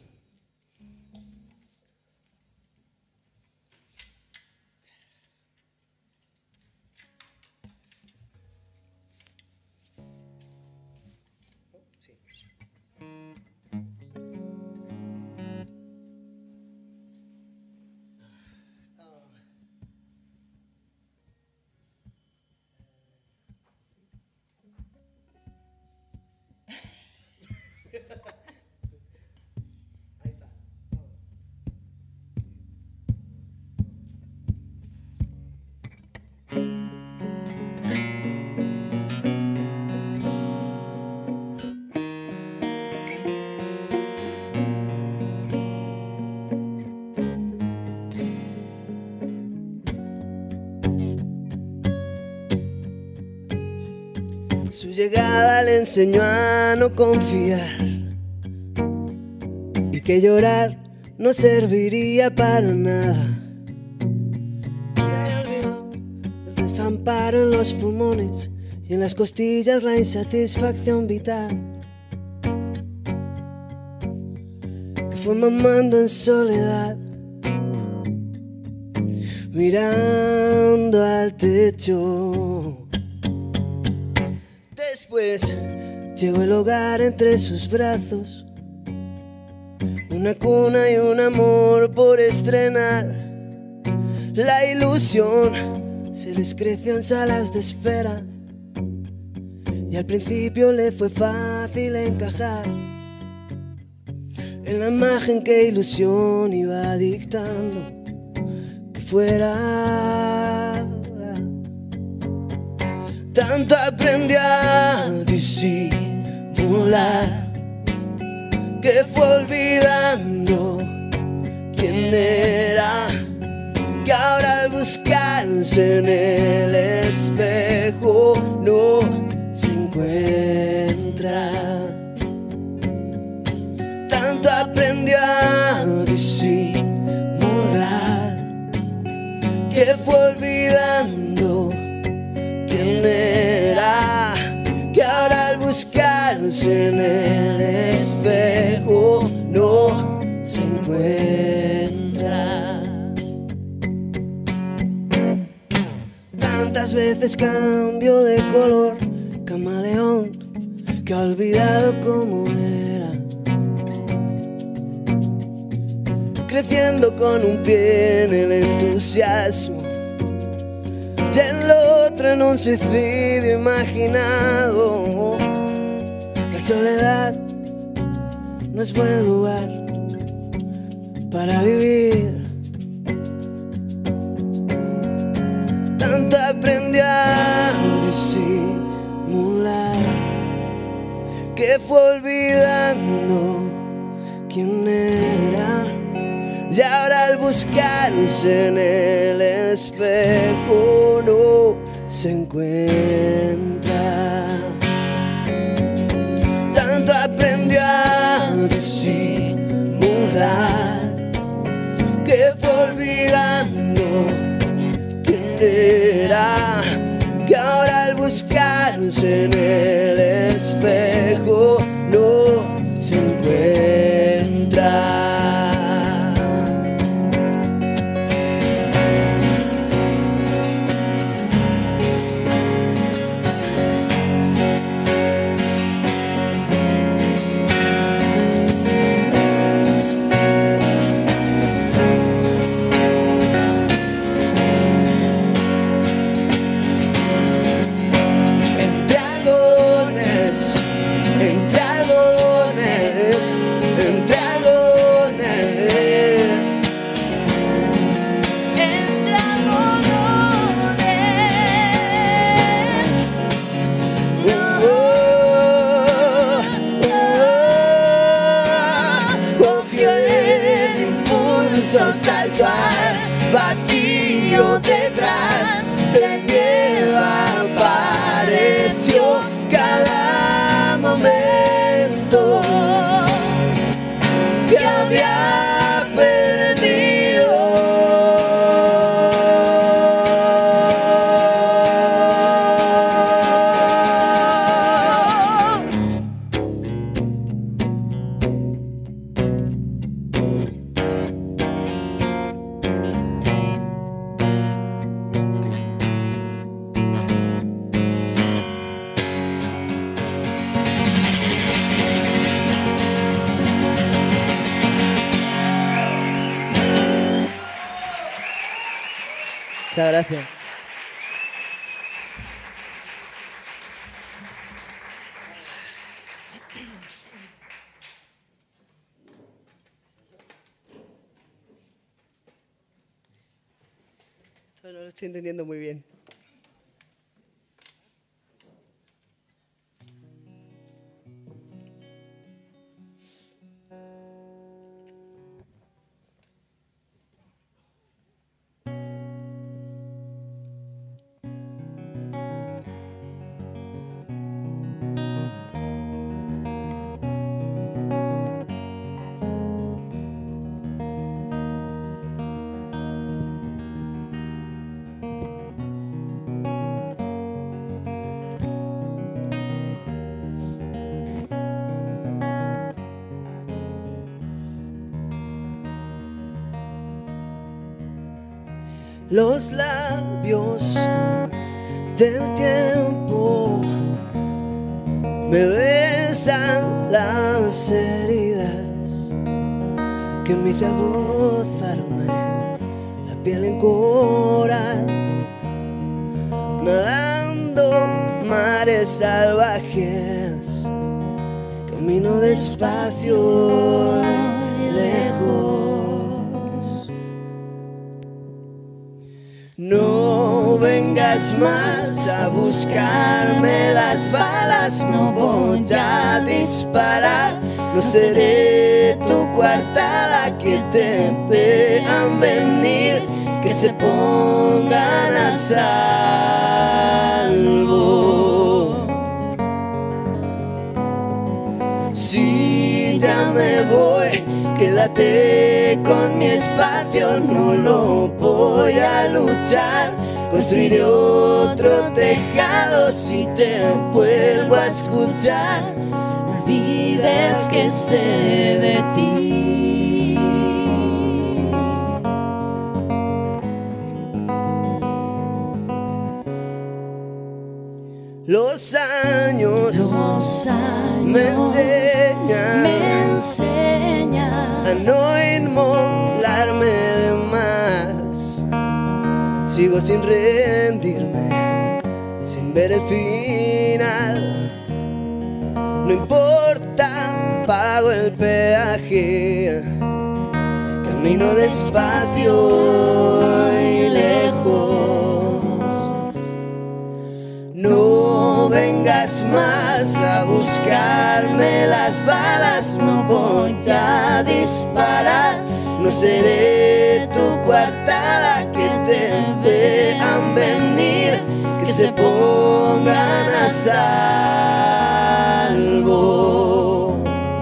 Su llegada le enseñó a no confiar y que llorar no serviría para nada. Se le olvidó el desamparo en los pulmones y en las costillas la insatisfacción vital, que fue mamando en soledad, mirando al techo. Después llegó el hogar entre sus brazos, una cuna y un amor por estrenar. La ilusión se les creció en salas de espera y al principio le fue fácil encajar en la imagen que ilusión iba dictando que fuera. Tanto aprendió a disimular que fue olvidando quién era, que ahora al buscarse en el espejo no se encuentra. Tanto aprendió a disimular que fue olvidando quién era, que ahora al buscarse en el espejo no se encuentra. Tantas veces cambio de color, camaleón, que ha olvidado cómo era, creciendo con un pie en el entusiasmo y el otro en un suicidio imaginado. La soledad no es buen lugar para vivir. Tanto aprendió a disimular que fue olvidando quién era, y ahora al buscarse en el espejo no se encuentra. Tanto aprendió a disimular que fue olvidando quién era, que ahora al buscarse en el espejo no se encuentra. Entre algodones Muchas gracias. No lo estoy entendiendo muy bien. Los labios del tiempo me besan las heridas que me hice albozarme la piel en coral, nadando mares salvajes, camino despacio lejos. No vengas más a buscarme las balas, no voy a disparar, no seré tu coartada, que te vean venir, que se pongan a salvo. Si ya me voy, quédate con mi espacio, no lo voy a luchar, construiré otro tejado si te vuelvo a escuchar, no olvides que sé de ti. Los años, Los años me enseñan, me enseñan a no inmolarme de más. Sigo sin rendirme, sin ver el final. No importa, pago el peaje, camino despacio y lejos. No vengas más a buscarme las balas, no voy a disparar, no seré tu coartada, que te vean venir, que se pongan a salvo.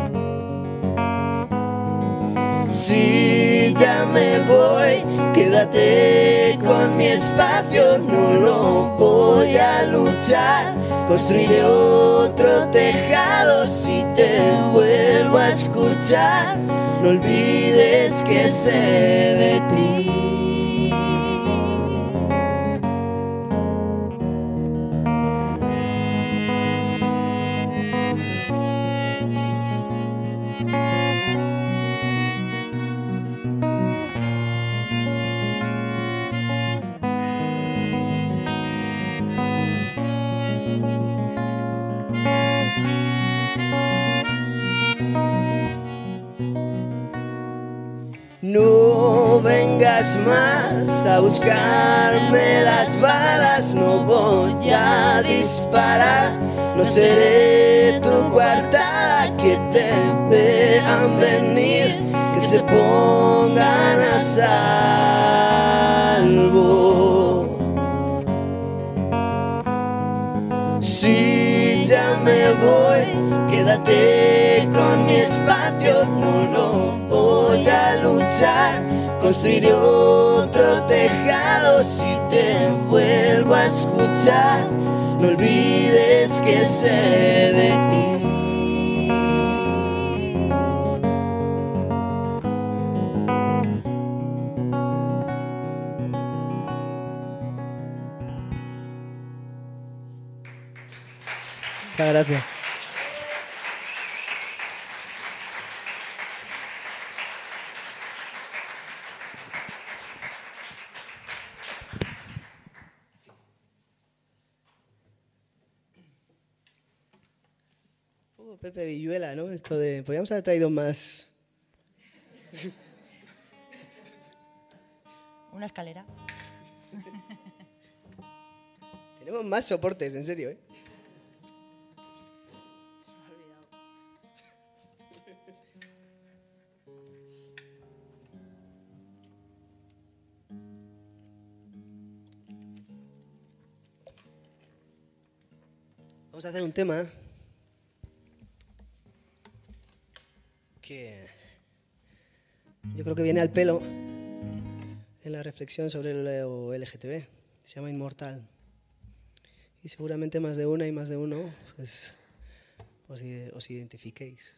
Si ya me voy, quédate con mi espacio, no lo voy a luchar, construiré otro tejado si te vuelvo a escuchar, no olvides que sé de ti. No vengas más a buscarme las balas, no voy a disparar, no seré tu coartada, que te vean venir, que se pongan a salvo. Si ya me voy, quédate con mi espacio, no lo voy a luchar, construiré otro tejado si te vuelvo a escuchar, no olvides que sé de ti. Muchas gracias. Pepe Villuela, ¿no? Esto de... Podríamos haber traído más... Una escalera. Tenemos más soportes, en serio, ¿eh? Vamos a hacer un tema que yo creo que viene al pelo en la reflexión sobre el L G T B. Se llama Inmortal. Y seguramente más de una y más de uno pues, os, os identifiquéis.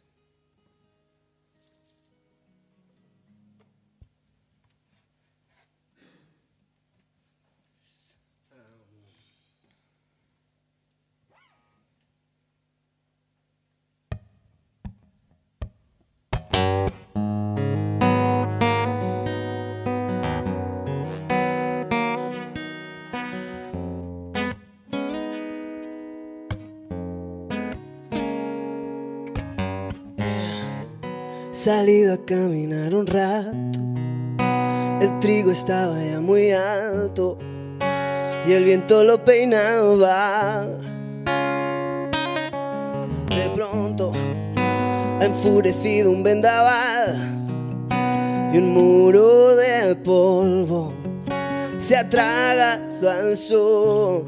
Salido a caminar un rato, el trigo estaba ya muy alto y el viento lo peinaba. De pronto ha enfurecido un vendaval y un muro de polvo se ha tragado al sol.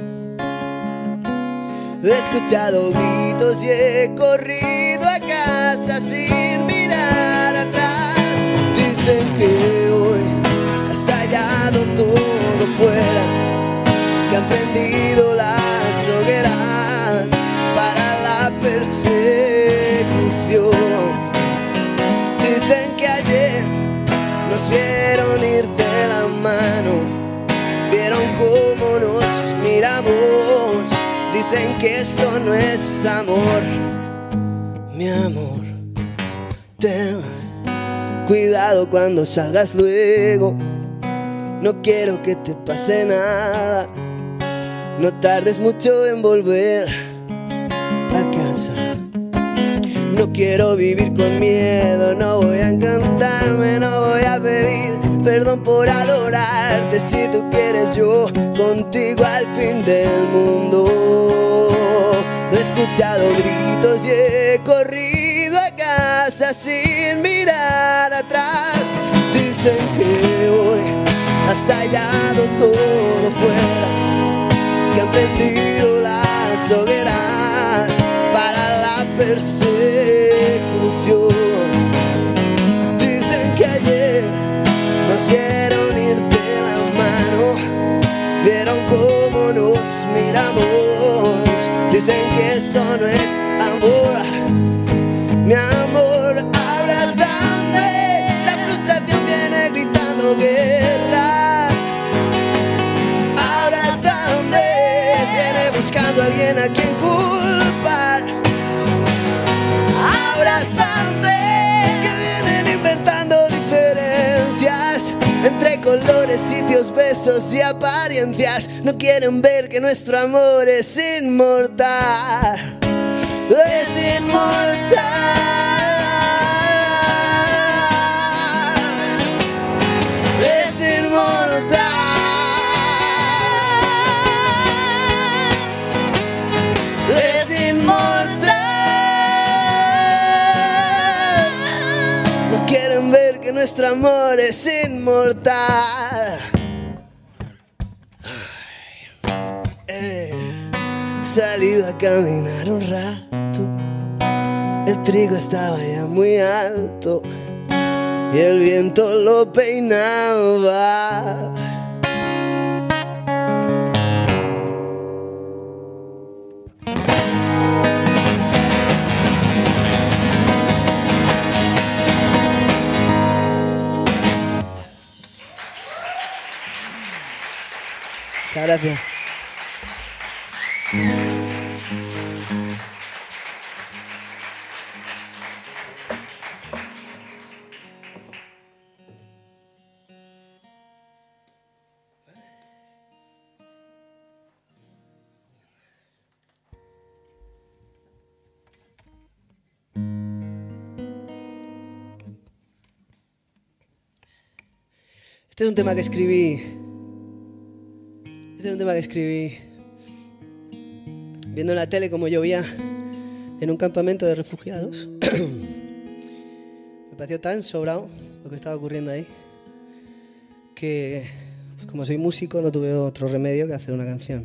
He escuchado gritos y he corrido a casa sin mirar atrás. Dicen que hoy ha estallado todo fuera, que han prendido las hogueras para la persecución. Dicen que ayer nos vieron ir de la mano, vieron cómo nos miramos. Dicen que esto no es amor, mi amor. Ten cuidado cuando salgas luego, no quiero que te pase nada. No tardes mucho en volver a casa. No quiero vivir con miedo, no voy a encantarme, no voy a pedir perdón por adorarte. Si tú quieres, yo contigo al fin del mundo. He escuchado gritos y he corrido a casa sin mirar atrás. Dicen que hoy ha estallado todo fuera, que han prendido las hogueras para la persecución. Dicen que ayer nos vieron ir de la mano, vieron cómo nos miramos. Dicen que esto no es amor, mi amor. Abrázame, la frustración viene gritando guerra. Abrázame, viene buscando a alguien a quien culpar. Abrázame, que vienen inventando diferencias entre colores, sitios, besos y apariencias. No quieren ver que nuestro amor es inmortal. Es inmortal. Es inmortal. Es inmortal. No quieren ver que nuestro amor es inmortal. He salido a caminar un rato, el trigo estaba ya muy alto y el viento lo peinaba. Muchas gracias. Este es un tema que escribí. Este es un tema que escribí viendo en la tele como llovía en un campamento de refugiados. Me pareció tan sobrado lo que estaba ocurriendo ahí que, pues como soy músico, no tuve otro remedio que hacer una canción.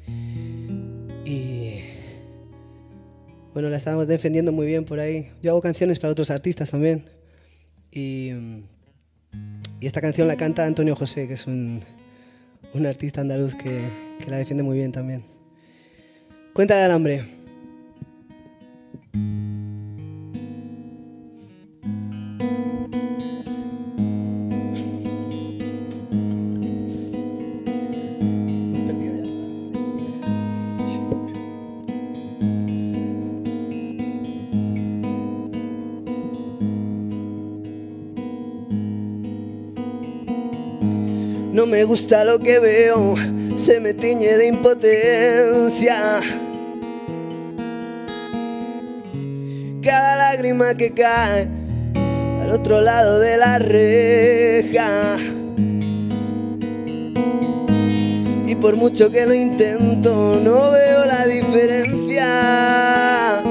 Y bueno, la estábamos defendiendo muy bien por ahí. Yo hago canciones para otros artistas también. Y, y esta canción la canta Antonio José, que es un, un artista andaluz que, que la defiende muy bien también. Cuéntale al hambre. No me gusta lo que veo, se me tiñe de impotencia. Cada lágrima que cae al otro lado de la reja. Y por mucho que lo intento, no veo la diferencia.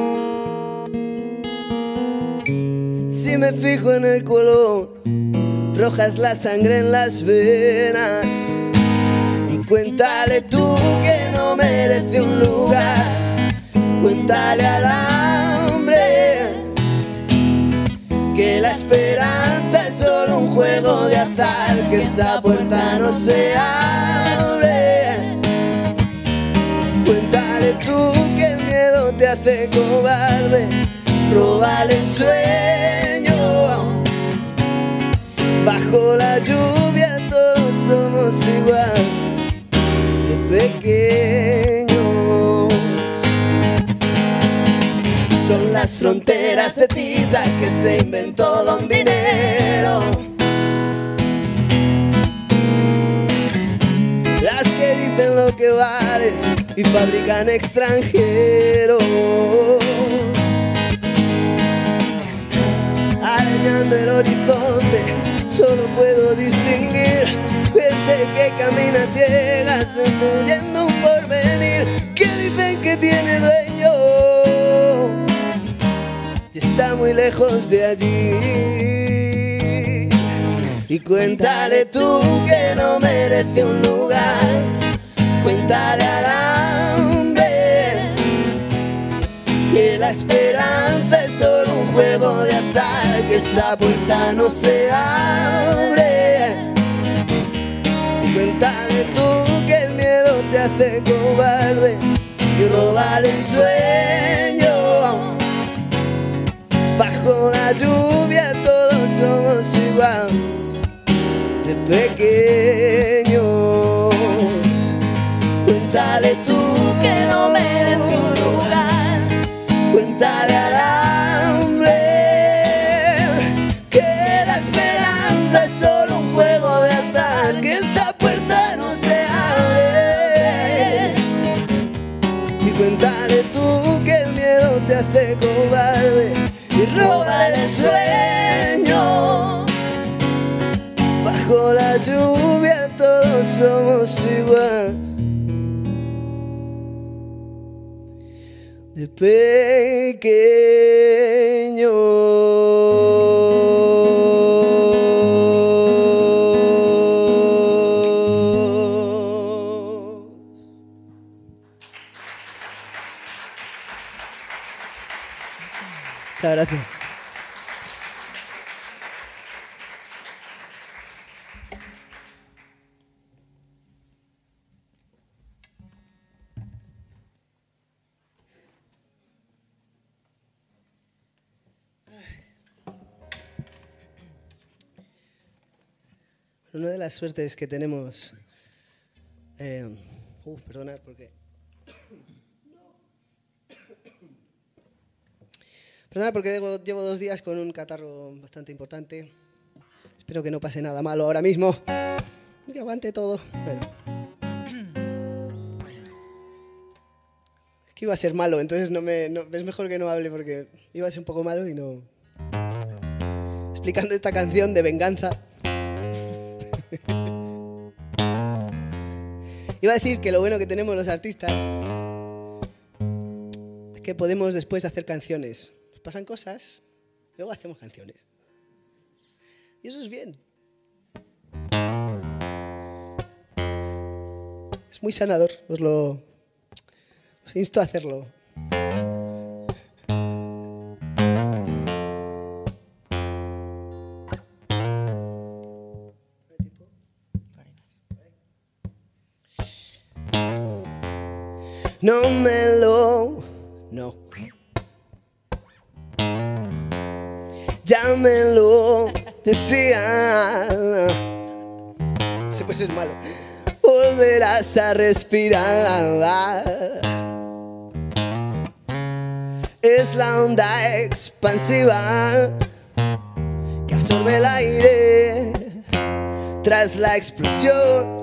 Si me fijo en el color, roja es la sangre en las venas. Y cuéntale tú que no merece un lugar. Cuéntale al hambre que la esperanza es solo un juego de azar, que esa puerta no se abre. Cuéntale tú que el miedo te hace cobarde. Róbale el sueño. Bajo la lluvia todos somos igual de pequeños. Son las fronteras de tiza que se inventó Don Dinero, las que dicen lo que vales y fabrican extranjeros, arañando el horizonte. Solo puedo distinguir gente que camina ciegas, destruyendo un porvenir que dicen que tiene dueño y está muy lejos de allí. Y cuéntale tú que no merece un lugar. Cuéntale al hambre que la esperanza es solo un juego de azar, que esa puerta no se abre. Y cuéntale tú que el miedo te hace cobarde y robar el sueño. Bajo la lluvia todos somos igual de pequeños. Cuéntale tú que no merece un lugar. Cuéntale al hambre que la esperanza es solo un juego de azar, que esa puerta no se abre. Y cuéntale tú que el miedo te hace cobarde y roba el sueño. Bajo la lluvia todos somos igual de pequeño. Muchas gracias. Una de las suertes que tenemos, eh, uh, perdonad porque, perdonad porque llevo, llevo dos días con un catarro bastante importante. Espero que no pase nada malo ahora mismo, que aguante todo. Bueno, es que iba a ser malo, entonces no me, no, es mejor que no hable porque iba a ser un poco malo y no. Explicando esta canción de venganza. Iba a decir que lo bueno que tenemos los artistas es que podemos después hacer canciones. Nos pasan cosas, luego hacemos canciones. Y eso es bien. Es muy sanador, os lo os insto a hacerlo. No me lo... no. Ya me lo decía. Se puede ser malo. Volverás a respirar. Es la onda expansiva que absorbe el aire tras la explosión.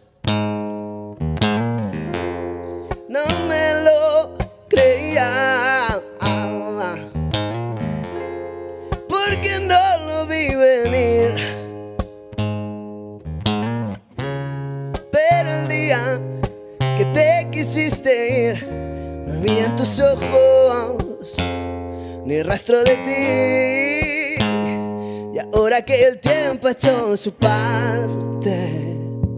No me lo creía, porque no lo vi venir. Pero el día que te quisiste ir, no había en tus ojos ni rastro de ti. Y ahora que el tiempo ha hecho su parte,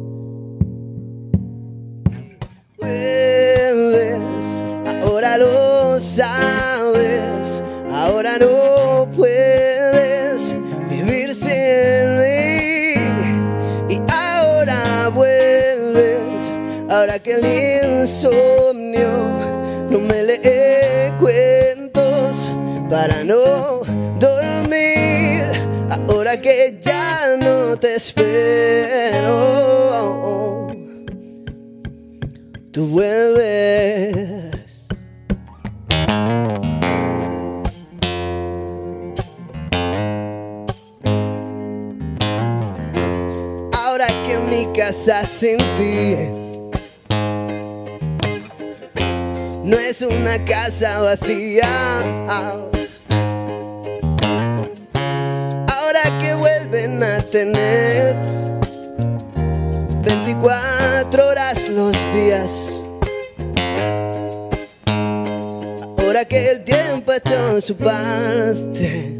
puedes, ahora lo sabes, ahora no puedes vivir sin mí. Y ahora vuelves, ahora que el insomnio no me lee cuentos para no dormir. Ahora que ya no te espero, tú vuelves. Ahora que mi casa sin ti no es una casa vacía, ahora que vuelven a tener veinticuatro horas los días, ahora que el tiempo ha hecho su parte,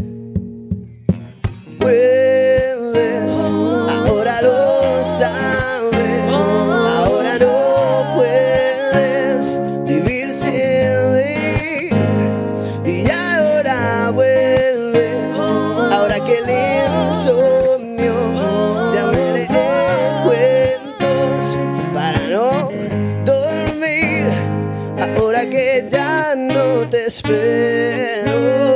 vuelves, ahora lo sabes, ahora no puedes vivir sin mí. Y ahora vuelves, ahora que el insomnio ya me lee cuentos para no dormir. Ahora que ya no te espero,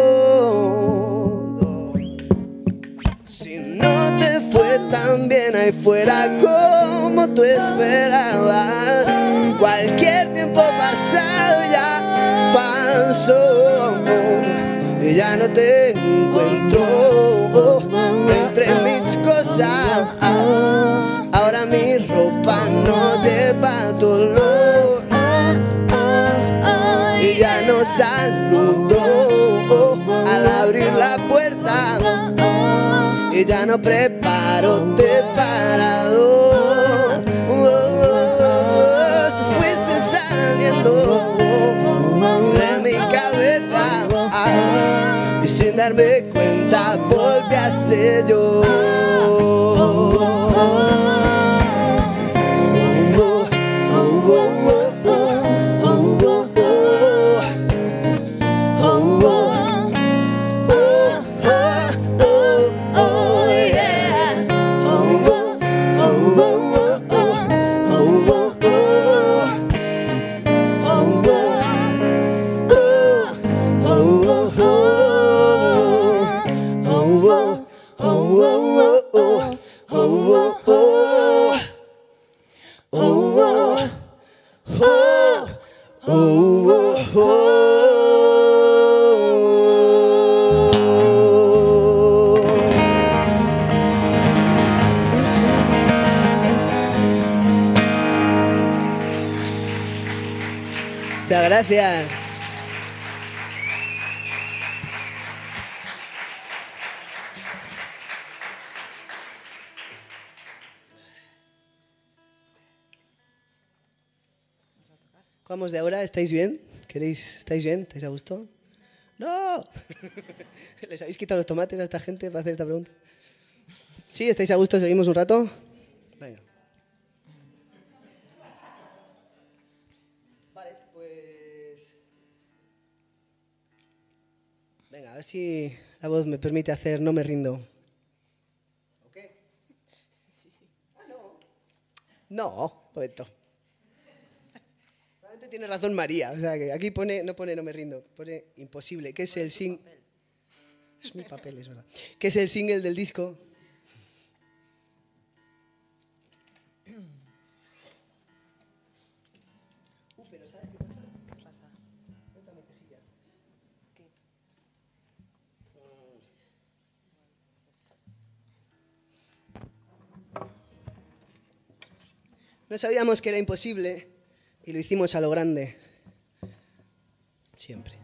si no te fue tan bien ahí fuera como tú esperabas, cualquier tiempo pasado ya pasó y ya no te encuentro entre mis cosas. Ahora mi ropa no lleva tu olor y ya no saludo al abrir la puerta y ya no preparo te parador. Tú fuiste saliendo de mi cabeza y sin darme cuenta volví a ser yo. Muchas gracias. Vamos de ahora, ¿estáis bien? ¿Queréis? ¿Estáis bien? ¿Estáis a gusto? ¡No! ¿Les habéis quitado los tomates a esta gente para hacer esta pregunta? ¿Sí? ¿Estáis a gusto? ¿Seguimos un rato? Venga. Vale, pues... Venga, a ver si la voz me permite hacer No me rindo. ¿Ok? Sí, sí. Ah, no. No, momento. Tiene razón María, o sea que aquí pone, no pone no me rindo, pone imposible, que es el single, es mi papel, es verdad, que es el single del disco. Uh, pero ¿sabes qué pasa? ¿Qué pasa? Esta mi cejilla. ¿Qué? No sabíamos que era imposible. Y lo hicimos a lo grande. Siempre.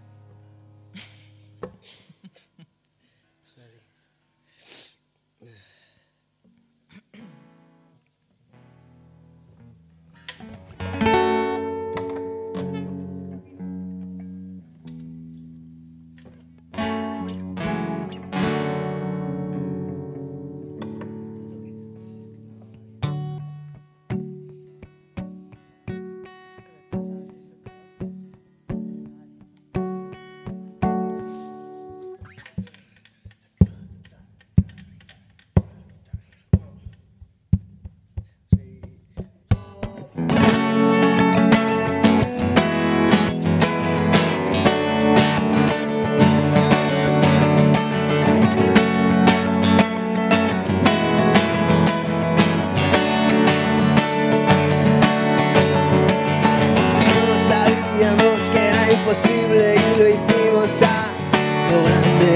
Imposible y lo hicimos a lo grande.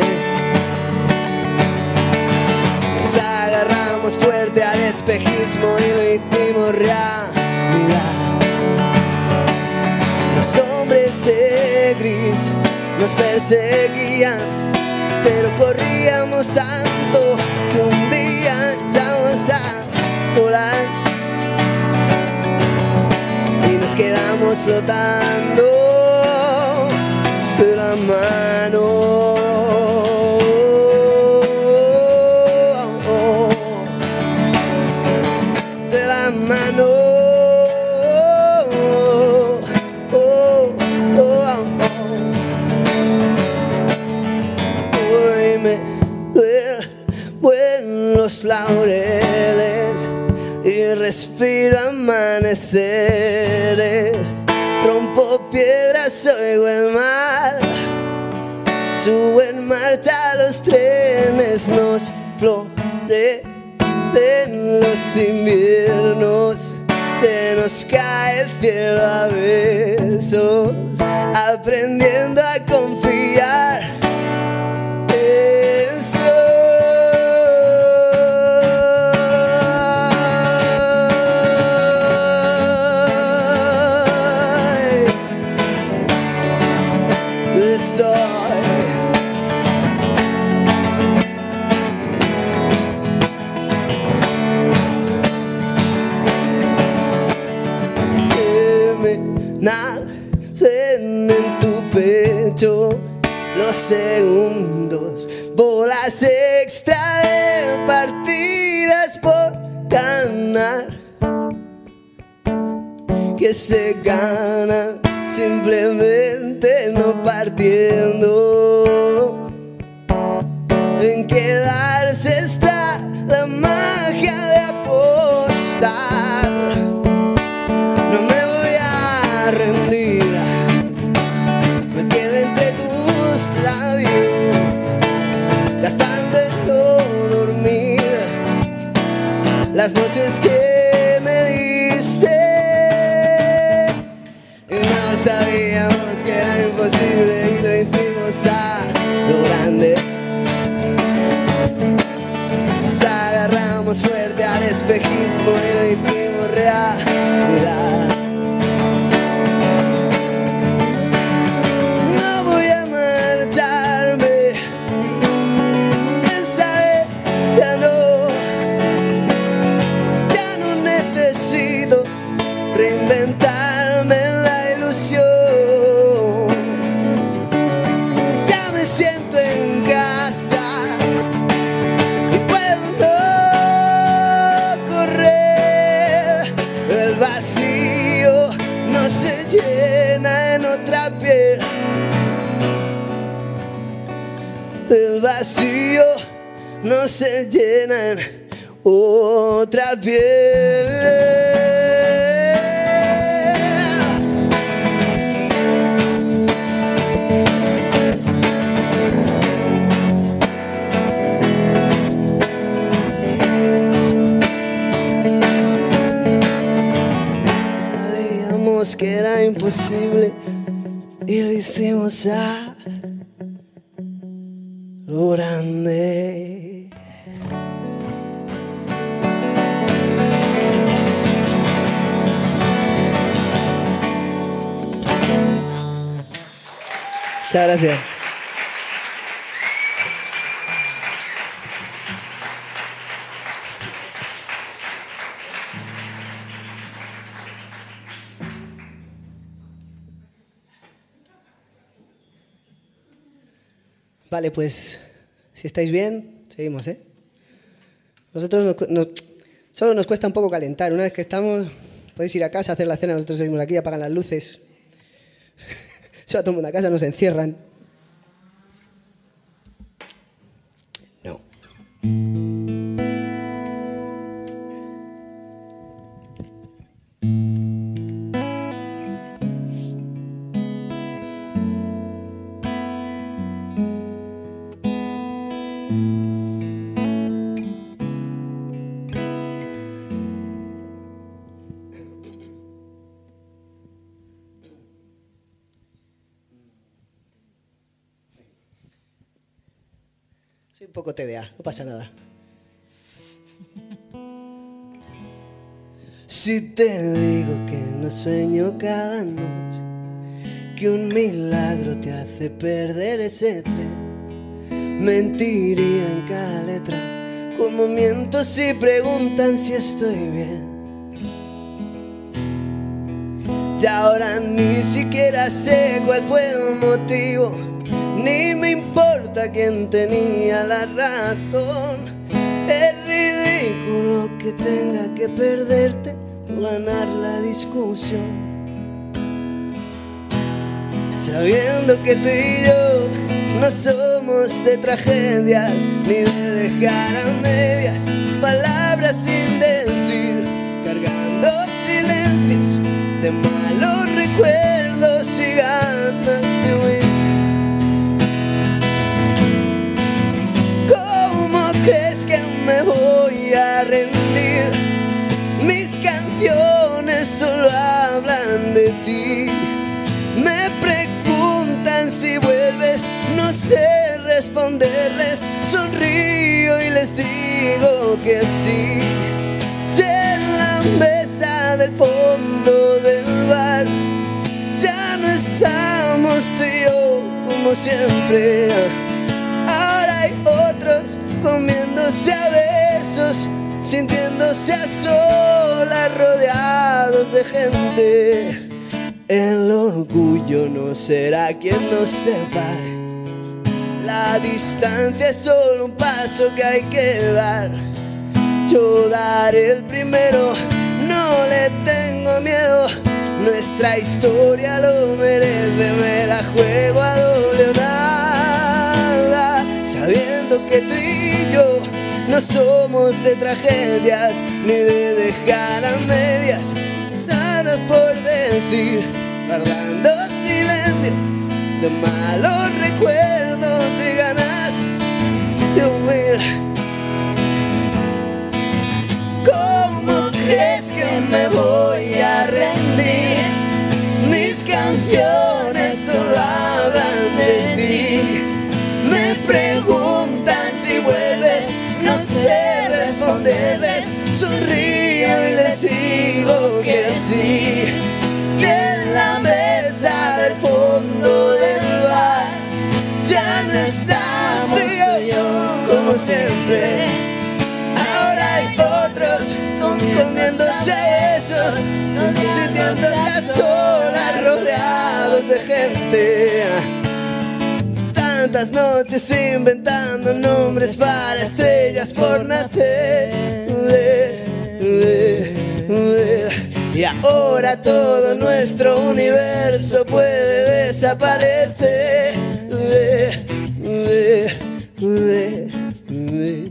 Nos agarramos fuerte al espejismo y lo hicimos realidad. Los hombres de gris nos perseguían, pero corríamos tanto que un día echamos a volar y nos quedamos flotando de la mano, de la mano. Hoy me duermo los laureles y respiro amaneceres. Rompo piedras, oigo el mar, subo en marcha los trenes, nos florecen los inviernos, se nos cae el cielo a besos, aprendiendo a confiar en Dios. Nacen en tu pecho los segundos, bolas extra de partidas por ganar, que se ganan simplemente no partiendo. En quedarse está la magia de apostar. No me voy a rendir, me quedo entre tus labios, gastando en no dormir las noches que me diste. Y no sabíamos que era imposible y lo hicimos a en otra piel. El vacío no se llena en otra piel. Sabíamos que era imposible y lo hicimos a lo grande. Muchas gracias. Vale, pues si estáis bien, seguimos, ¿eh? Nosotros nos, nos, solo nos cuesta un poco calentar. Una vez que estamos, podéis ir a casa, hacer la cena, nosotros seguimos aquí, apagan las luces. Se va todo el mundo a casa, nos encierran. No. Soy un poco T D A, no pasa nada. Si te digo que no sueño cada noche, que un milagro te hace perder ese tren, mentiría en cada letra, como miento si preguntan si estoy bien. Y ahora ni siquiera sé cuál fue el motivo, ni me importa quién tenía la razón. Es ridículo que tenga que perderte por ganar la discusión, sabiendo que tú y yo no somos de tragedias, ni de dejar a medias palabras sin decir, cargando silencios de malos recuerdos y ganas de huir. ¿Crees que me voy a rendir? Mis canciones solo hablan de ti. Me preguntan si vuelves, no sé responderles. Sonrío y les digo que sí. Y en la mesa del fondo del bar ya no estamos tú y yo como siempre. Ahora hay otros comiéndose a besos, sintiéndose a solas, rodeados de gente. El orgullo no será quien nos separe, la distancia es solo un paso que hay que dar. Yo daré el primero, no le tengo miedo, nuestra historia lo merece, me la juego a doble o nada, sabiendo que tú y yo no somos de tragedias, ni de dejar a medias, danos por decir, guardando silencios de malos recuerdos y ganas de huir. ¿Cómo crees que me voy a rendir? Mis canciones solo hablan de ti. Me preguntan si vuelves, no sé responderles. Sonrío y les digo que sí. Que en la mesa del fondo del bar ya no estamos tú y yo como siempre. Ahora hay otros comiéndose a besos, sintiéndose a solas, rodeados de gente. Tantas noches inventando nombres para estrellas por nacer. Y ahora todo nuestro universo puede desaparecer. Eh, eh, eh, eh.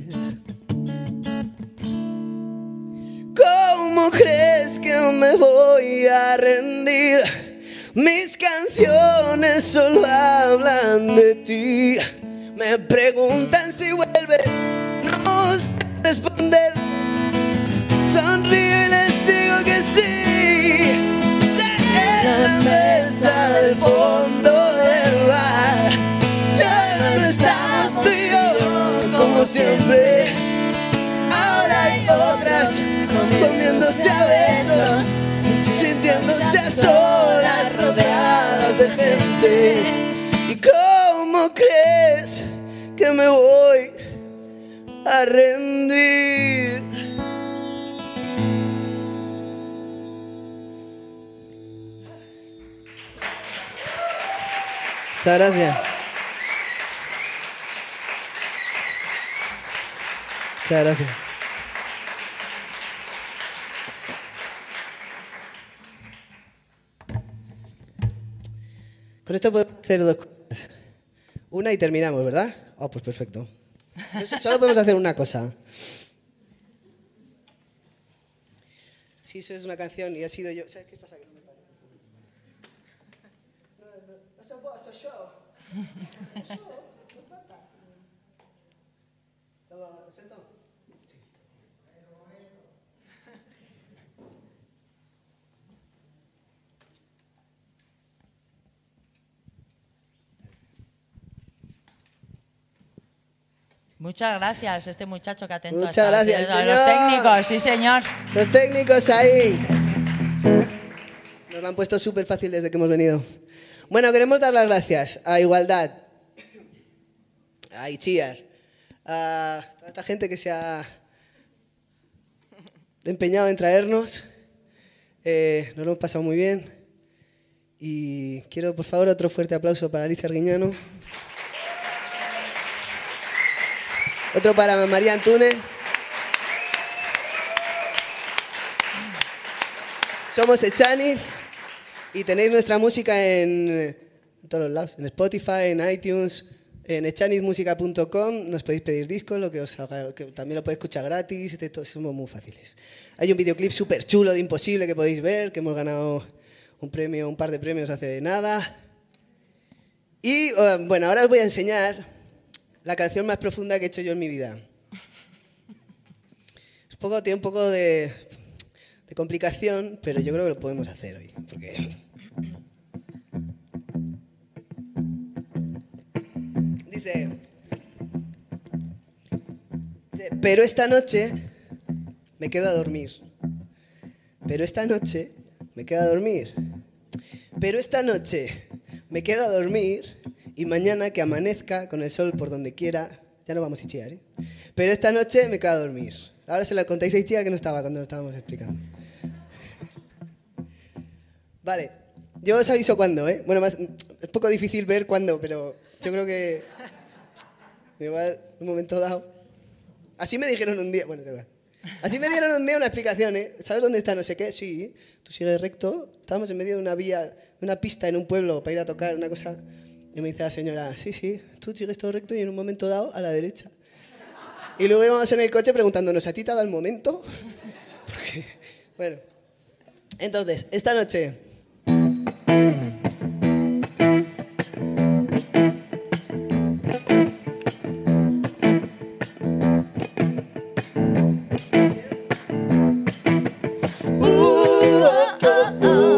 ¿Cómo crees que me voy a rendir? Mis canciones solo hablan de ti. Me preguntan si vuelves, no sé responder. Sonrío y les digo que sí. En la mesa del fondo del bar, ya no estamos tú y yo como siempre. Ahora hay otras comiéndose a besos, sintiéndose a solas, rodeadas de gente. ¿Y cómo crees que me voy a rendir? Muchas gracias. Muchas gracias. Con esto podemos hacer dos cosas. Una y terminamos, ¿verdad? Oh, pues perfecto. Entonces, solo podemos hacer una cosa. Si eso es una canción y ha sido yo... ¿Sabes qué pasa? Que no me paro. No, no, no soy vos, soy yo. Yo. ¿Lo siento? Sí. Muchas gracias, este muchacho que atento Muchas a, gracias, a señor. los técnicos, sí señor. Esos técnicos ahí. Nos lo han puesto súper fácil desde que hemos venido. Bueno, queremos dar las gracias a Igualdad, a Itziar, a toda esta gente que se ha empeñado en traernos. Eh, nos lo hemos pasado muy bien. Y quiero, por favor, otro fuerte aplauso para Alicia Arguiñano. Otro para María Antúnez. Somos Echaniz y tenéis nuestra música en, en todos los lados, en Spotify, en iTunes, en echaniz música punto com. Nos podéis pedir discos, lo que os haga, que también lo podéis escuchar gratis, somos muy fáciles. Hay un videoclip súper chulo de Imposible que podéis ver, que hemos ganado un premio, un par de premios hace nada. Y bueno, ahora os voy a enseñar la canción más profunda que he hecho yo en mi vida. Es poco, tiene un poco de, de complicación, pero yo creo que lo podemos hacer hoy. Porque... Dice, dice, pero esta noche me quedo a dormir. Pero esta noche me quedo a dormir. Pero esta noche me quedo a dormir. Y mañana que amanezca con el sol por donde quiera, ya no vamos a Itziar, ¿eh? Pero esta noche me quedo a dormir. Ahora se la contáis a Itziar que no estaba cuando lo estábamos explicando. Vale, yo os aviso cuándo, ¿eh? Bueno, más, es poco difícil ver cuándo, pero yo creo que igual en un momento dado. Así me dijeron un día, bueno, da igual. Así me dieron un día una explicación, ¿eh? ¿Sabes dónde está no sé qué? Sí, tú sigues recto. Estábamos en medio de una vía, de una pista en un pueblo para ir a tocar una cosa. Y me dice la señora, sí, sí, tú sigues todo recto y en un momento dado a la derecha. Y luego íbamos en el coche preguntándonos, ¿a ti te ha dado el momento? Porque, bueno. Entonces, esta noche... Uh, oh, oh, oh.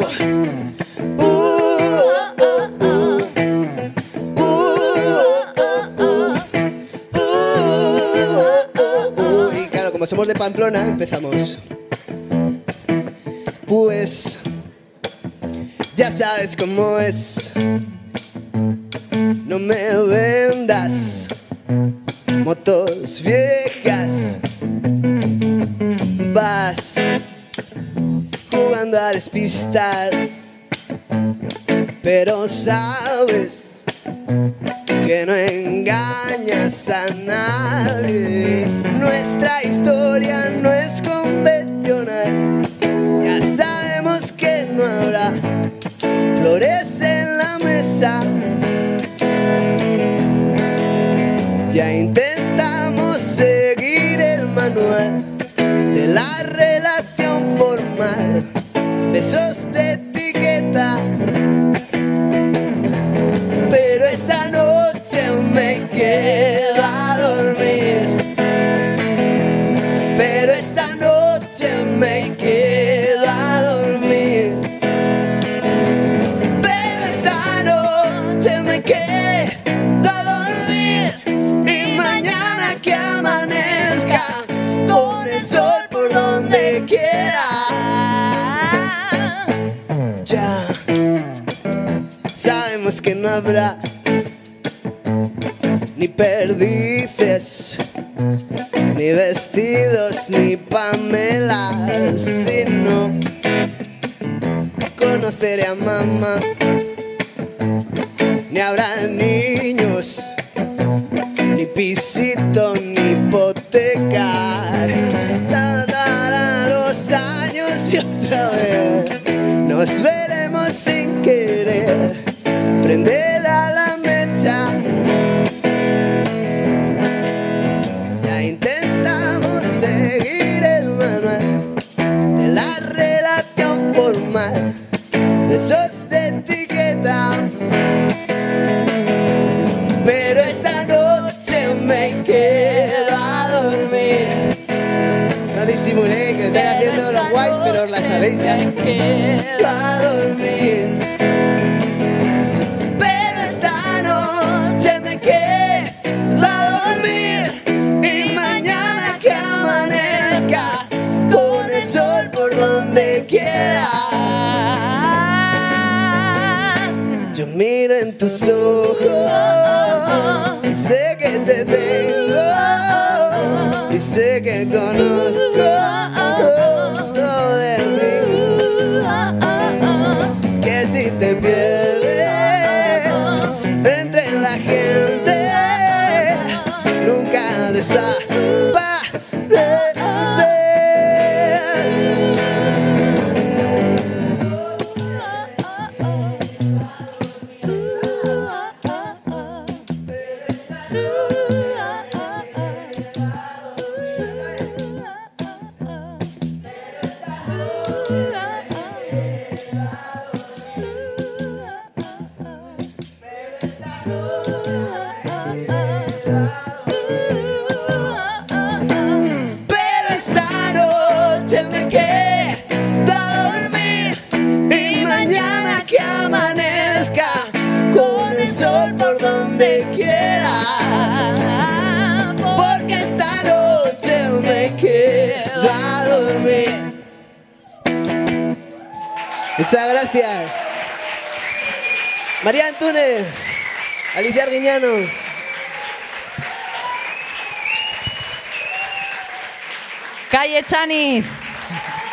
Como somos de Pamplona, empezamos. Pues ya sabes cómo es. No me vendas motos viejas. Vas jugando a despistar, pero sabes que no engañas a nadie. Nuestra historia no es convencional. Ya sabemos habrá ni perdices, ni vestidos, ni pamelas, sino conoceré a mamá. Ni habrá niños, ni pisito, ni hipoteca. Tardarán los años y otra vez nos veremos sin querer. Prender a la mecha. Ya intentamos seguir el manual de la relación formal, de esos de etiqueta. Pero esta noche me quedo a dormir. No disimulé que estoy haciendo los guays, pero os la sabéis ya. Me quedo a dormir. Pero esta noche me quedo a dormir. Y mañana que amanezca con el sol por donde quiera. Yo miro en tus ojos, sé que te tengo y sé que conozco todo de ti. Que si te pierdes entre la gente, nunca desapareces. Pero esta noche me quedo a dormir y mañana que amanezca con el sol por donde quiera. Porque esta noche me quedo a dormir. Muchas gracias. María Antúnez, Alicia Arguiñano. Calle Chaniz.